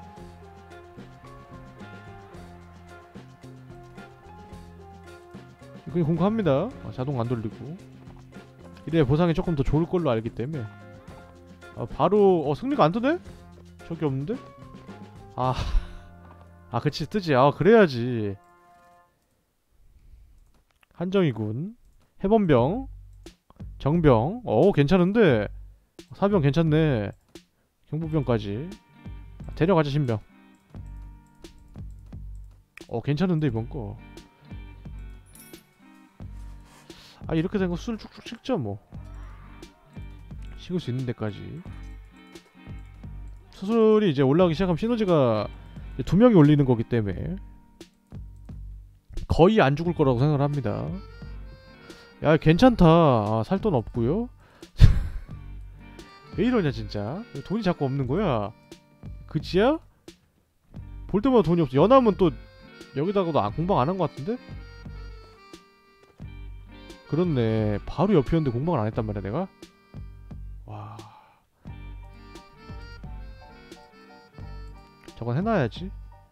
그냥 공부합니다. 아, 자동 안 돌리고. 이래 보상이 조금 더 좋을 걸로 알기 때문에. 아, 바로 어 승리가 안 뜨네? 저기 없는데? 아, 아 그치 뜨지. 아 그래야지. 한정이군. 해본병 정병. 어 괜찮은데. 사병 괜찮네. 경보병까지. 아, 데려가자 신병. 어 괜찮은데 이번 거. 아 이렇게 된 거 술 쭉쭉 찍죠 뭐. 식을 수 있는 데까지. 수술이 이제 올라가기 시작하면 시너지가 두 명이 올리는 거기 때문에 거의 안 죽을 거라고 생각을 합니다. 야 괜찮다. 아, 살 돈 없고요. 왜 이러냐 진짜. 돈이 자꾸 없는 거야. 그치야? 볼 때마다 돈이 없어. 연함은 또 여기다가도 아, 공방 안 한 거 같은데? 그렇네. 바로 옆이었는데 공방을 안 했단 말이야 내가? 와. 저건 해놔야지.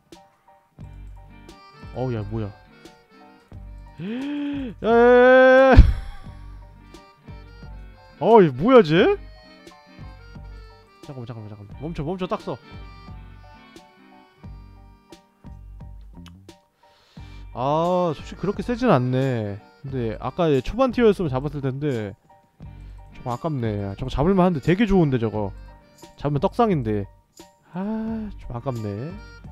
어우 야 뭐야. 야야야야. 어이 뭐야 쟤? 잠깐만 잠깐만 잠깐만 멈춰 멈춰 딱 서. 아 솔직히 그렇게 세진 않네. 근데 아까 초반 티어였으면 잡았을 텐데 조금 아깝네. 저거 잡을만 한데 되게 좋은데 저거 잡으면 떡상인데. 아 좀 아깝네.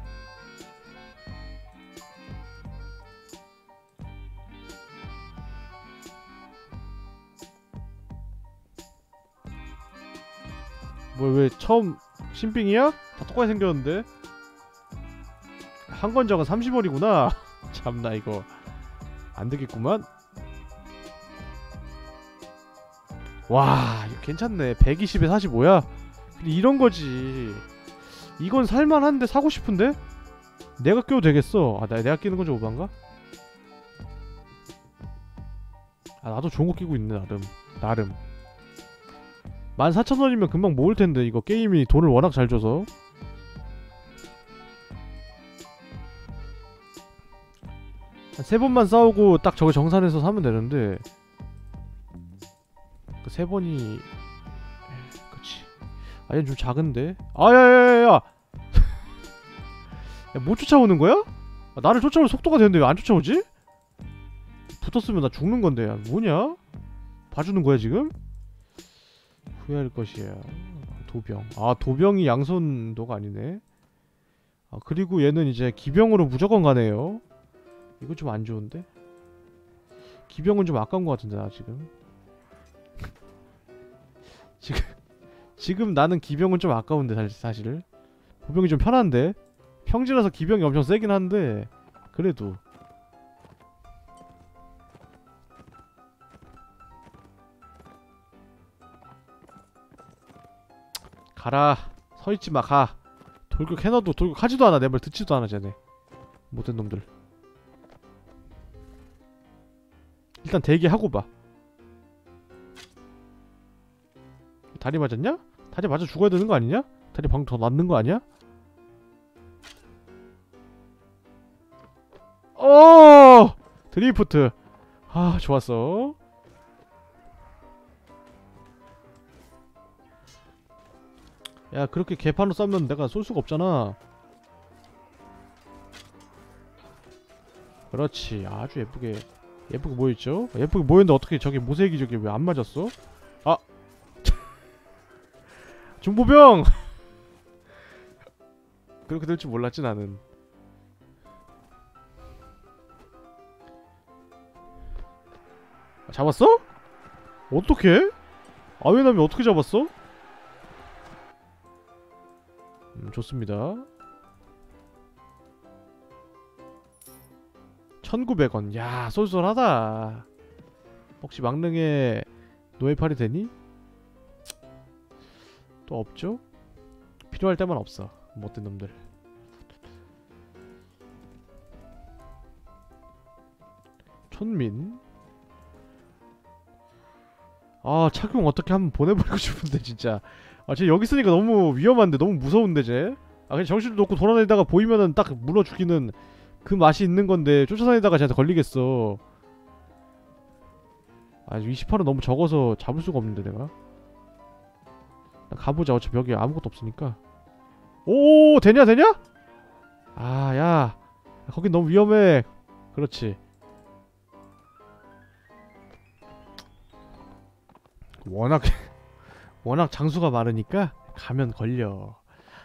뭐 왜 처음 신빙이야? 다 똑같이 생겼는데. 한건적은 삼십 원이구나. 참나 이거 안되겠구만. 와 이거 괜찮네. 백이십에 사십오야? 근데 이런거지. 이건 살만한데 사고 싶은데? 내가 껴도 되겠어. 아 나, 내가 끼는 건 좀 오반가? 아 나도 좋은 거 끼고 있네 나름. 나름 만 사천 원이면 금방 모을텐데 이거 게임이 돈을 워낙 잘 줘서. 한 세 번만 싸우고 딱 저거 정산해서 사면 되는데 그 세 번이 그치. 아 얘는 좀 작은데? 아야야야야! 야, 못 쫓아오는 거야? 아, 나를 쫓아올 속도가 되는데 왜 안 쫓아오지? 붙었으면 나 죽는건데. 야, 뭐냐? 봐주는 거야 지금? 후회할 것이야. 도병. 아 도병이 양손도가 아니네. 아 그리고 얘는 이제 기병으로 무조건 가네요. 이거 좀 안 좋은데? 기병은 좀 아까운 것 같은데 나 지금. 지금 지금 나는 기병은 좀 아까운데 사실, 사실. 도병이 좀 편한데? 평지라서 기병이 엄청 세긴 한데 그래도 가라. 서있지마 가. 돌격 해놔도 돌격하지도 않아. 내 말 듣지도 않아 쟤네. 못된 놈들. 일단 대기하고 봐. 다리 맞았냐? 다리 맞아 죽어야 되는 거 아니냐? 다리 방금 더 낫는 거 아니야? 어! 드리프트. 아 좋았어. 야 그렇게 개판으로 싸면 내가 쏠 수가 없잖아. 그렇지. 아주 예쁘게 예쁘게 모여있죠? 예쁘게 모였는데 어떻게 저기 모세기 저기 왜 안 맞았어? 아! 중보병! 그렇게 될 줄 몰랐지 나는. 잡았어? 어떻게? 아웨남이 어떻게 잡았어? 음, 좋습니다. 천구백 원. 야, 쏠쏠하다. 혹시 망릉에 노예팔이 되니? 또 없죠? 필요할 때만 없어. 못된 놈들. 촌민. 아, 착용 어떻게 한번 보내버리고 싶은데 진짜. 아, 쟤 여기 있으니까 너무 위험한데, 너무 무서운데 쟤. 아, 그냥 정신 놓고 돌아다니다가 보이면은 딱 물어 죽이는 그 맛이 있는 건데 쫓아다니다가 쟤한테 걸리겠어. 아, 이십팔 은 너무 적어서 잡을 수가 없는데 내가. 가보자. 어차피 여기 아무것도 없으니까. 오, 되냐 되냐? 아, 야, 거긴 너무 위험해. 그렇지. 워낙 워낙 장수가 많으니까 가면 걸려.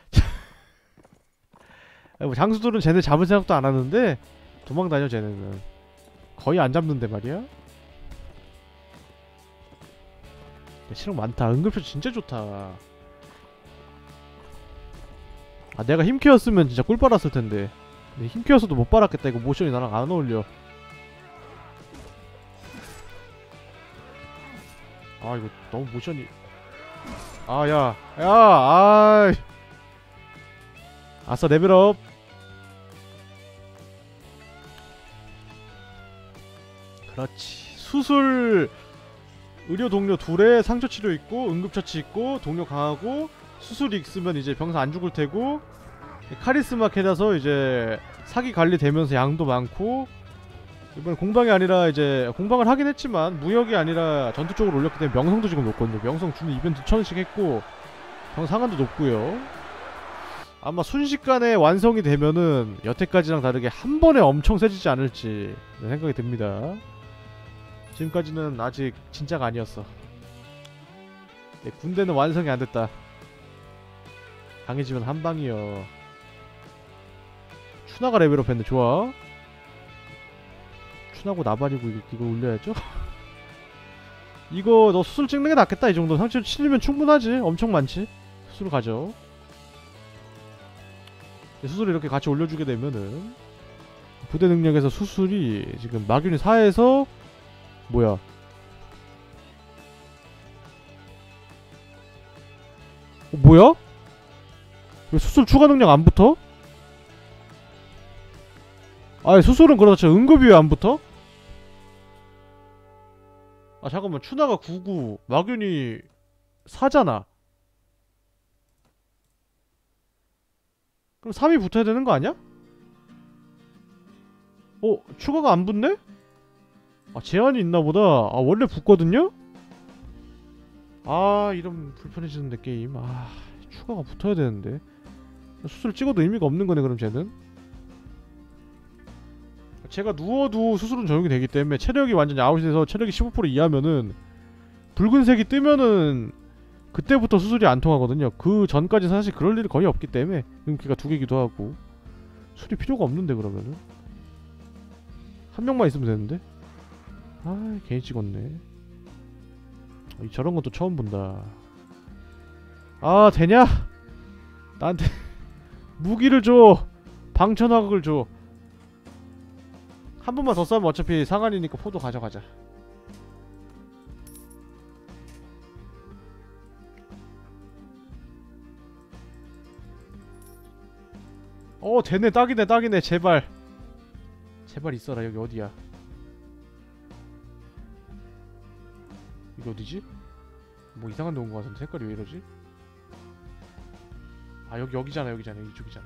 뭐 장수들은 쟤네 잡을 생각도 안 하는데 도망다녀. 쟤네는 거의 안 잡는데 말이야. 실력 많다. 응급처 진짜 좋다. 아, 내가 힘캐였으면 진짜 꿀 빨았을 텐데. 근데 힘캐였어도 못 빨았겠다. 이거 모션이 나랑 안 어울려. 아, 이거 너무 모션이. 아, 야, 야, 아이. 아싸, 레벨업. 그렇지. 수술 의료 동료 둘에 상처 치료 있고 응급처치 있고 동료 강하고 수술이 있으면 이제 병사 안 죽을 테고 카리스마 캐라서 이제 사기 관리 되면서 양도 많고 이번에 공방이 아니라 이제 공방을 하긴 했지만 무역이 아니라 전투 쪽으로 올렸기 때문에 명성도 지금 높거든요. 명성 주는 이벤트 천 원씩 했고 경 상한도 높고요. 아마 순식간에 완성이 되면은 여태까지랑 다르게 한 번에 엄청 세지지 않을지 생각이 듭니다. 지금까지는 아직 진짜가 아니었어. 네, 군대는 완성이 안 됐다. 강해지면 한 방이요. 추나가 레벨업 했네. 좋아. 추나고 나발이고 이거, 이거 올려야죠. 이거 너 수술 찍는 게 낫겠다. 이 정도 상처 칠리면 충분하지. 엄청 많지. 수술 가죠. 수술을 이렇게 같이 올려주게 되면은 부대 능력에서 수술이 지금 막윤이 사에서 뭐야? 어, 뭐야? 왜 수술 추가 능력 안 붙어? 아니 수술은 그렇죠. 응급이 왜 안 붙어? 아 잠깐만 추나가 구구 막윤이 사잖아. 그럼 삼이 붙어야 되는 거 아니야? 어? 추가가 안 붙네? 아 제한이 있나보다. 아 원래 붙거든요? 아 이러면 불편해지는데 게임. 아 추가가 붙어야 되는데 수술 찍어도 의미가 없는 거네 그럼 쟤는. 제가 누워도 수술은 적용이 되기 때문에 체력이 완전히 아웃이 돼서 체력이 십오 퍼센트 이하면은 붉은색이 뜨면은 그때부터 수술이 안 통하거든요. 그 전까지 사실 그럴 일이 거의 없기 때문에 응기가 두 개기도 하고 수술이 필요가 없는데 그러면은 한 명만 있으면 되는데. 아 괜히 찍었네. 이 저런 것도 처음 본다. 아 되냐? 나한테 무기를 줘. 방천화극을 줘. 한 번만 더 싸면 어차피 상한이니까 포도 가져가자. 어 되네. 딱이네 딱이네. 제발 제발 있어라. 여기 어디야? 이거 어디지? 뭐 이상한 데 온 거 같은데 색깔이 왜 이러지? 아 여기 여기잖아 여기잖아 이쪽이잖아.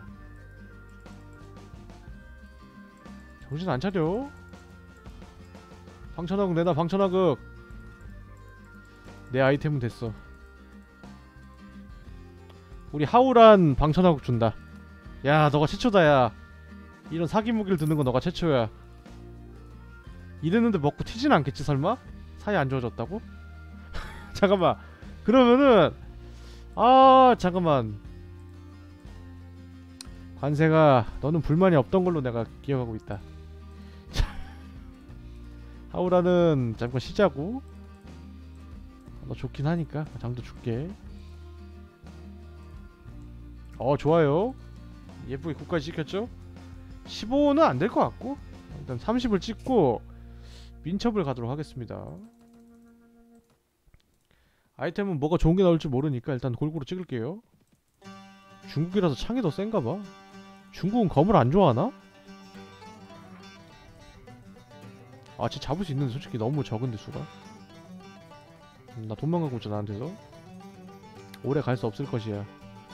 정신 안 차려? 방천화극 내놔. 방천화극. 내 아이템은 됐어. 우리 하우란 방천화극 준다. 야 너가 최초다. 야 이런 사기 무기를 드는 거 너가 최초야. 이랬는데 먹고 튀진 않겠지 설마? 사이 안 좋아졌다고? 잠깐만 그러면은 아 잠깐만 관세가 너는 불만이 없던 걸로 내가 기억하고 있다. 하우라는 잠깐 쉬자고. 너 좋긴 하니까 장도 줄게. 어 좋아요. 예쁘게 국까지 시켰죠? 십오는 안 될 것 같고 일단 삼십을 찍고 민첩을 가도록 하겠습니다. 아이템은 뭐가 좋은 게 나올지 모르니까 일단 골고루 찍을게요. 중국이라서 창이 더 센가봐. 중국은 검을 안 좋아하나? 아 진짜 잡을 수 있는데 솔직히 너무 적은데 수가. 음, 나 도망가고 있잖아 나한테서. 오래 갈 수 없을 것이야.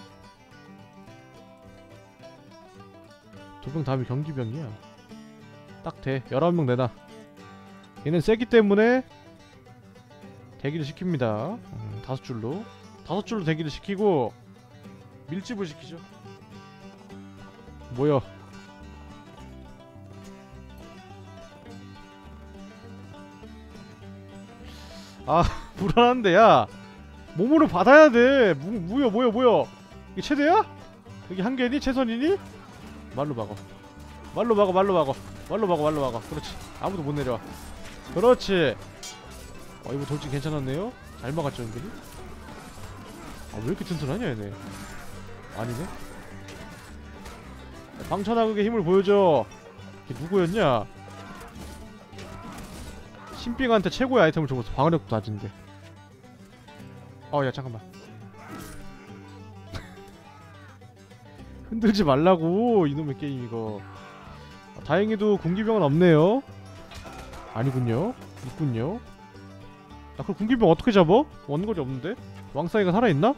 도병 다음이 경기병이야. 딱 돼. 열아홉 명 내놔. 얘는 세기 때문에 대기를 시킵니다. 음, 다섯 줄로 다섯 줄로 대기를 시키고 밀집을 시키죠. 뭐야? 아 불안한데 야 몸으로 받아야 돼. 무, 뭐야 뭐야 뭐야 이게 최대야? 여기 한계니? 최선이니? 말로 막어. 말로 막어 말로 막어 말로 막어 말로 막어. 그렇지. 아무도 못 내려와. 그렇지. 어 이거 돌진 괜찮았네요. 잘 막았죠 은근히. 아 왜 이렇게 튼튼하냐 얘네. 아니네. 방천화극의 힘을 보여줘. 이게 누구였냐? 신빙한테 최고의 아이템을 줘서 방어력도 낮은데. 어 야 잠깐만. 흔들지 말라고 이놈의 게임 이거. 아, 다행히도 군기병은 없네요. 아니군요. 있군요. 아 그럼 군기병 어떻게 잡어? 원거리 없는데? 왕사이가 살아있나?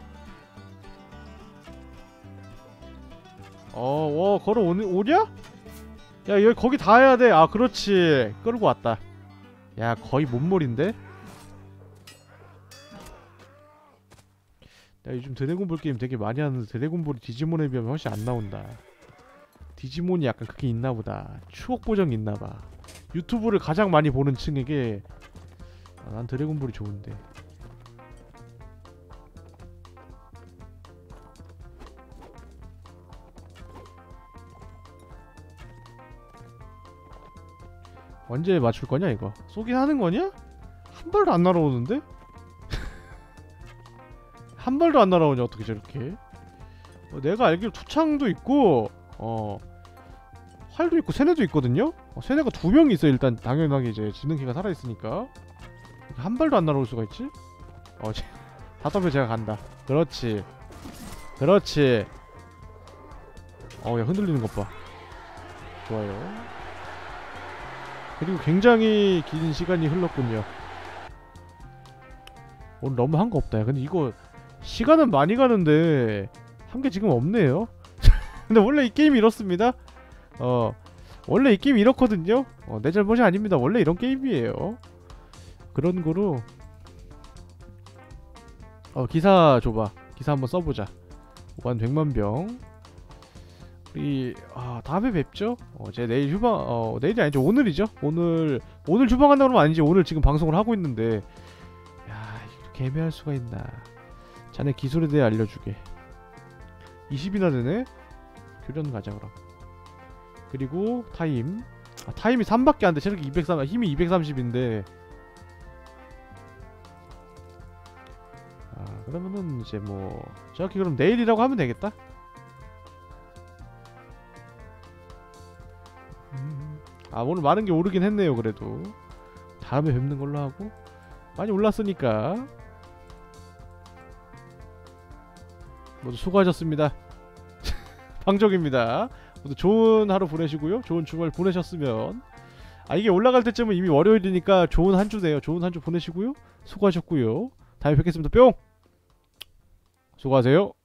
어, 와 걸어오니 오랴? 야 여기 거기 다 해야 돼. 아 그렇지. 끌고 왔다. 야 거의 몸몰인데? 야 요즘 드래곤볼 게임 되게 많이 하는데 드래곤볼이 디지몬에 비하면 훨씬 안 나온다. 디지몬이 약간 그게 있나보다. 추억 보정이 있나봐. 유튜브를 가장 많이 보는 층에게 아, 난 드래곤볼이 좋은데. 언제 맞출 거냐 이거? 쏘긴 하는 거냐? 한 발도 안 날아오는데? 한 발도 안 날아오냐 어떻게 저렇게? 어, 내가 알기로 투창도 있고 어 활도 있고 세뇌도 있거든요? 어, 세뇌가 두 명이 있어. 일단 당연하게 이제 지능키가 살아있으니까. 한 발도 안 날아올 수가 있지? 어 제, 답답해. 제가 간다. 그렇지 그렇지. 어야 흔들리는 것봐. 좋아요. 그리고 굉장히 긴 시간이 흘렀군요. 오늘 너무 한 거 없다. 근데 이거 시간은 많이 가는데 한 게 지금 없네요. 근데 원래 이 게임이 이렇습니다. 어 원래 이 게임이 이렇거든요. 어, 내 잘못이 아닙니다. 원래 이런 게임이에요. 그런 거로 어 기사 줘봐. 기사 한번 써보자. 한 백만 병. 우리 아 다음에 뵙죠. 어, 제 내일 휴방 어 내일이 아니죠. 오늘이죠. 오늘 오늘 휴방한다고 그러면 아니지. 오늘 지금 방송을 하고 있는데 야 이렇게 애매할 수가 있나. 자네 기술에 대해 알려주게. 이십이나 되네. 교련 가자 그럼. 그리고 타임 아, 타임이 삼밖에 안돼. 체력이 이백삼 힘이 이백삼십인데 아 그러면은 이제 뭐 정확히 그럼 내일이라고 하면 되겠다. 아 오늘 많은 게 오르긴 했네요. 그래도 다음에 뵙는 걸로 하고 많이 올랐으니까 모두 수고하셨습니다. 방적입니다. 모두 좋은 하루 보내시고요. 좋은 주말 보내셨으면 아 이게 올라갈 때쯤은 이미 월요일이니까 좋은 한 주네요. 좋은 한 주 보내시고요. 수고하셨고요. 다음에 뵙겠습니다. 뿅. 수고하세요.